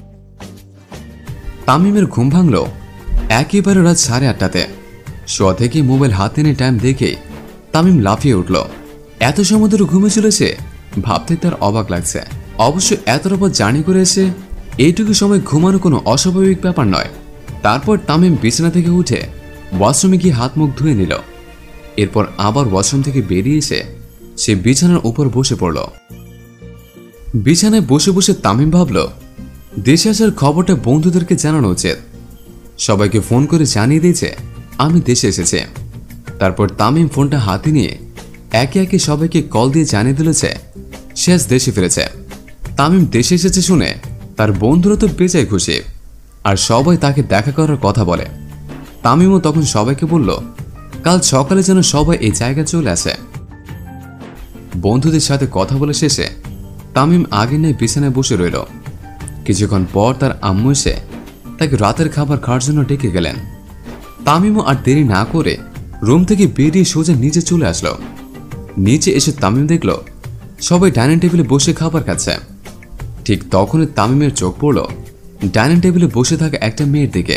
তামিমের ঘুম ভাঙল একেবারে রাত সাড়ে আটটাতে। শোয়া থেকে মোবাইল হাতে নিয়ে টাইম দেখে তামিম লাফিয়ে উঠল। এত সময় ধরে ঘুমে চলেছে, ভাবতে তার অবাক লাগছে। অবশ্য এতটা পর জার্নি করে এসে এইটুকু সময় ঘুমানো কোনো অস্বাভাবিক ব্যাপার নয়। তারপর তামিম বিছানা থেকে উঠে ওয়াশরুমে গিয়ে হাত মুখ ধুয়ে নিল। এরপর আবার ওয়াশরুম থেকে বেরিয়ে এসে সে বিছানার উপর বসে পড়ল। বিছানায় বসে বসে তামিম ভাবল দেশে আসার খবরটা বন্ধুদেরকে জানানো উচিত। সবাইকে ফোন করে জানিয়ে দিয়েছে আমি দেশে এসেছি। তারপর তামিম ফোনটা হাতে নিয়ে একে একে সবাইকে কল দিয়ে জানিয়ে দিল যে সে আজ দেশে ফিরেছে। তামিম দেশে এসেছে শুনে তার বন্ধুরা তো বেজায় খুশি, আর সবাই তাকে দেখা করার কথা বলে। তামিমও তখন সবাইকে বলল কাল সকালে যেন সবাই এই জায়গায় চলে আসে। বন্ধুদের সাথে কথা বলে শেষে তামিম আগে নেই বিছানায় বসে রইল। কিছুক্ষণ পর তার আম্মু এসে তাকে রাতের খাবার খাওয়ার জন্য ডেকে গেলেন। তামিমও আর দেরি না করে রুম থেকে বেরিয়ে সোজা নিচে চলে আসলো। নিচে এসে তামিম দেখল সবাই ডাইনিং টেবিলে বসে খাবার খাচ্ছে। ঠিক তখনই তামিমের চোখ পড়ল ডাইনিং টেবিলে বসে থাকা একটা মেয়ের দিকে।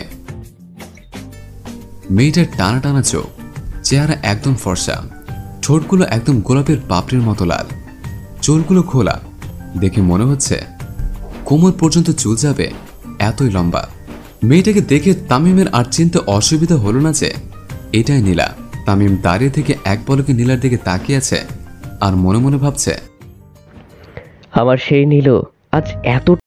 মেয়েটার টানা টানা চোখ, চেহারা একদম ফর্সা, ঠোঁটগুলো একদম গোলাপের পাপড়ির মতো লাল, চুলগুলো খোলা, দেখে মনে হচ্ছে কোমর পর্যন্ত চুল যাবে, এতই লম্বা। মেয়েটাকে দেখে তামিমের আর চিনতে অসুবিধা হলো না যে এটাই নীলা। তামিম দাঁড়িয়ে থেকে এক পলকে নীলার দিকে তাকিয়ে আছে আর মনে মনে ভাবছে আমার সেই নীলু আজ এত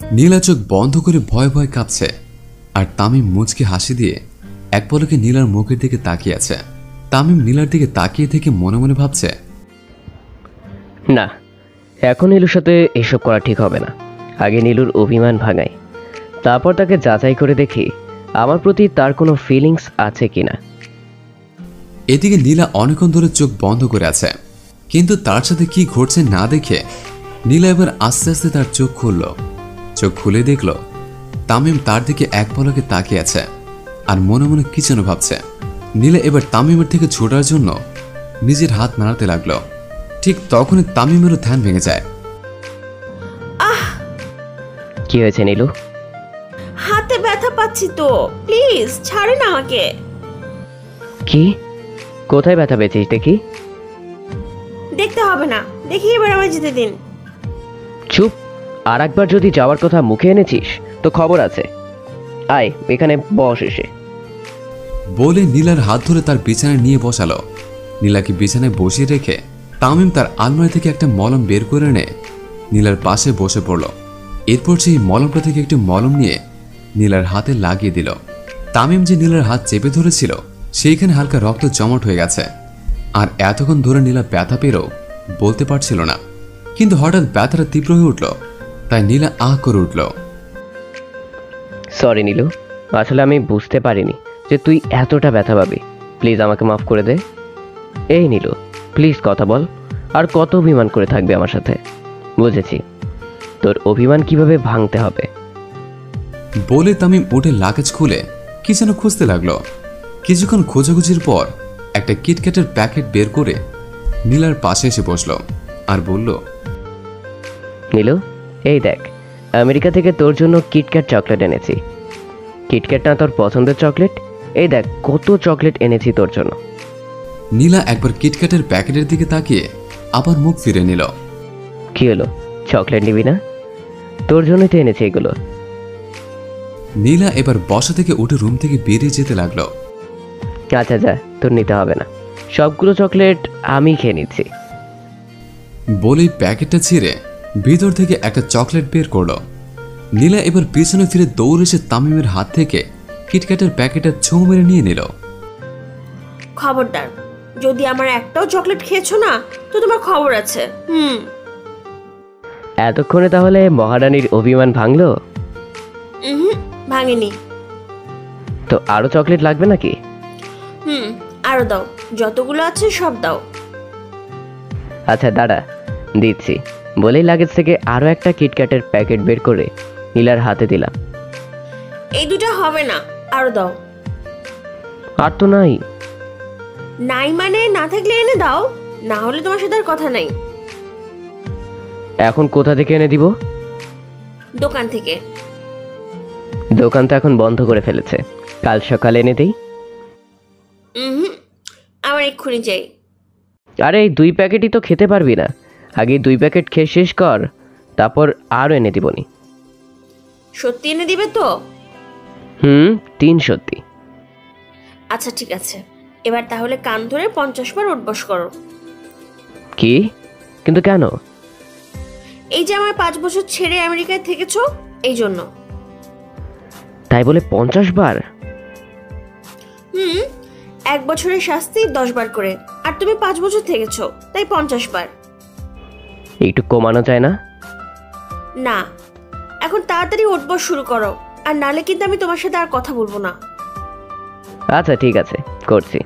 নীলা চোখ বন্ধ করে ভয় ভয় কাঁপছে, আর তামিম মুচকে হাসি দিয়ে এক পলকে নীলার মুখের দিকে তাকিয়ে আছে। তামিম নীলার দিকে তাকিয়ে থেকে মনে মনে ভাবছে, না, এখন নীলুর সাথে এসব করা ঠিক হবে না। আগে নীলুর অভিমান ভাঙাই, তারপর তাকে যাচাই করে দেখি আমার প্রতি তার কোনো ফিলিংস আছে কিনা। এদিকে নীলা অনেকক্ষণ ধরে চোখ বন্ধ করে আছে, কিন্তু তার সাথে কি ঘটছে না দেখে নীলা এবার আস্তে আস্তে তার চোখ খুলল। চোখ খুলে দেখল তামিম তার দিকে এক পলকে তাকিয়ে আছে আর মনে মনে কি যেন ভাবছে। নীলা এবার তামিমের থেকে ছোটার জন্য নিজের হাত নাড়াতে লাগলো। ঠিক তখনই তামিমেরও ধ্যান ভেঙে যায়। আহ, কি হয়েছে নীলু? হাতে ব্যথা পাচ্ছি তো, প্লিজ ছাড়েন আমাকে। কি? কোথায় ব্যথা পেয়েছিস দেখি? দেখতে হবে না, দেখি এবার আমায় যেতে দিন। চুপ! আর একবার যদি যাওয়ার কথা মুখে এনেছিস তো খবর আছে। আয় এখানে বস এসে। বলে নীলার হাত ধরে তার বিছানায় নিয়ে বসালো। নীলাকে বিছানায় বসিয়ে রেখে তামিম তার আলমারি থেকে একটা মলম বের করে এনে নীলার পাশে বসে পড়ল। এরপর সেই মলমটা থেকে একটু মলম নিয়ে নীলার হাতে লাগিয়ে দিল। তামিম যে নীলার হাত চেপে ধরেছিল সেইখানে হালকা রক্ত জমাট হয়ে গেছে, আর এতক্ষণ ধরে নীলা ব্যথা পেয়েও বলতে পারছিল না। কিন্তু হঠাৎ ব্যথাটা তীব্র হয়ে উঠল, তাই নীলা আহ করে উঠল। সরি নীলু, আসলে আমি বুঝতে পারিনি যে তুই এতটা ব্যথা পাবি। প্লিজ আমাকে মাফ করে দে। এই নীলু, প্লিজ কথা বল। আর কত অভিমান করে থাকবে আমার সাথে? বুঝেছি তোর অভিমান কিভাবে ভাঙতে হবে। বলে তামিম উঠে লাগেজ খুলে কি যেন খুঁজতে লাগলো। কিছুক্ষণ খোঁজাখুঁজির পর একটা কিটক্যাটের প্যাকেট বের করে নীলার পাশে এসে বসলো আর বলল, নীলু এই দেখ, আমেরিকা থেকে তোর জন্য কিটক্যাট চকলেট এনেছি। কিটক্যাট না তোর পছন্দের চকলেট? এই দেখ কত চকলেট এনেছি তোর জন্য। নীলা একবার কিটক্যাটের প্যাকেটের দিকে তাকিয়ে আবার মুখ ফিরে নিল। কি হলো, চকলেট নিবি না? তোর জন্যই তো এনেছি এগুলো। নীলা এবার বসা থেকে উঠে রুম থেকে বেরিয়ে যেতে লাগলো। আচ্ছা যা, তোর নিতে হবে না, সবগুলো চকলেট আমি খেয়ে নিচ্ছি। বলেই প্যাকেটটা ছিঁড়ে ভিতর থেকে একটা চকলেট বের করলো। নীলা এবার পিছনে ফিরে দৌড়ে এসে তামিমের হাত থেকে কিটক্যাটের প্যাকেটটা ছোঁ মেরে নিয়ে নিল। খবরদার, যদি আমার একটাও চকলেট খেয়েছো না তো তোমার খবর আছে। হুম। এতক্ষণে তাহলে মহারানীর অভিমান ভাঙলো? হুম, ভাঙেনি। তো আরো চকলেট লাগবে নাকি? হুম, আরো দাও, যতগুলো আছে সব দাও। আচ্ছা দাঁড়া, দিচ্ছি। বলেই লাগেজ থেকে আরো একটা কিটক্যাটের প্যাকেট বের করে নীলার হাতে দিলাম। এই দুটো হবে না, আরো দাও। আর তো নাই। নাই মানে না থাকলে এনে দাও, না হলে তোমার সাথে আর কথা নাই। এখন কোথা থেকে এনে দিব? দোকান থেকে। দোকান তো এখন বন্ধ করে ফেলেছে, কাল সকালে এনে দেই। হুম, আমার এক্ষুনি চাই। আরে এই দুই প্যাকেটই তো খেতে পারবি না, আগে দুই প্যাকেট খেয়ে শেষ কর, তারপর আরও এনে দিবনি। সত্যি এনে দিবে তো? হুম, তিন সত্যি। আচ্ছা ঠিক আছে, এবার তাহলে কান ধরে পঞ্চাশ বার উঠবস করো। কি? কিন্তু কেন? এই যে আমার পাঁচ বছর ছেড়ে আমেরিকায় থেকেছো, এই জন্য। তাই বলে পঞ্চাশ বার? হুম, এক বছরের শাস্তি দশ বার করে, আর তুমি পাঁচ বছর থেকেছো তাই পঞ্চাশ বার। একটু কমানো যায় না? না, এখন তাড়াতাড়ি উঠবস শুরু করো, আর নালে কিন্তু আমি তোমার সাথে আর কথা বলবো না। আচ্ছা ঠিক আছে, করছি।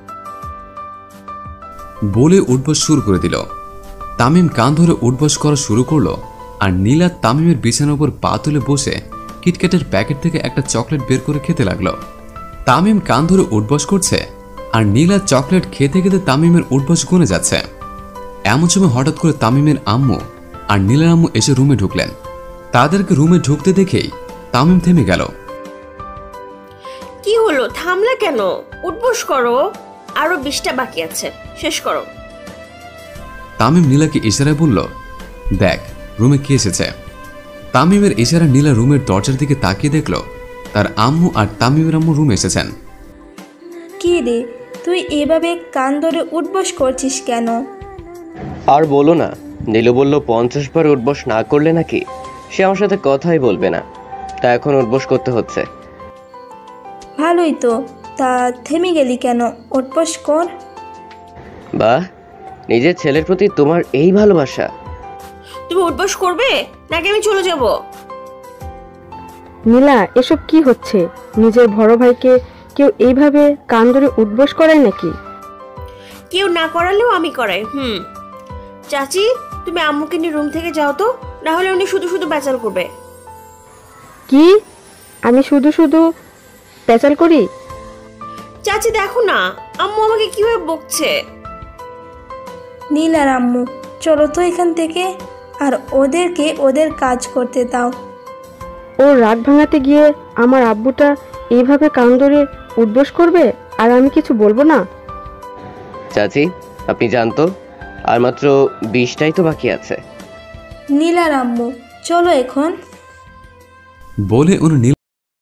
বলে উঠবস শুরু করে দিল। তামিম কান ধরে উঠবস করা শুরু করলো, আর নীলা তামিমের বিছানার উপর পা তুলে বসে কিটক্যাটের প্যাকেট থেকে একটা চকলেট বের করে খেতে লাগলো। তামিম কান ধরে উঠবস করছে, আর নীলা চকলেট খেতে খেতে তামিমের উঠবস গুনে যাচ্ছে। এমন সময় হঠাৎ করে তামিমের আম্মু আর নীলার আম্মু এসে রুমে ঢুকলেন। তাদেরকে রুমে ঢুকতে দেখেই তামিম থেমে গেল। কি হলো, থামলা কেন? উঠবস করো, আরো বিশটা বাকি আছে, শেষ করো। তামিম নীলাকে ইশারায় বলল, দেখ রুমে কে এসেছে। তামিমের ইশারা নীলা রুমের দরজার দিকে তাকিয়ে দেখল তার আম্মু আর তামিমের আম্মু রুমে এসেছেন। কি রে, তুই এভাবে কান ধরে উঠবস করছিস কেন? আর বলো না, নীলু বলল পঞ্চাশ বার উঠবস না করলে নাকি সে আমার সাথে কথাই বলবে না, তা এখন উঠবোস করতে হচ্ছে। ভালোই তো, তা থেমে গেলি কেন? উঠবোস কর। বাহ, নিজের ছেলের প্রতি তোমার এই ভালোবাসা। তুমি উঠবস করবে নাকি আমি চলে যাব? নীলা, এসব কি হচ্ছে? নিজের বড় ভাইকে কেউ এইভাবে কান ধরে উঠবোস করায় নাকি? কেউ না করালেও আমি করাই। হুম চাচি, তুমি আম্মুকে নিয়ে রুম থেকে যাও তো, না হলে উনি শুধু শুধু প্যাচাল করবে। কি? আমি শুধু শুধু প্যাচাল করি? চাচি দেখো না, আম্মু আমাকে কিভাবে বকছে। নীল আর আম্মু, চলো তো এখান থেকে, আর ওদেরকে ওদের কাজ করতে দাও। ও রাগ ভাঙাতে গিয়ে আমার আব্বুটা এইভাবে কান ধরে উঠবোস করবে, আর আমি কিছু বলবো না? চাচি আপনি জানতো আর মাত্র বিশটাই তো বাকি আছে। নীল আর আম্মু, চলো এখন। বলে উনি নীল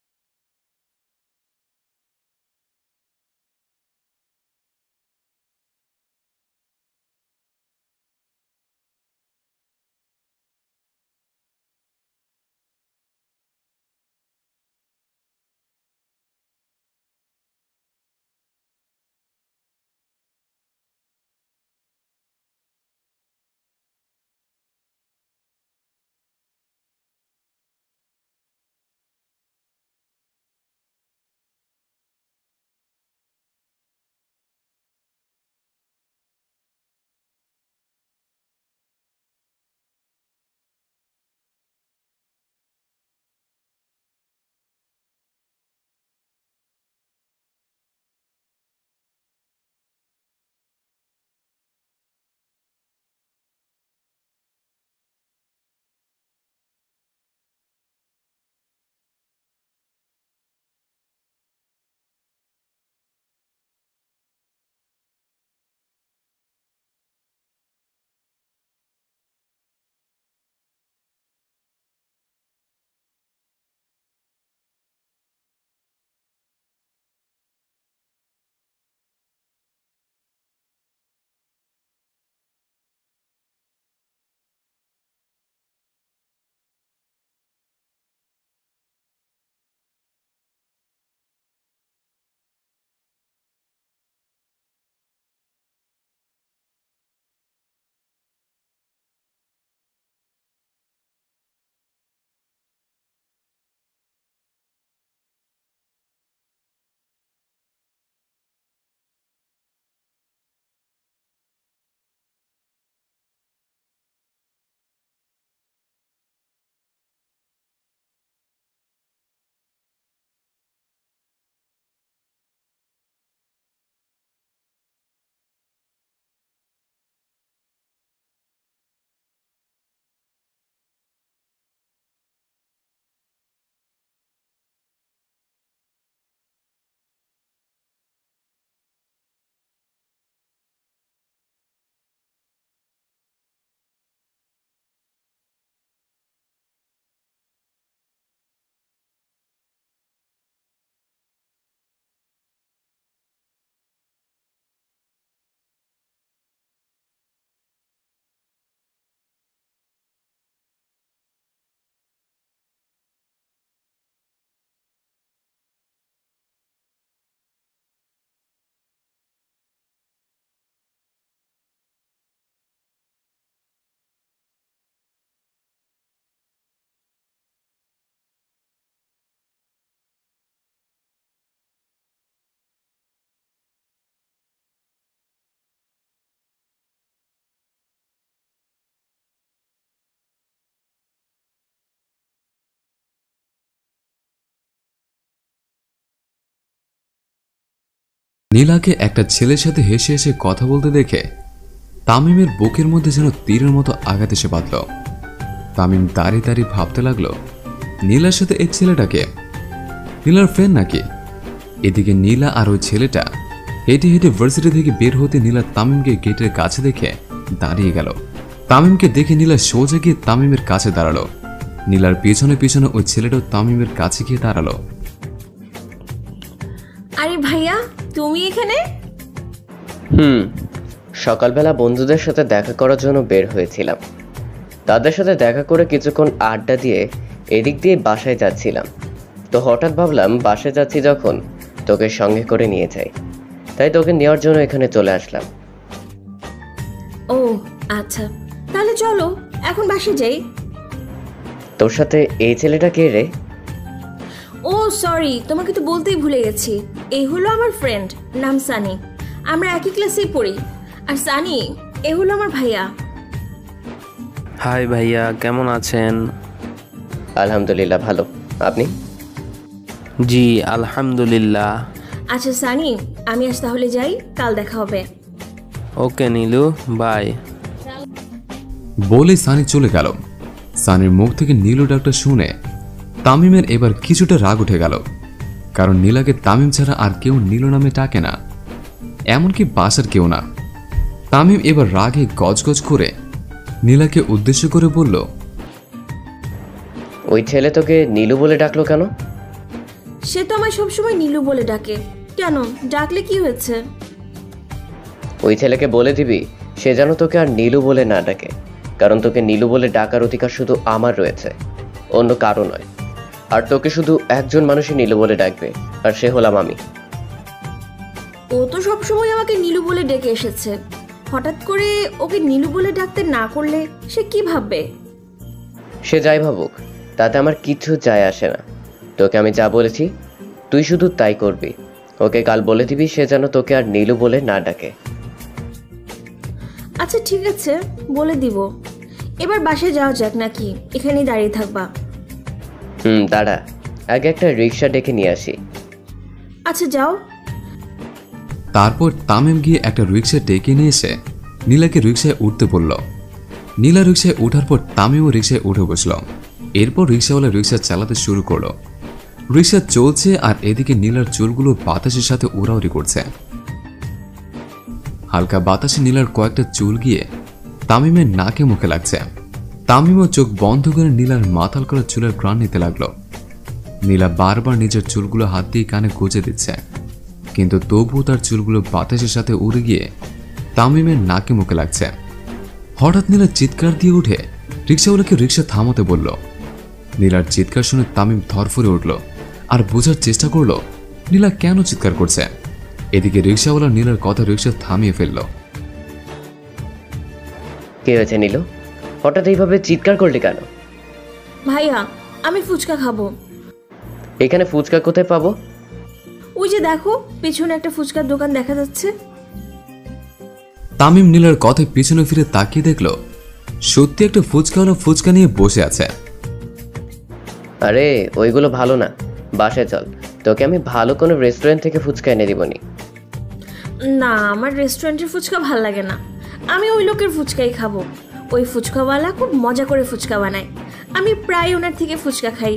নীলাকে একটা ছেলের সাথে হেসে হেসে কথা বলতে দেখে তামিমের বুকের মধ্যে যেন তীরের মতো আঘাত এসে বাঁধল। তামিম দাঁড়িয়ে দাঁড়িয়ে ভাবতে লাগলো, নীলার সাথে এই ছেলেটাকে নীলার ফ্রেন্ড নাকি? এদিকে নীলা আর ওই ছেলেটা হেঁটে হেঁটে ভার্সিটি থেকে বের হতে নীলা তামিমকে গেটের কাছে দেখে দাঁড়িয়ে গেল। তামিমকে দেখে নীলা সোজা গিয়ে তামিমের কাছে দাঁড়ালো। নীলার পিছনে পিছনে ওই ছেলেটাও তামিমের কাছে গিয়ে দাঁড়ালো। আরে ভাইয়া, তুমি এখানে? হুম সকালবেলা বন্ধুদের সাথে দেখা করার জন্য বের হয়েছিলাম, তাদের সাথে দেখা করে কিছুক্ষণ আড্ডা দিয়ে এদিক দিয়ে বাসায় যাচ্ছিলাম, তো হঠাৎ ভাবলাম বাসায় যাচ্ছি যখন তোকে সঙ্গে করে নিয়ে যাই, তাই তোকে নেওয়ার জন্য এখানে চলে আসলাম। ও আচ্ছা, তাহলে চলো এখন বাসে যাই। তোর সাথে এই ছেলেটা কে রে? ও সরি, তোমাকে তো বলতেই ভুলে গেছি, এই হলো আমার ফ্রেন্ড, নাম সানি। আমরা একই ক্লাসেই পড়ি। আর সানি, এ হলো আমার ভাইয়া। হাই ভাইয়া, কেমন আছেন? আলহামদুলিল্লাহ ভালো, আপনি? জি আলহামদুলিল্লাহ। আচ্ছা সানি, আমি আজ তাহলে যাই, কাল দেখা হবে। Okay Nilu, bye. বলে সানি চলে গেল। সানির মুখ থেকে নীলু ডাকটা শুনে তামিমের এবার কিছুটা রাগ উঠে গেল, কারণ নীলাকে তামিম ছাড়া আর কেউ নীলু নামে ডাকে না, এমনকি বাসার কেউ না। তামিম এবার রাগে গজগজ করে নীলাকে উদ্দেশ্য করে বলল, ওই ছেলে তোকে নীলু বলে ডাকলো কেন? সে তো আমায় সবসময় নীলু বলে ডাকে। কেন, ডাকলে কি হয়েছে? ওই ছেলেকে বলে দিবি সে যেন তোকে আর নীলু বলে না ডাকে, কারণ তোকে নীলু বলে ডাকার অধিকার শুধু আমার রয়েছে, অন্য কারো নয়। আর তোকে শুধু একজন মানুষই নীলু বলে ডাকবে, আর সে হলাম আমি। ও তো সবসময় আমাকে নীলু বলে ডেকে এসেছে, হঠাৎ করে ওকে নীলু বলে ডাকতে না করলে সে কি ভাববে? সে যাই ভাবুক, তাতে আমার কিছু যায় আসে না। তোকে আমি যা বলেছি তুই শুধু তাই করবি। ওকে কাল বলে দিবি সে যেন তোকে আর নীলু বলে না ডাকে। আচ্ছা ঠিক আছে, বলে দিব। এবার বাসায় যাওয়া যাক নাকি এখানেই দাঁড়িয়ে থাকবা? হুম দাঁড়া, আগে একটা রিক্সা ডেকে নিয়ে আসি। আচ্ছা যাও। তারপর তামিম গিয়ে একটা রিক্সা ডেকে নিয়ে এসে নীলাকে রিক্সায় উঠতে বলল। নীলা রিক্সায় ওঠার পর তামিমও রিক্সায় উঠে বসল। এরপর রিক্সাওয়ালা রিক্সা চালাতে শুরু করলো। রিক্সা চলছে আর এদিকে নীলার চুলগুলো বাতাসের সাথে উড়াউড়ি করছে। হালকা বাতাসে নীলার কয়েকটা চুল গিয়ে তামিমের নাকে মুখে লাগছে। তামিমও চোখ বন্ধ করে নীলার মাথাল করা চুলের ঘ্রাণ নিতে লাগলো। নীলা বারবার নিজের চুলগুলো হাত দিয়ে কানে গুজে দিচ্ছে, কিন্তু তবুও তার চুলগুলো বাতাসের সাথে উড়ে গিয়ে তামিমের নাকে মুখে লাগছে। হঠাৎ নীলা চিৎকার দিয়ে উঠে রিক্সাওয়ালাকে রিক্সা থামাতে বলল। নীলার চিৎকার শুনে তামিম ধরফরে উঠল আর বোঝার চেষ্টা করলো নীলা কেন চিৎকার করছে। এদিকে রিক্সাওয়ালা নীলার কথা রিক্সা থামিয়ে ফেলল। কে হয়েছে নীলু, হঠাৎ এইভাবে চিৎকার করলি কেন? ভাইয়া, আমি ফুচকা খাবো। এখানে ফুচকা কোথায় পাবো? ওই যে দেখো, পেছনে একটা ফুচকার দোকান দেখা যাচ্ছে। তামিম নীলার কথায় পিছনে ফিরে তাকিয়ে দেখলো সত্যি একটা ফুচকাওয়ালা ফুচকা নিয়ে বসে আছে। আরে ওইগুলো ভালো না, বাসায় চল, তোকে আমি ভালো কোনো রেস্টুরেন্ট থেকে ফুচকা এনে দিবনি। না, আমার রেস্টুরেন্টের ফুচকা ভাল লাগে না, আমি ওই লোকের ফুচকাই খাবো। ওই ফুচকাওয়ালা খুব মজা করে ফুচকা বানায়, আমি প্রায় ওনার থেকে ফুচকা খাই।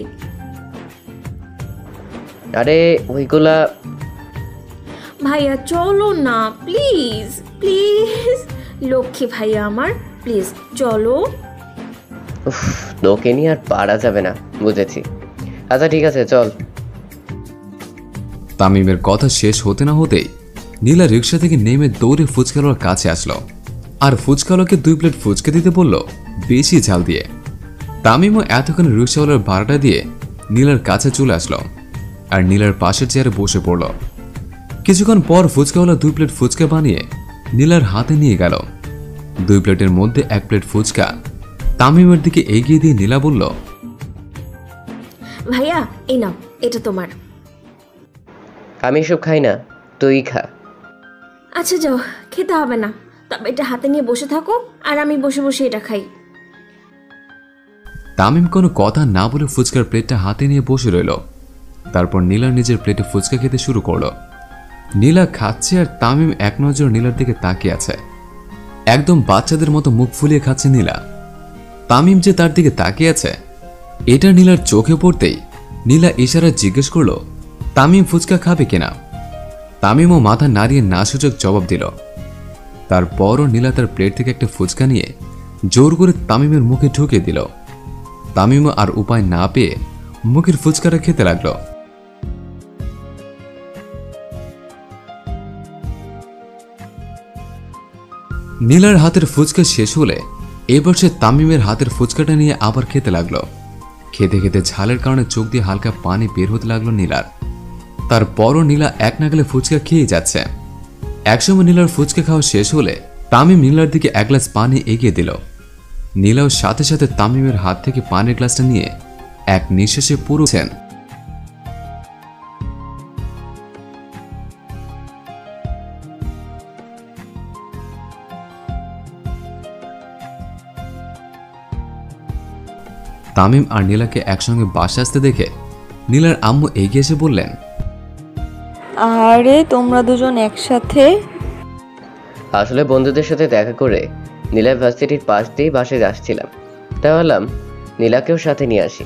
আরে ওইগুলা। ভাইয়া চলো না প্লিজ প্লিজ, লক্ষ্মী ভাইয়া আমার, প্লিজ চলো। উফ, তোকে নিয়ে আর পারা যাবে না, বুঝেছি। আচ্ছা ঠিক আছে চল। তামিমের কথা শেষ হতে না হতেই নীলা রিক্সা থেকে নেমে দৌড়ে ফুচকাওয়ালার কাছে আসলো আর ফুচকাওয়ালাকে দুই প্লেট ফুচকা দিতে বলল, বেশি ঝাল দিয়ে। তামিমও এতক্ষণ রিক্সাওয়ালার ভাড়াটা দিয়ে নীলার কাছে চলে আসলো আর নীলার পাশের চেয়ারে বসে পড়ল। কিছুক্ষণ পর ফুচকাওয়ালা দুই প্লেট ফুচকা বানিয়ে নীলার হাতে নিয়ে গেল। দুই প্লেটের মধ্যে এক প্লেট ফুচকা তামিমের দিকে এগিয়ে দিয়ে নীলা বলল, ভাইয়া এই নাও, এটা তোমার। আমি এসব খাই না, তুই খা। আচ্ছা যাও, খেতে হবে না, তবে এটা হাতে নিয়ে বসে থাকো আর আমি বসে বসে এটা খাই। তামিম কোনো কথা না বলে ফুচকার প্লেটটা হাতে নিয়ে বসে রইল। তারপর নীলা নিজের প্লেটে ফুচকা খেতে শুরু করলো। নীলা খাচ্ছে আর তামিম এক নজর নীলার দিকে তাকিয়ে আছে। একদম বাচ্চাদের মতো মুখ ফুলিয়ে খাচ্ছে নীলা। তামিম যে তার দিকে তাকিয়ে আছে এটা নীলার চোখে পড়তেই নীলা ইশারায় জিজ্ঞেস করলো, তামিম ফুচকা খাবে কিনা। তামিমও মাথা নাড়িয়ে না সূচক জবাব দিল। তারপরও নীলা তার প্লেট থেকে একটা ফুচকা নিয়ে জোর করে তামিমের মুখে ঢুকিয়ে দিল। তামিমও আর উপায় না পেয়ে মুখের ফুচকাটা খেতে লাগলো। নীলার হাতের ফুচকা শেষ হলে এবার সে তামিমের হাতের ফুচকাটা নিয়ে আবার খেতে লাগলো। খেতে খেতে ঝালের কারণে চোখ দিয়ে হালকা পানি বের হতে লাগলো নীলার। তারপরও নীলা এক নাগালে ফুচকা খেয়ে যাচ্ছে। একসময় নীলার ফুচকা খাওয়া শেষ হলে তামিম নীলার দিকে এক গ্লাস পানি এগিয়ে দিল। নীলাও সাথে সাথে তামিমের হাত থেকে পানির গ্লাসটা নিয়ে এক নিঃশ্বাসে পুরোছেন। তামিম আর নীলাকে একসঙ্গে বাসে আসতে দেখে নীলার আম্মু এগিয়ে এসে বললেন, আরে তোমরা দুজন একসাথে? আসলে বন্ধুদের সাথে দেখা করে নীলা ভার্সিটির পাশ দিয়ে বাসে আসছিলাম, তাই ভাবলাম নীলাকেও সাথে নিয়ে আসি।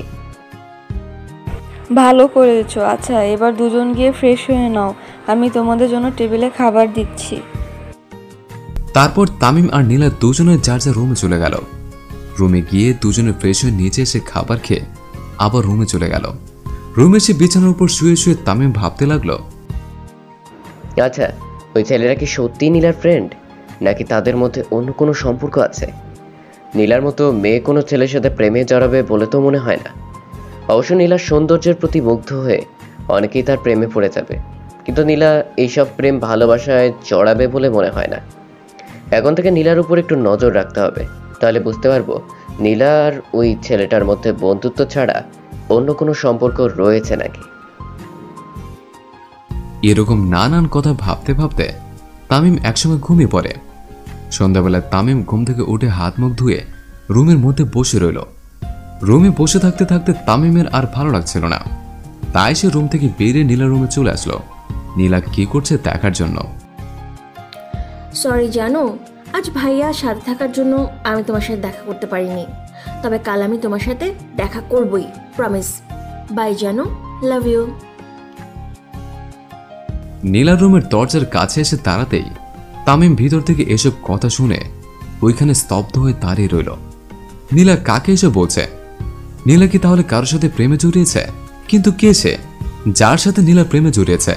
ভালো করেছো। আচ্ছা এবার দুজন গিয়ে ফ্রেশ হয়ে নাও, আমি তোমাদের জন্য টেবিলে খাবার দিচ্ছি। তারপর তামিম আর নীলা দুজনের যার যার রুমে চলে গেল। রুমে গিয়ে দুজনে ফ্রেশ হয়ে নিচে এসে খাবার খেয়ে আবার রুমে চলে গেল। রুমে এসে বিছানার উপর শুয়ে শুয়ে তামিম ভাবতে লাগলো, আচ্ছা ওই ছেলেরা কি সত্যিই নীলার ফ্রেন্ড, নাকি তাদের মধ্যে অন্য কোনো সম্পর্ক আছে? নীলার মতো মেয়ে কোনো ছেলের সাথে প্রেমে জড়াবে বলে তো মনে হয় না। অবশ্য নীলার সৌন্দর্যের প্রতি মুগ্ধ হয়ে অনেকেই তার প্রেমে পড়ে যাবে, কিন্তু নীলা এইসব প্রেম ভালোবাসায় জড়াবে বলে মনে হয় না। এখন থেকে নীলার উপর একটু নজর রাখতে হবে, তাহলে বুঝতে পারবো নীলা আর ওই ছেলেটার মধ্যে বন্ধুত্ব ছাড়া অন্য কোনো সম্পর্ক রয়েছে নাকি। এরকম নানান কথা ভাবতে ভাবতে তামিম একসময় ঘুমিয়ে পড়ে। সন্ধ্যাবেলা তামিম ঘুম থেকে উঠে হাত মুখ ধুয়ে রুমের মধ্যে বসে রইল। রুমে বসে থাকতে থাকতে তামিমের আর ভালো লাগছিল না, তাই সে রুম থেকে বেরিয়ে নীলা রুমে চলে আসলো নীলা কি করছে দেখার জন্য। সরি জানো, আজ ভাইয়া সাথে থাকার জন্য আমি তোমার সাথে দেখা করতে পারিনি, তবে কাল আমি তোমার সাথে দেখা করবই, প্রমিস। বাই জানো, লাভ ইউ। নীলা রুমের দরজার কাছে এসে দাঁড়াতেই তামিম ভিতর থেকে এসব কথা শুনে ওইখানে স্তব্ধ হয়ে দাঁড়িয়ে রইল। নীলা কাকে এসে বলছে? নীলা কি তাহলে কারোর সাথে প্রেমে জড়িয়েছে? কিন্তু কে সে যার সাথে নীলা প্রেমে জড়িয়েছে?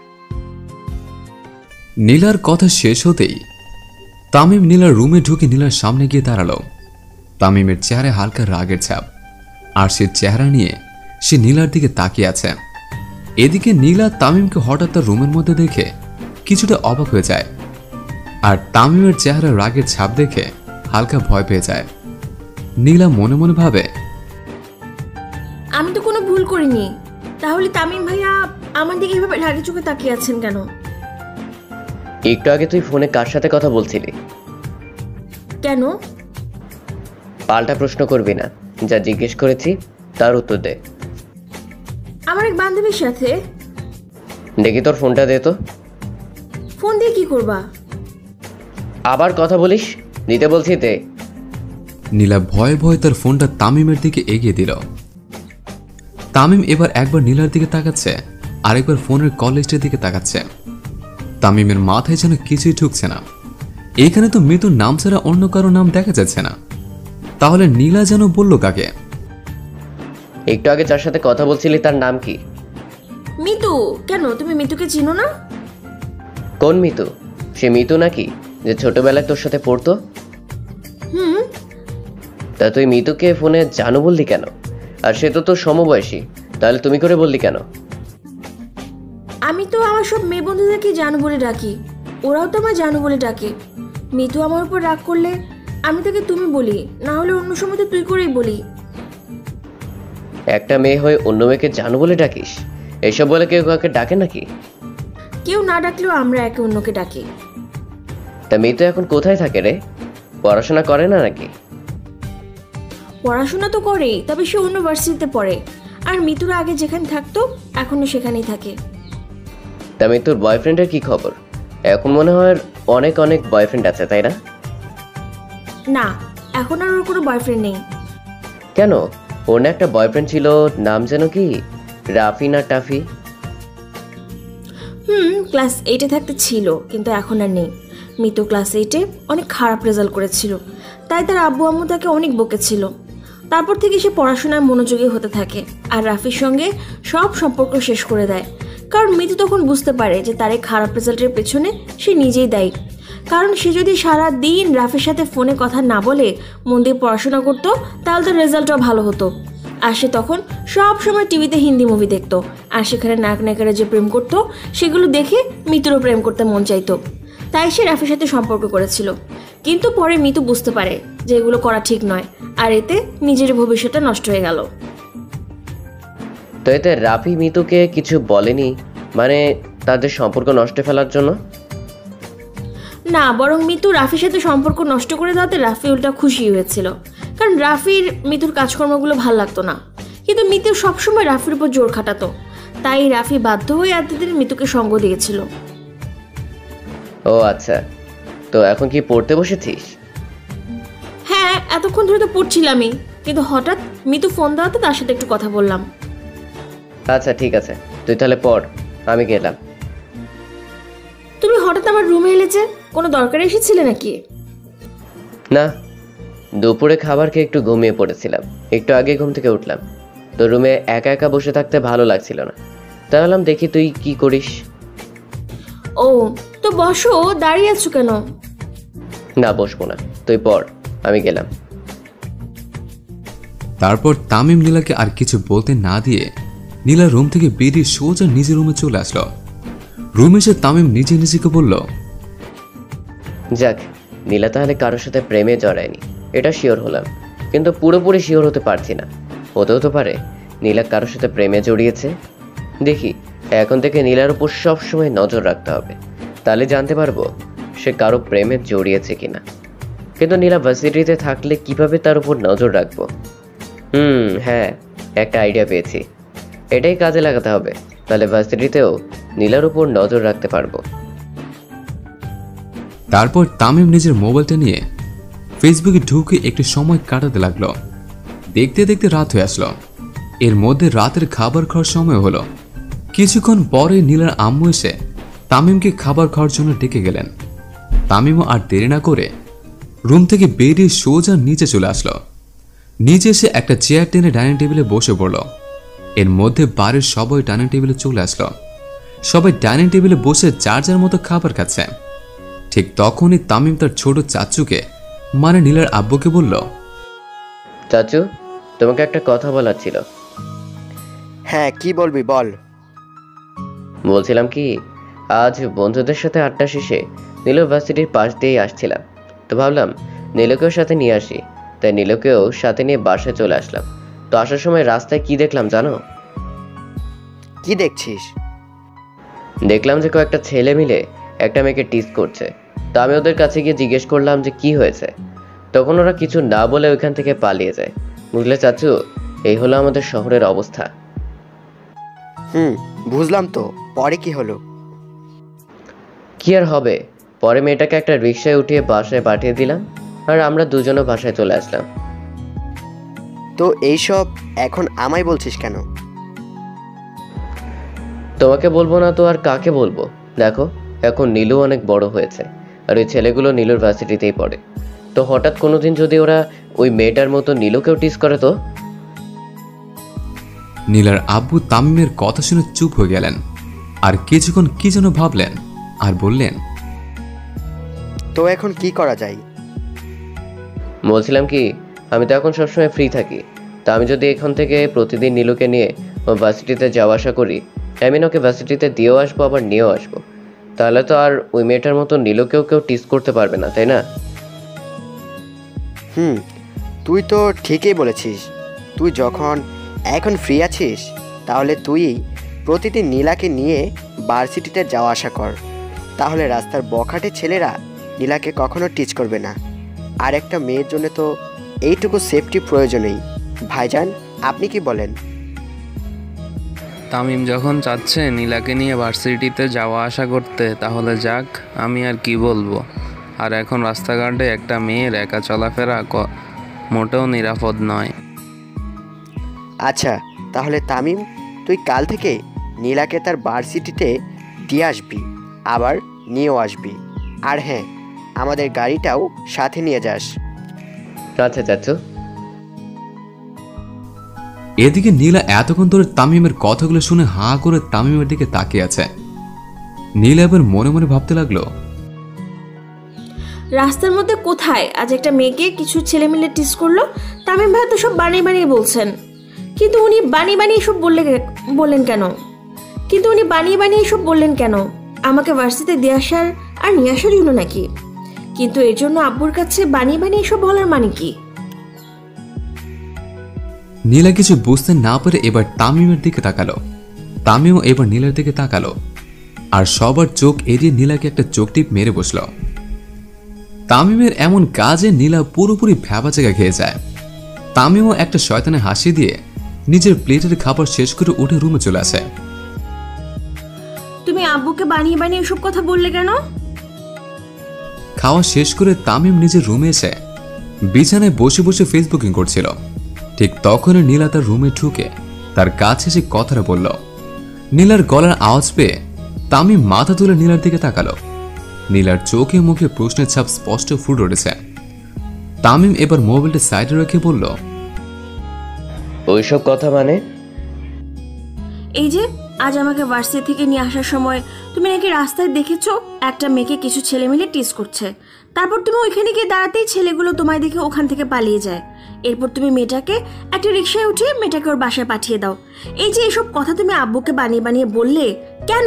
নীলার কথা শেষ হতেই তামিম নীলার রুমে ঢুকে নীলার সামনে গিয়ে দাঁড়ালো। তামিমের চেহারায় হালকা রাগের ছাপ, আর সে চেহারা নিয়ে সে নীলার দিকে তাকিয়ে আছে। এদিকে নীলা তামিমকে হঠাৎ তার রুমের মধ্যে দেখে কিছুটা অবাক হয়ে যায়, আর তামিমের চেহারা রাগের ছাপ দেখে হালকা ভয় পেয়ে যায়। নীলা মনে মনে ভাবে, আমি তো কোনো ভুল করিনি, তাহলে তামিম ভাইয়া আমার দিকে এভাবে রাগে চোখে তাকিয়ে আছেন কেন? একটু আগে তুই ফোনে কার সাথে কথা বলছিলি? কেন? পাল্টা প্রশ্ন করবি না, যা জিজ্ঞেস করেছি তার উত্তর দে। আমার এক বান্ধবীর সাথে। দেখি তোর ফোনটা দে তো। ফোন দিয়ে কি করবা? আবার কথা বলিস, নিতে বলছি দে। নীলা ভয়ে ভয়ে তার ফোনটা তামিমের দিকে এগিয়ে দিল। তামিম এবার একবার নীলার দিকে তাকাচ্ছে, আরেকবার ফোনের কল লিস্টের দিকে তাকাচ্ছে। তামিমের মাথায় যেন কিছুই ঢুকছে না। এখানে তো মৃত্যুর নাম ছাড়া অন্য কারো নাম দেখা যাচ্ছে না, তাহলে নীলা যেন বলল কাকে? একটু আগে যার সাথে কথা বলছিলি তার নাম কি? মিতু। কেন, তুমি মিতুকে চিনো না? কোন মিতু? সে মিতু নাকি যে ছোটবেলায় তোর সাথে পড়তো? হুম। তা তুই মিতুকে ফোনে জানু বললি কেন? আর সে তো তোর সমবয়সী, তাহলে তুমি করে বললি কেন? আমি তো আমার সব মেয়ে বন্ধুদেরকে জানু বলে ডাকি, ওরাও তো আমায় জানু বলে ডাকে। মিতু আমার উপর রাগ করলে আমি তাকে তুমি বলি, না হলে অন্য সময় তো তুই করেই বলি। একটা মেয়ে হয়ে অন্য মেয়েকে জানু বলে ডাকিস? এইসব বলে কেউ কাউকে ডাকে নাকি? কেউ না ডাকলেও আমরা একে অন্যকে ডাকি। তা মিতু এখন কোথায় থাকে রে? পড়াশোনা করে না নাকি? পড়াশোনা তো করেই, তবে সে অন্য ভার্সিটিতে পড়ে। আর মিতুর আগে যেখানে থাকতো এখনো সেখানেই থাকে। তা মিতুর বয়ফ্রেন্ডের কি খবর? এখন মনে হয় অনেক অনেক বয়ফ্রেন্ড আছে, তাই না? না, এখন আর ওর কোনো বয়ফ্রেন্ড নেই। কেন? ওর না একটা বয়ফ্রেন্ড ছিল, নাম যেন কি রাফি না টাফি? হুম, ক্লাস এইটে থাকতে ছিল, কিন্তু এখন আর নেই। মিতু ক্লাস এইটে অনেক খারাপ রেজাল্ট করেছিল, তাই তার আব্বু আম্মু তাকে অনেক বকেছিল। তারপর থেকে সে পড়াশোনায় মনোযোগী হতে থাকে আর রাফির সঙ্গে সব সম্পর্ক শেষ করে দেয়, কারণ মিতু তখন বুঝতে পারে যে তার এই খারাপ রেজাল্টের পেছনে সে নিজেই দায়ী। কারণ সে যদি সারা দিন রাফির সাথে ফোনে কথা না বলে মন দিয়ে পড়াশোনা করতো তাহলে তো রেজাল্টও ভালো হতো। আর সে তখন সব সময় টিভিতে হিন্দি মুভি দেখতো, আর সেখানে নায়ক নায়িকারা যে প্রেম করতো সেগুলো দেখে মিতুরও প্রেম করতে মন চাইতো। তাই সে রাফির সাথে সম্পর্ক করেছিল। কিন্তু পরে মিতু বুঝতে পারে যে এগুলো করা ঠিক নয়, আর এতে নিজের ভবিষ্যৎটা নষ্ট হয়ে গেল। তো এতে রাফি মিতুকে কিছু বলেনি, মানে তাদের সম্পর্ক নষ্ট ফেলার জন্য? না, বরং মিতু রাফির সাথে সম্পর্ক নষ্ট করে দেওয়াতে রাফি উল্টা খুশি হয়েছিল, কারণ রাফির মিতুর কাজকর্মগুলো ভাল লাগতো না। কিন্তু মিতু সবসময় রাফির উপর জোর খাটাতো, তাই রাফি বাধ্য হয়ে এতদিন মিতুকে সঙ্গ দিয়েছিল। ও আচ্ছা, তো এখন কি পড়তে বসেছিস? হ্যাঁ, এতক্ষণ ধরে তো পড়ছিলামই, কিন্তু হঠাৎ মিতু ফোন দেওয়াতে তার সাথে একটু কথা বললাম। আচ্ছা ঠিক আছে, তুই তাহলে পড়, আমি গেলাম। তুমি হঠাৎ আমার রুমে এলে যে, কোনো দরকারে এসেছিলে নাকি? না, দুপুরে খাবার খেয়ে একটু ঘুমিয়ে পড়েছিলাম, একটু আগে ঘুম থেকে উঠলাম। তো রুমে একা একা বসে থাকতে ভালো লাগছিল না, তাই ভাবলাম দেখি তুই কি করিস। ও, তো বসো, দাঁড়িয়ে আছো কেন? না, বসবো না, তুই পড়, আমি গেলাম। তারপর তামিম নীলাকে আর কিছু বলতে না দিয়ে নীলা রুম থেকে বেরিয়ে সোজা নিজের রুমে চলে আসলো। রুমে এসে তামিম নিজে নিজেকে বলল, যাক, নীলা তাহলে কারোর সাথে প্রেমে জড়ায়নি, এটা শিওর হলাম। কিন্তু পুরোপুরি শিওর হতে পারছি না, হতেও তো পারে নীলা কারোর সাথে প্রেমে জড়িয়েছে। দেখি, এখন থেকে নীলার উপর সবসময় নজর রাখতে হবে, তাহলে জানতে পারবো সে কারো প্রেমে জড়িয়েছে কিনা। কিন্তু নীলা ভার্সিটিতে থাকলে কিভাবে তার উপর নজর রাখবো? হুম হ্যাঁ, একটা আইডিয়া পেয়েছি, এটাই কাজে লাগাতে হবে, তাহলে ভার্সিটিতেও নীলার উপর নজর রাখতে পারবো। তারপর তামিম নিজের মোবাইলটা নিয়ে ফেসবুকে ঢুকে একটু সময় কাটাতে লাগলো। দেখতে দেখতে রাত হয়ে আসলো। এর মধ্যে রাতের খাবার খাওয়ার সময় হলো। কিছুক্ষণ পরে নীলার আম্মু এসে তামিমকে খাবার খাওয়ার জন্য ডেকে গেলেন। তামিমও আর দেরি না করে রুম থেকে বেরিয়ে সোজা নিচে চলে আসলো। নিচে এসে একটা চেয়ার টেনে ডাইনিং টেবিলে বসে পড়ল। এর মধ্যে বাড়ির সবাই ডাইনিং টেবিলে চলে আসলো। সবাই ডাইনিং টেবিলে বসে যার যার মতো খাবার খাচ্ছে। ঠিক তখনই তামিম তার ছোট চাচুকে, মানে নীলার আব্বুকে বলল, চাচু, তোমাকে একটা কথা বলার ছিল। হ্যাঁ, কি বলবি বল। বলছিলাম কি, আজ বন্ধুদের সাথে আড্ডা শেষে নীলু ভার্সিটির পাশ দিয়েই আসছিলাম, তো ভাবলাম নীলুকেও সাথে নিয়ে আসি, তাই নীলুকেও সাথে নিয়ে বাসায় চলে আসলাম। তো আসার সময় রাস্তায় কি দেখলাম জানো? কি দেখছিস? দেখলাম যে কয়েকটা ছেলে মিলে একটা মেয়েকে টিজ করছে। তো আমি ওদের কাছে গিয়ে জিজ্ঞেস করলাম যে কি হয়েছে। তখন ওরা কিছু না বলে ওইখান থেকে পালিয়ে যায়। বুঝলে চাচু, এই হলো আমাদের শহরের অবস্থা। হুম, বুঝলাম। তো পরে কি হলো? কি আর হবে, পরে মেয়েটাকে একটা রিক্সায় উঠিয়ে বাসায় পাঠিয়ে দিলাম, আর আমরা দুজনে বাসায় চলে আসলাম। তো এইসব এখন আমায় বলছিস কেন? তোমাকে বলবো না তো আর কাকে বলবো? দেখো, এখন নীলু অনেক বড় হয়েছে, আর ওই ছেলেগুলো নীলুর ভার্সিটিতেই পড়ে। তো হঠাৎ কোনোদিন যদি ওরা ওই মেয়েটার মতো নীলুকেও টিজ করে তো? নীলার আব্বু তামিমের কথা শুনে চুপ হয়ে গেলেন, আর কিছুক্ষণ কি যেন ভাবলেন, আর বললেন, তো এখন কি করা যায়? বলছিলাম কি, আমি তো এখন সবসময় ফ্রি থাকি, তা আমি যদি এখান থেকে প্রতিদিন নীলুকে নিয়ে ও ভার্সিটিতে যাওয়া আসা করি, আমি ওকে ভার্সিটিতে দিয়েও আসবো আবার নিয়েও আসবো, তাহলে তো আর ওই মেয়েটার মতো নীলুকেও কেউ টিজ করতে পারবে না, তাই না? হুম, তুই তো ঠিকই বলেছিস। তুই যখন এখন ফ্রি আছিস, তাহলে তুই প্রতিদিন নীলাকে নিয়ে ভার্সিটিতে যাওয়া আসা কর, তাহলে রাস্তার বখাটে ছেলেরা নীলাকে কখনো টিচ করবে না। আর একটা মেয়ের জন্য তো এইটুকু সেফটি প্রয়োজনেই। ভাইজান, আপনি কি বলেন? তামিম যখন চাচ্ছে নীলাকে নিয়ে ভার্সিটিতে যাওয়া আসা করতে, তাহলে যাক, আমি আর কি বলবো। আর এখন রাস্তাঘাটে একটা মেয়ের একা চলাফেরা মোটেও নিরাপদ নয়। আচ্ছা, তাহলে তামিম, তুই কাল থেকে নীলাকে তার ভার্সিটিতে দিয়ে আসবি, আবার নিয়েও আসবি। আর হ্যাঁ, আমাদের গাড়িটাও সাথে নিয়ে যাস। আচ্ছা চাচু। এদিকে নীলা এতক্ষণ ধরে তামিমের কথাগুলো শুনে হাঁ করে তামিমের দিকে তাকিয়ে আছে। নীলা এবার মনে মনে ভাবতে লাগলো, রাস্তার মধ্যে কোথায় আজ একটা মেয়েকে কিছু ছেলে মিলে টিস করলো? তামিম ভাই তো সব বানিয়ে বানিয়ে বলছেন। কিন্তু উনি বানিয়ে বানিয়ে সব বললে বললেন কেন কিন্তু উনি বানিয়ে বানিয়ে সব বললেন কেন আমাকে ভার্সিটিতে দিয়ে আসার আর নিয়ে আসার জন্য নাকি? কিন্তু এর জন্য আব্বুর কাছে বানিয়ে বানিয়ে সব বলার মানে কি? নীলা কিছু বুঝতে না পেরে এবার তামিমের দিকে তাকালো। তামিমও এবার নীলার দিকে তাকালো, আর সবার চোখ এড়িয়ে নীলাকে একটা চোখ টিপ মেরে বসল। তামিমের এমন কাজে নীলা পুরোপুরি ভ্যাবা জায়গা খেয়ে যায়। তামিমও একটা শয়তানে হাসি দিয়ে নিজের প্লেটের খাবার শেষ করে উঠে রুমে চলে আসে। তুমি আব্বুকে বানিয়ে বানিয়ে সব কথা বললে কেন? খাওয়া শেষ করে তামিম নিজের রুমে এসে বিছানায় বসে বসে ফেসবুকিং করছিল। ঠিক তখনই নীলা তার রুমে ঢুকে তার কাছে এসে কথাটা বলল। নীলার গলার আওয়াজ পেয়ে তামিম মাথা তুলে নীলার দিকে তাকালো। নীলার চোখে মুখে প্রশ্নের ছাপ স্পষ্ট ফুটে উঠেছে। তামিম এবার মোবাইলটা সাইডে রেখে বলল, ওইসব কথা মানে? এই যে আজ আমাকে ভার্সিটি থেকে নিয়ে আসার সময় তুমি নাকি রাস্তায় দেখেছো একটা মেয়েকে কিছু ছেলে মিলে টিস করছে, তারপর তুমি ওইখানে গিয়ে দাঁড়াতেই ছেলেগুলো তোমায় দেখে ওখান থেকে পালিয়ে যায়। এরপর তুমি মেয়েটাকে একটা রিক্সায় উঠিয়ে মেয়েটাকে ওর বাসায় পাঠিয়ে দাও। এই যে এসব কথা তুমি আব্বুকে বানিয়ে বানিয়ে বললে কেন?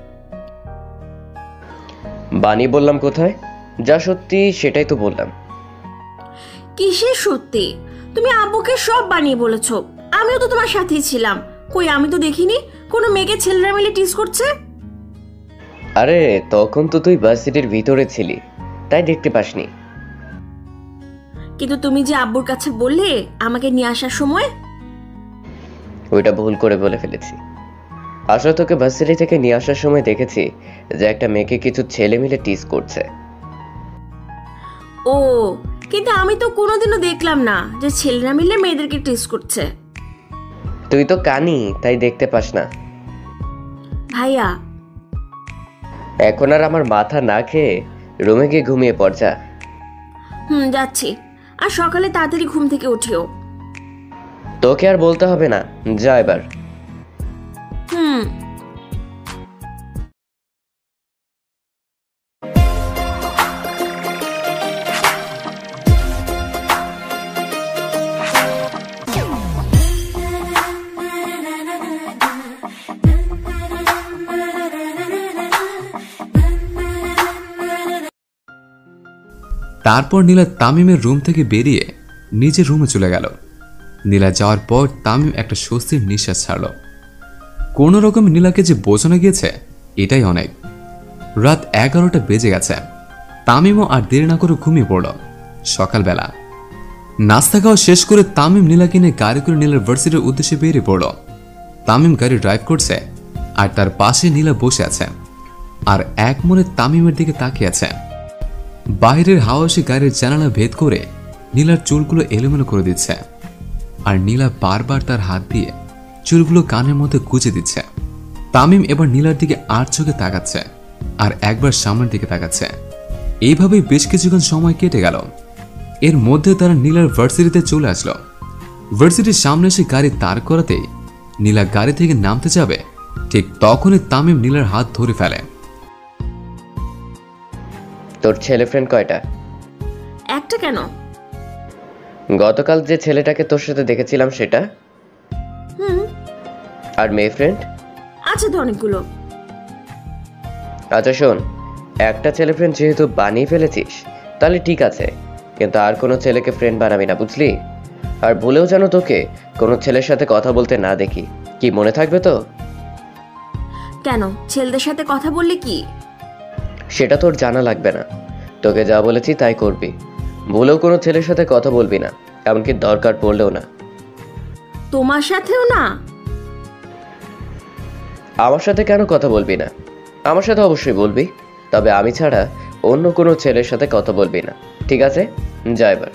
বানিয়ে বললাম কোথায়? যা সত্যি সেটাই তো বললাম। কিসের সত্যি? তুমি আব্বুকে সব বানিয়ে বলেছো। আমিও তো তোমার সাথেই ছিলাম। কই আমি তো দেখিনি কোনো মেয়েকে ছেলেরা মিলে টিস করছে। আরে তখন তো তুই ভার্সিটির ভিতরে ছিলি, তাই দেখতে পাসনি। কিন্তু তুমি যে আব্বুর কাছে বললে আমাকে নিয়ে আসার সময়, ওইটা ভুল করে বলে ফেলেছি। আসলে তোকে ভার্সিটি থেকে নিয়ে আসার সময় দেখেছি যে একটা মেয়েকে কিছু ছেলে মিলে টিস করছে। ও, কিন্তু আমি তো কোনোদিনও দেখলাম না যে ছেলেরা মিলে মেয়েদেরকে টিস করছে। তুই তো কানি, তাই দেখতে পাস না। ভাইয়া এখন আর আমার মাথা না খেয়ে রুমে গিয়ে ঘুমিয়ে পড় যা। হুম যাচ্ছি। আর সকালে তাড়াতাড়ি ঘুম থেকে উঠিও। তোকে আর বলতে হবে না, যা এবার। হুম। তারপর নীলা তামিমের রুম থেকে বেরিয়ে নিজের রুমে চলে গেল। নীলা যাওয়ার পর তামিম একটা স্বস্তির নিঃশ্বাস ছাড়ল। কোনো রকম নীলাকে যে বোঝানো গিয়েছে এটাই অনেক। রাত এগারোটা বেজে গেছে। তামিমও আর দেরি না করে ঘুমিয়ে পড়ল। সকালবেলা নাস্তা খাওয়া শেষ করে তামিম নীলাকে নিয়ে গাড়ি করে নীলার ভার্সিটির উদ্দেশ্যে বেরিয়ে পড়ল। তামিম গাড়ি ড্রাইভ করছে আর তার পাশে নীলা বসে আছে আর এক মনে তামিমের দিকে তাকিয়ে আছে। বাইরের হাওয়া এসে গাড়ির জানালা ভেদ করে নীলার চুলগুলো এলোমেলো করে দিচ্ছে আর নীলা বারবার তার হাত দিয়ে চুলগুলো কানের মধ্যে গুজে দিচ্ছে। তামিম এবার নীলার দিকে আর চোখে তাকাচ্ছে আর একবার সামনের দিকে তাকাচ্ছে। এইভাবেই বেশ কিছুক্ষণ সময় কেটে গেল। এর মধ্যে তারা নীলার ভার্সিটিতে চলে আসলো। ভার্সিটির সামনে এসে গাড়ি তার করাতেই নীলা গাড়ি থেকে নামতে যাবে, ঠিক তখনই তামিম নীলার হাত ধরে ফেলে। তোর ছেলে ফ্রেন্ড কয়টা? একটা কেন? গতকাল যে ছেলেটাকে তোর সাথে দেখেছিলাম সেটা। হুম। আর মেয়ে ফ্রেন্ড? আছে তো অনেকগুলো। আচ্ছা শোন, একটা ছেলে ফ্রেন্ড যেহেতু বানিয়ে ফেলেছিস তাহলে ঠিক আছে, কিন্তু আর কোনো ছেলেকে ফ্রেন্ড বানাবি না, বুঝলি? আর ভুলেও যেন তোকে কোনো ছেলের সাথে কথা বলতে না দেখি, কি মনে থাকবে তো? কেন, ছেলেদের সাথে কথা বললে কি? সেটা তোর জানা লাগবে না। তোকে যা বলেছি তাই করবি। ভুলেও কোনো ছেলের সাথে কথা বলবি না, এমনকি দরকার পড়লেও না। তোমার সাথেও না? আমার সাথে কেন কথা বলবি না? আমার সাথে অবশ্যই বলবি, তবে আমি ছাড়া অন্য কোনো ছেলের সাথে কথা বলবি না, ঠিক আছে? যা এবার।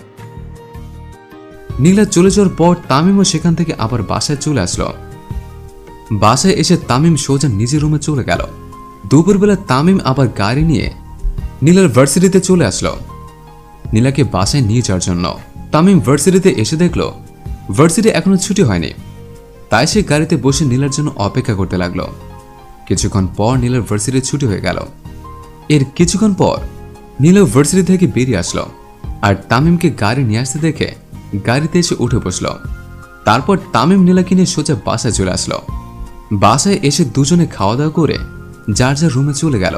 নীলা চলে যাওয়ার পর তামিমও সেখান থেকে আবার বাসায় চলে আসলো। বাসায় এসে তামিম সোজা নিজের রুমে চলে গেল। দুপুরবেলা তামিম আবার গাড়ি নিয়ে নীলার ভার্সিটিতে চলে আসলো নীলাকে বাসায় নিয়ে যাওয়ার জন্য। তামিম ভার্সিটিতে এসে দেখলো ভার্সিটি এখনো ছুটি হয়নি, তাই সে গাড়িতে বসে নীলার জন্য অপেক্ষা করতে লাগলো। কিছুক্ষণ পর নীলার ভার্সিটির ছুটি হয়ে গেল। এর কিছুক্ষণ পর নীলা ভার্সিটি থেকে বেরিয়ে আসলো আর তামিমকে গাড়ি নিয়ে আসতে দেখে গাড়িতে এসে উঠে বসলো। তারপর তামিম নীলাকে নিয়ে সোজা বাসায় চলে আসলো। বাসায় এসে দুজনে খাওয়া দাওয়া করে যার যার রুমে চলে গেল।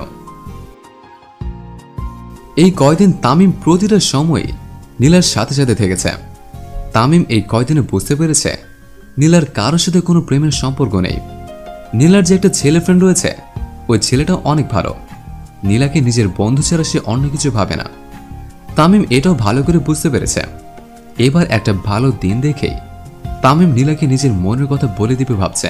এই কয়দিন তামিম প্রতিটা সময় নীলার সাথে সাথে থেকেছে। তামিম এই কয়দিনে বুঝতে পেরেছে নীলার কারোর সাথে কোনো প্রেমের সম্পর্ক নেই। নীলার যে একটা ছেলে ফ্রেন্ড রয়েছে ওই ছেলেটা অনেক ভালো। নীলাকে নিজের বন্ধু ছাড়া সে অন্য কিছু ভাবে না। তামিম এটাও ভালো করে বুঝতে পেরেছে এবার একটা ভালো দিন দেখেই তামিম নীলাকে নিজের মনের কথা বলে দিবে ভাবছে।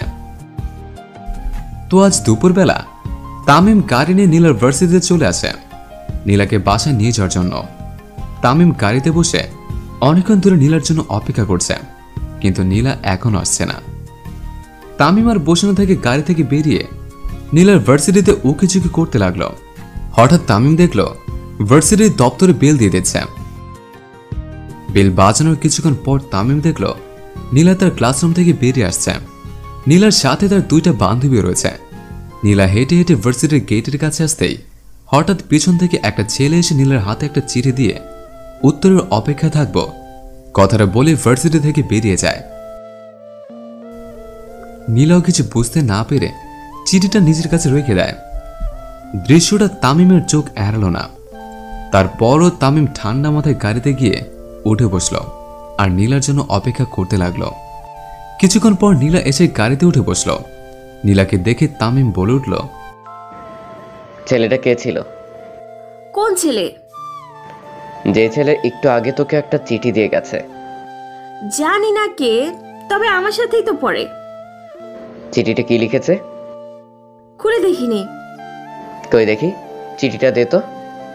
তো আজ দুপুরবেলা তামিম গাড়ি নিয়ে নীলার ভার্সিটিতে চলে আসে নীলাকে বাসায় নিয়ে যাওয়ার জন্য। তামিম গাড়িতে বসে অনেকক্ষণ ধরে নীলার জন্য অপেক্ষা করছে, কিন্তু নীলা এখনো আসছে না। তামিম আর বসে না থেকে গাড়ি থেকে বেরিয়ে নীলার ভার্সিটিতে উকি ঝুঁকি করতে লাগলো। হঠাৎ তামিম দেখলো ভার্সিটির দপ্তরে বেল দিয়ে দিচ্ছে। বেল বাজানোর কিছুক্ষণ পর তামিম দেখলো নীলা তার ক্লাসরুম থেকে বেরিয়ে আসছে। নীলার সাথে তার দুইটা বান্ধবী রয়েছে। নীলা হেঁটে হেঁটে ভার্সিটির গেটের কাছে আসতেই হঠাৎ পিছন থেকে একটা ছেলে এসে নীলার হাতে একটা চিঠি দিয়ে উত্তরের অপেক্ষায় থাকবো কথাটা বলে ভার্সিটি থেকে বেরিয়ে যায়। নীলাও কিছু বুঝতে না পেরে চিঠিটা নিজের কাছে রেখে দেয়। দৃশ্যটা তামিমের চোখ এড়ালো না। তারপরও তামিম ঠান্ডা মাথায় গাড়িতে গিয়ে উঠে বসলো আর নীলার জন্য অপেক্ষা করতে লাগলো। কিছুক্ষণ পর নীলা এসে গাড়িতে উঠে বসলো। নীলাকে দেখে তামিম বলে উঠল, ছেলেটা কে ছিল? কোন ছেলে? যে ছেলে একটু আগে তোকে একটা চিঠি দিয়ে গেছে। জানি না কে, তবে আমার সাথেই তো পড়ে। চিঠিটা কি লিখেছে? খুলে দেখিনি। কই দেখি, চিঠিটা দে তো।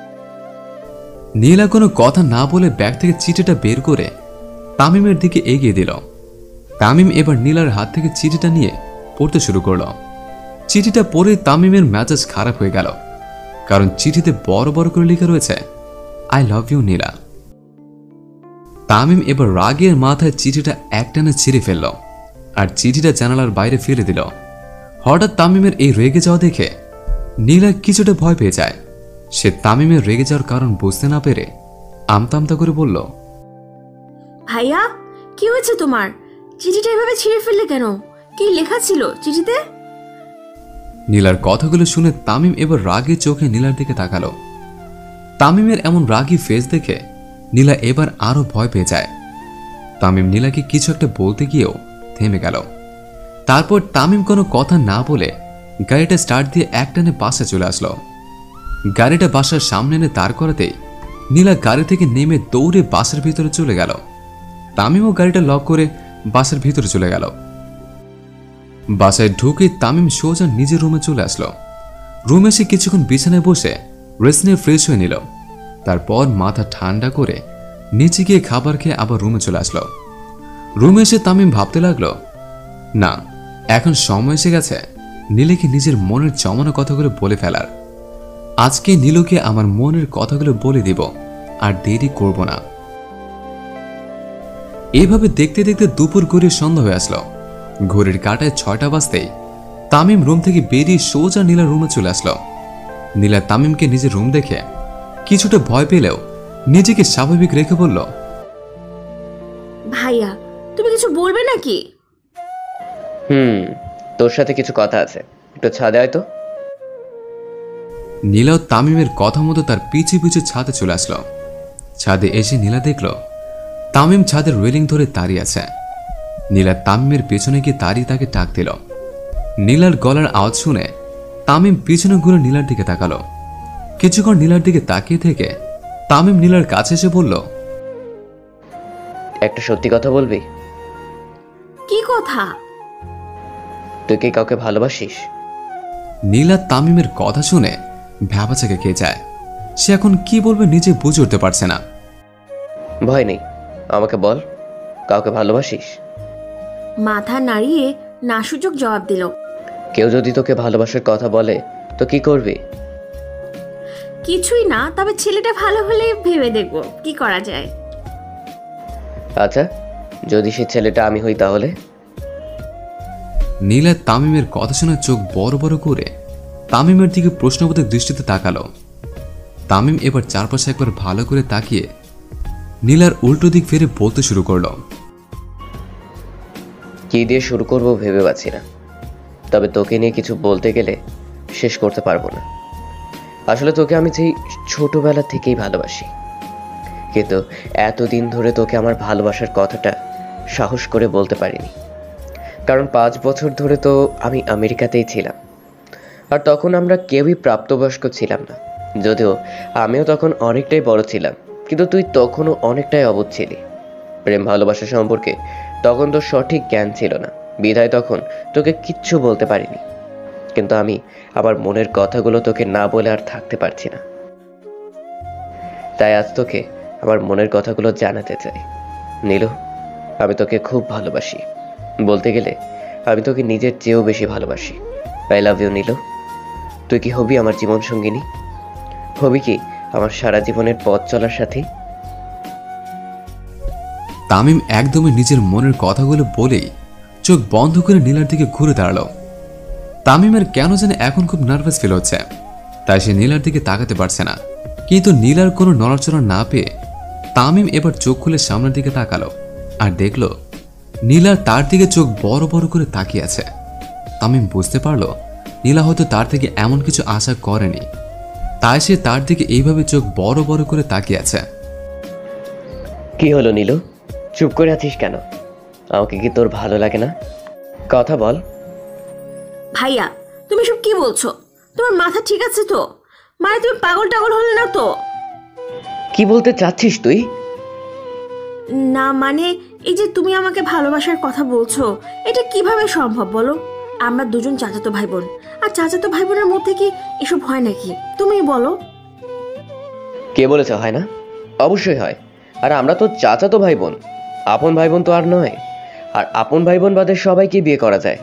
নীলা কোনো কথা না বলে ব্যাগ থেকে চিঠিটা বের করে তামিমের দিকে এগিয়ে দিল। তামিম এবার নীলার হাত থেকে চিঠিটা নিয়ে পড়তে শুরু করল। চিঠিটা পড়ে তামিমের মেজাজ খারাপ হয়ে গেল, কারণ চিঠিতে বড় বড় করে লেখা রয়েছে I love you Nila. Tamim এবার রাগের মাথায় চিঠিটা একটানে ছিঁড়ে ফেলল আর চিঠিটা জানালার বাইরে ফেলে দিল। হঠাৎ তামিমের এই রেগে যাওয়া দেখে নীলা কিছুটা ভয় পেয়ে যায়। সে তামিমের রেগে যাওয়ার কারণ বুঝতে না পেরে আমতা আমতা করে বলল, ভাইয়া কি হয়েছে তোমার? চিঠিটা এভাবে ছিঁড়ে ফেললে কেন? কি লেখা ছিল চিঠিতে? নীলার কথাগুলো শুনে তামিম এবার রাগে চোখে নীলার দিকে তাকালো। তামিমের এমন রাগী ফেস দেখে নীলা এবার আরো ভয় পেয়ে যায়। তামিম নীলাকে কিছু একটা বলতে গিয়েও থেমে গেল। তারপর তামিম কোনো কথা না বলে গাড়িটা স্টার্ট দিয়ে একটানে বাসা চলে আসলো। গাড়িটা বাসার সামনে এনে দাঁড় করাতেই নীলা গাড়ি থেকে নেমে দৌড়ে বাসার ভিতরে চলে গেল। তামিমও গাড়িটা লক করে বাসার ভিতরে চলে গেল। বাসায় ঢুকে তামিম সোজা নিজের রুমে চলে আসলো। রুমে এসে কিছুক্ষণ বিছানায় বসে রেস্ট নিয়ে ফ্রেশ হয়ে নিল। তারপর মাথা ঠান্ডা করে নিচে গিয়ে খাবার খেয়ে আবার রুমে চলে আসলো। রুমে এসে তামিম ভাবতে লাগলো, না এখন সময় এসে গেছে নীলাকে নিজের মনের জমানো কথাগুলো বলে ফেলার। আজকে নীলুকে আমার মনের কথাগুলো বলে দিব, আর দেরি করব না। এভাবে দেখতে দেখতে দুপুর গড়িয়ে সন্ধ্যা হয়ে আসলো। ঘড়ির কাঁটায় ছয়টা বাজতেই তামিম রুম থেকে বেরিয়ে সোজা নীলার রুমে চলে আসলো। নীলা তামিমকে নিজের রুম দেখে কিছুটা ভয় পেলেও নিজেকে স্বাভাবিক রেখে বলল, ভাইয়া তুমি কিছু বলবে নাকি? হুম তোর সাথে কিছু কথা আছে, একটু ছাদে আয় তো। নীলাও তামিমের কথা মতো তার পিছু পিছু ছাদে চলে আসলো। ছাদে এসে নীলা দেখল তামিম ছাদের রেলিং ধরে দাঁড়িয়ে আছে। নীলা তামিমের পেছনে গিয়ে দাঁড়িয়ে তাকে ডাক দিল। নীলার গলার আওয়াজ শুনে তামিম পিছনে ঘুরে নীলার দিকে তাকালো। কিছুক্ষণ নীলার দিকে তাকিয়ে থেকে তামিম নীলার কাছে এসে বলল, একটা সত্যি কথা বলবি? কি কথা? তুই কি কাউকে ভালোবাসিস? নীলা তামিমের কথা শুনে ভ্যাবাচাকে খেয়ে যায়। সে এখন কি বলবে নিজে বুঝে উঠতে পারছে না। ভয় নেই, আমাকে বল, কাউকে ভালোবাসিস? মাথা নাড়িয়ে নাসূচক জবাব দিল, কেউ যদি তোকে ভালোবাসার কথা বলে তো কি করবি? কিছুই না, তবে ছেলেটা ভালো হলে ভেবে দেখব কি করা যায়। আচ্ছা যদি সে ছেলেটা আমি হই তাহলে? নীলা তামিমের কথা শুনে চোখ বড় বড় করে তামিমের দিকে প্রশ্নবোধক দৃষ্টিতে তাকালো। তামিম এবার চারপাশে একবার ভালো করে তাকিয়ে নীলার উল্টো দিক ফিরে বলতে শুরু করলো। কি দিয়ে শুরু করবো ভেবে পাচ্ছি না, তবে তোকে নিয়ে কিছু বলতে গেলে শেষ করতে পারবো না। আসলে তোকে আমি সেই ছোটবেলা থেকেই ভালোবাসি, কিন্তু এতদিন ধরে তোকে আমার ভালোবাসার কথাটা সাহস করে বলতে পারিনি, কারণ পাঁচ বছর ধরে তো আমি আমেরিকাতেই ছিলাম, আর তখন আমরা কেউই প্রাপ্তবয়স্ক ছিলাম না। যদিও আমিও তখন অনেকটাই বড় ছিলাম, কিন্তু তুই তখনও অনেকটাই অবুঝ ছিলি। প্রেম ভালোবাসা সম্পর্কে তখন তো সঠিক জ্ঞান ছিল না, বিধায় তখন তোকে কিচ্ছু বলতে পারিনি। কিন্তু আমি আমার মনের কথাগুলো তোকে না বলে আর থাকতে পারছি না, তাই আজ তোকে আমার মনের কথাগুলো জানাতে চাই। নীলু, আমি তোকে খুব ভালোবাসি, বলতে গেলে আমি তোকে নিজের চেয়েও বেশি ভালোবাসি। I love you Nilu. তুই কি হবি আমার জীবন সঙ্গিনী? হবি কি আমার সারা জীবনের পথ চলার সাথী? তামিম একদমই নিজের মনের কথাগুলো বলেই চোখ বন্ধ করে নীলার দিকে ঘুরে দাঁড়ালো। তামিমের কেন যেন এখন খুব নার্ভাস ফিল হচ্ছে, তাই সে নীলার দিকে তাকাতে পারছে না। কিন্তু নীলার কোনো নড়াচড়া না পেয়ে তামিম এবার চোখ খুলে সামনের দিকে তাকালো আর দেখল নীলার তার দিকে চোখ বড় বড় করে তাকিয়ে আছে। তামিম বুঝতে পারলো নীলা হয়তো তার থেকে এমন কিছু আশা করেনি, তাই সে তার দিকে এইভাবে চোখ বড় বড় করে তাকিয়ে আছে। কি হলো নীলু, চুপ করে আছিস কেন? আমাকে কি তোর ভালো লাগে না? কথা বল। ভাইয়া, তুমি সব কি বলছো? তোমার মাথা ঠিক আছে তো? মানে তুমি পাগল টাগল হলে না তো? কি বলতে চাচ্ছিস তুই? না মানে এই যে তুমি আমাকে ভালোবাসার কথা বলছো, এটা কিভাবে সম্ভব বলো? আমরা দুজন চাচাতো ভাই বোন, আর চাচাতো ভাই বোনের মধ্যে কি এসব হয় নাকি? তুমি বলো। কে বলেছে হয় না? অবশ্যই হয়। আর আমরা তো চাচাতো ভাই বোন, আপন ভাই বোন তো আর নয়। আর আপন ভাই বোন বাদে সবাইকে বিয়ে করা যায়।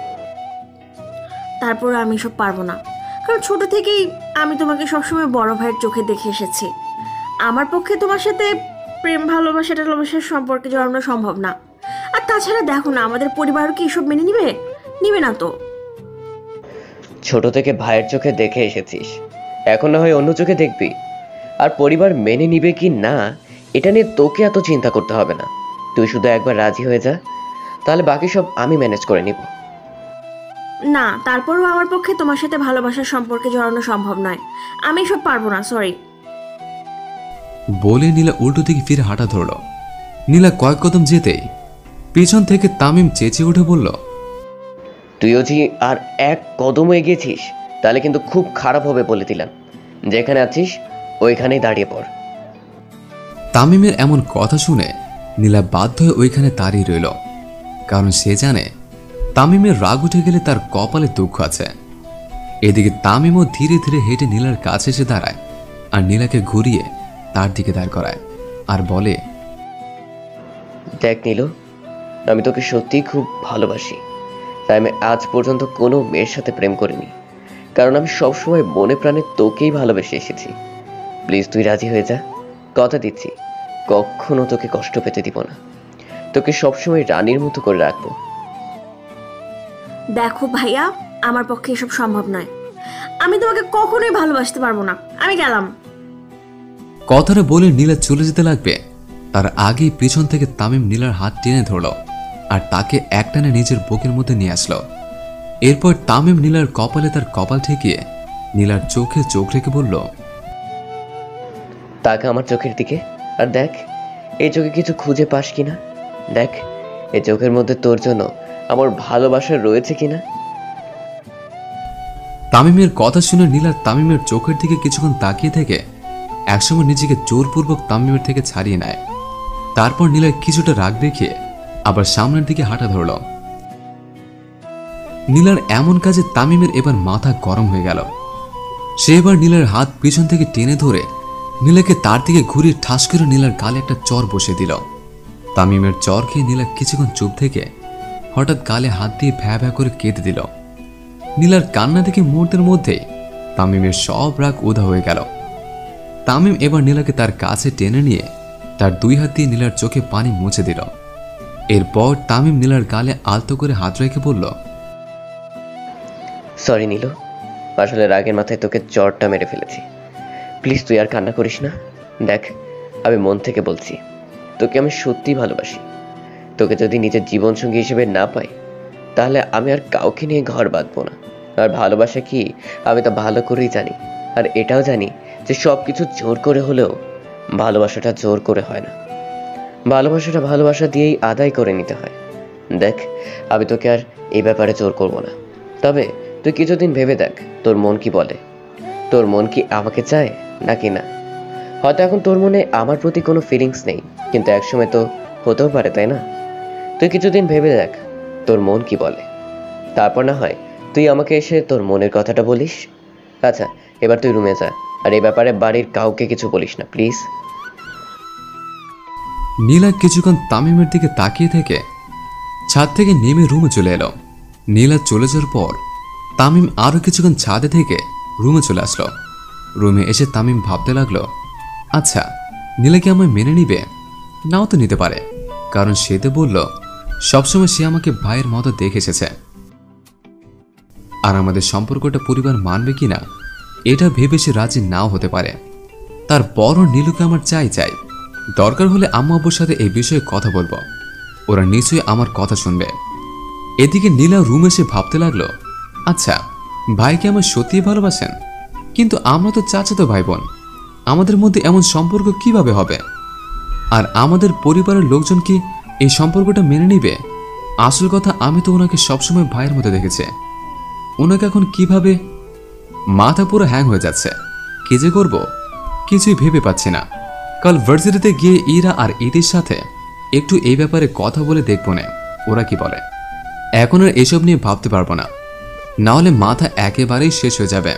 তারপর আমি সব পারবো না, কারণ ছোট থেকেই আমি তোমাকে সবসময় বড় ভাইয়ের চোখে দেখে এসেছি। আমার পক্ষে তোমার সাথে প্রেম ভালোবাসা টালোবাসার সম্পর্কে জড়ানো সম্ভব না। আর তাছাড়া দেখো না, আমাদের পরিবারও কি এসব মেনে নিবে? নিবে না তো। ছোট থেকে ভাইয়ের চোখে দেখে এসেছিস, এখন না হয় অন্য চোখে দেখবি। আর পরিবার মেনে নিবে কি না এটা নিয়ে তোকে এত চিন্তা করতে হবে না। তুই শুধু একবার রাজি হয়ে যা, তাহলে বাকি সব আমি ম্যানেজ করে নিব। না, তারপরও আমার পক্ষে তোমার সাথে ভালোবাসার সম্পর্কে জড়ানো সম্ভব নয়। আমি সব পারবো না, সরি। বলে নীলা উল্টো দিকে ফিরে হাঁটা ধরল। নীলা কয়েক কদম যেতেই পিছন থেকে তামিম চেঁচিয়ে উঠে বলল, তুইও যে আর এক কদমও এগিয়েছিস তাহলে কিন্তু খুব খারাপ হবে বলে দিলাম। যেখানে আছিস ওইখানেই দাঁড়িয়ে পড়। তামিমের এমন কথা শুনে নীলা বাধ্য হয়ে ওইখানে দাঁড়িয়ে রইল, কারণ সে জানে তামিমের রাগ উঠে গেলে তার কপালে দুঃখ আছে। এদিকে তামিমও ধীরে ধীরে হেঁটে নীলার কাছে এসে দাঁড়ায় আর নীলাকে ঘুরিয়ে তার দিকে দাঁড় করায় আর বলে, দেখ নীলু, আমি তোকে সত্যিই খুব ভালোবাসি। তাই আমি আজ পর্যন্ত কোনো মেয়ের সাথে প্রেম করিনি, কারণ আমি সবসময় মনে প্রাণে তোকেই ভালোবেসে এসেছি। প্লিজ তুই রাজি হয়ে যা, কথা দিচ্ছি কখনো তোকে কষ্ট পেতে দিব না। তোকে সবসময় রানীর মতো করে রাখবো। দেখো ভাইয়া, আমার পক্ষে এসব সম্ভব নয়। আমি তোমাকে কখনোই ভালোবাসতে পারবো না। আমি গেলাম। কথাটা বলে নীলা চলে যেতে লাগবে, তার আগেই পিছন থেকে তামিম নীলার হাত টেনে ধরল আর তাকে একটানে নিজের বুকের মধ্যে নিয়ে আসলো। এরপর তামিম নীলার কপালে তার কপাল ঠেকিয়ে নীলার চোখে চোখ রেখে বলল, তাকে আমার চোখের দিকে আর দেখ এই চোখে কিছু খুঁজে পাস কিনা। দেখ এই চোখের মধ্যে তোর জন্য আমার ভালোবাসা রয়েছে কিনা। তামিমের কথা শুনে নীলা তামিমের চোখের দিকে কিছুক্ষণ তাকিয়ে থেকে একসময় নিজেকে জোরপূর্বক তামিমের থেকে ছাড়িয়ে নেয়। তারপর নীলা কিছুটা রাগ দেখিয়ে আবার সামনের দিকে হাঁটা ধরল। নীলার এমন কাজে তামিমের এবার মাথা গরম হয়ে গেল। সে এবার নীলার হাত পিছন থেকে টেনে ধরে নীলাকে তার দিকে ঘুরিয়ে ঠাস করে নীলার গালে একটা চর বসিয়ে দিল। তামিমের চর খেয়ে নীলা কিছুক্ষণ চুপ থেকে হঠাৎ গালে হাত দিয়ে ভ্যা ভ্যা করে কেঁদে দিল। নীলার কান্না দেখে মুহূর্তের মধ্যেই তামিমের সব রাগ উধাও হয়ে গেল। তামিম এবার নীলাকে তার কাছে টেনে নিয়ে তার দুই হাত দিয়ে নীলার চোখে পানি মুছে দিল। এরপর তামিম নীলার গালে আলতো করে হাত রেখে বলল, সরি নীলু, আসলে রাগের মাথায় তোকে চরটা মেরে ফেলেছি। প্লিজ তুই আর কান্না করিস না। দেখ, আমি মন থেকে বলছি, তোকে আমি সত্যি ভালোবাসি। তোকে যদি নিজের জীবনসঙ্গী হিসেবে না পাই, তাহলে আমি আর কাউকে নিয়ে ঘর বাঁধবো না। আর ভালোবাসা কি আমি তো ভালো করেই জানি। আর এটাও জানি যে সব কিছু জোর করে হলেও ভালোবাসাটা জোর করে হয় না। ভালোবাসাটা ভালোবাসা দিয়েই আদায় করে নিতে হয়। দেখ, আমি তোকে আর এই ব্যাপারে জোর করব না। তবে তুই কিছুদিন ভেবে দেখ, তোর মন কি বলে। তোর মন কি আমাকে চায় নাকি না? হয়তো এখন তোর মনে আমার প্রতি কোনো ফিলিংস নেই, কিন্তু একসময় তো হতেও পারে, তাই না? তুই কিছুদিন ভেবে দেখ তোর মন কি বলে। তারপর না হয় তুই আমাকে এসে তোর মনের কথাটা বলিস। আচ্ছা, এবার তুই রুমে যা, আর এই ব্যাপারে বাড়ির কাউকে কিছু বলিস না, প্লিজ। নীলা কিছুক্ষণ তামিমের দিকে তাকিয়ে থেকে ছাদ থেকে নেমে রুমে চলে এলো। নীলা চলে যাওয়ার পর তামিম আরো কিছুক্ষণ ছাদে থেকে রুমে চলে আসলো। রুমে এসে তামিম ভাবতে লাগলো, আচ্ছা নীলা কি আমায় মেনে নিবে? নাও তো নিতে পারে, কারণ সে তো বলল সবসময় সে আমাকে ভাইয়ের মতো দেখে এসেছে। আর আমাদের সম্পর্কটা পরিবার মানবে কিনা এটা ভেবে সে রাজি নাও হতে পারে। তারপরও নীলুকে আমার চাই চাই দরকার হলে আম্মু আব্বুর সাথে এই বিষয়ে কথা বলবো, ওরা নিশ্চয়ই আমার কথা শুনবে। এদিকে নীলা রুম এসে ভাবতে লাগলো, আচ্ছা ভাইকে আমার সত্যিই ভালোবাসেন, কিন্তু আমরা তো চাচাতো ভাই বোন, আমাদের মধ্যে এমন সম্পর্ক কিভাবে হবে? আর আমাদের পরিবারের লোকজন কি এই সম্পর্কটা মেনে নিবে? আসল কথা, আমি তো ওনাকে সবসময় ভাইয়ের মতো দেখেছি। ওনাকে এখন কিভাবে? মাথা পুরো হ্যাং হয়ে যাচ্ছে। কি যে করব কিছুই ভেবে পাচ্ছি না। কাল ভার্সিটিতে গিয়ে ইরা আর ইতির সাথে একটু এই ব্যাপারে কথা বলে দেখবো না ওরা কি বলে। এখন আর এসব নিয়ে ভাবতে পারবো না, না হলে মাথা একেবারেই শেষ হয়ে যাবে।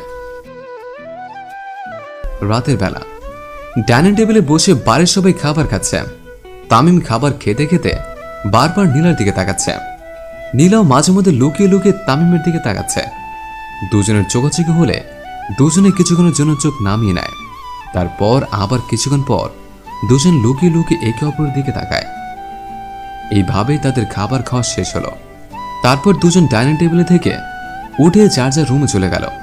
রাতের বেলা ডাইনিং টেবিলে বসে বাড়ির সবাই খাবার খাচ্ছে। তামিম খাবার খেতে খেতে বারবার নীলার দিকে তাকাচ্ছে। নীলাও মাঝে মধ্যে লুকিয়ে লুকিয়ে তামিমের দিকে তাকাচ্ছে। দুজনের চোখাচোখি হলে দুজনে কিছুক্ষণের জন্য চোখ নামিয়ে নেয়। তারপর আবার কিছুক্ষণ পর দুজন লুকিয়ে লুকিয়ে একে অপরের দিকে তাকায়। এইভাবেই তাদের খাবার খাওয়া শেষ হলো। তারপর দুজন ডাইনিং টেবিলে থেকে উঠে যার যার রুমে চলে গেল।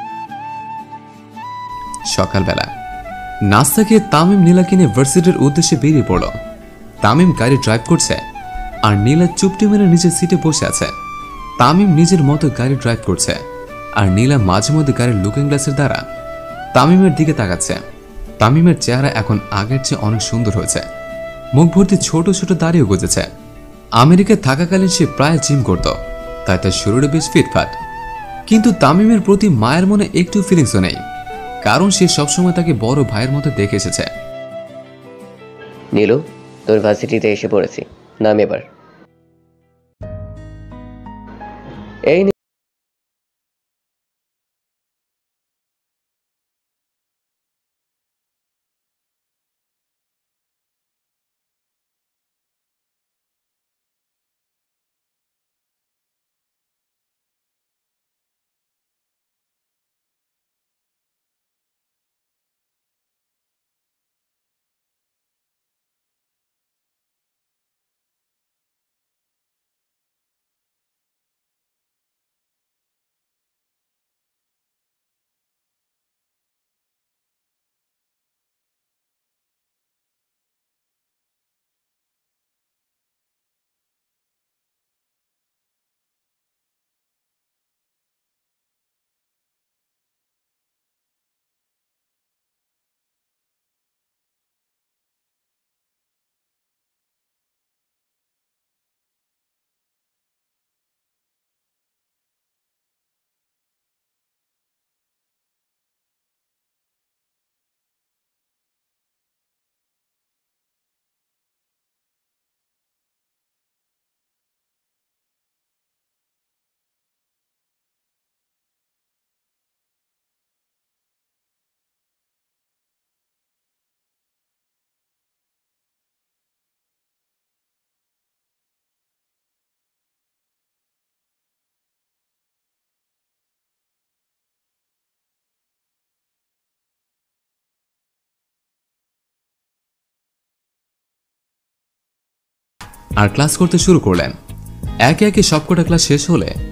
সকালবেলা নাস্তা খেয়ে তামিম নীলাকে নিয়ে ভার্সিটির উদ্দেশ্যে বেরিয়ে পড়ল। তামিম গাড়ি ড্রাইভ করছে আর নীলা চুপটি মেরে নিজের সিটে বসে আছে। তামিম নিজের মতো গাড়ি ড্রাইভ করছে আর নীলা মাঝে মধ্যে গাড়ির লুকিং গ্লাসের দ্বারা তামিমের দিকে তাকাচ্ছে। তামিমের চেহারা এখন আগের চেয়ে অনেক সুন্দর হয়েছে, মুখ ভর্তি ছোট ছোট দাড়িও গজেছে। আমেরিকায় থাকাকালীন সে প্রায় জিম করত, তাই তার শরীরে বেশ ফিটফাট। কিন্তু তামিমের প্রতি মায়ের মনে একটু ফিলিংসও নেই, কারণ সে সবসময় তাকে বড় ভাইয়ের মতো দেখে এসেছে। নীলু, তোর ভার্সিটিতে এসে পড়েছি, নাম এবার। এই আর ক্লাস করতে শুরু করলেন। একে একে সবকটা ক্লাস শেষ হলে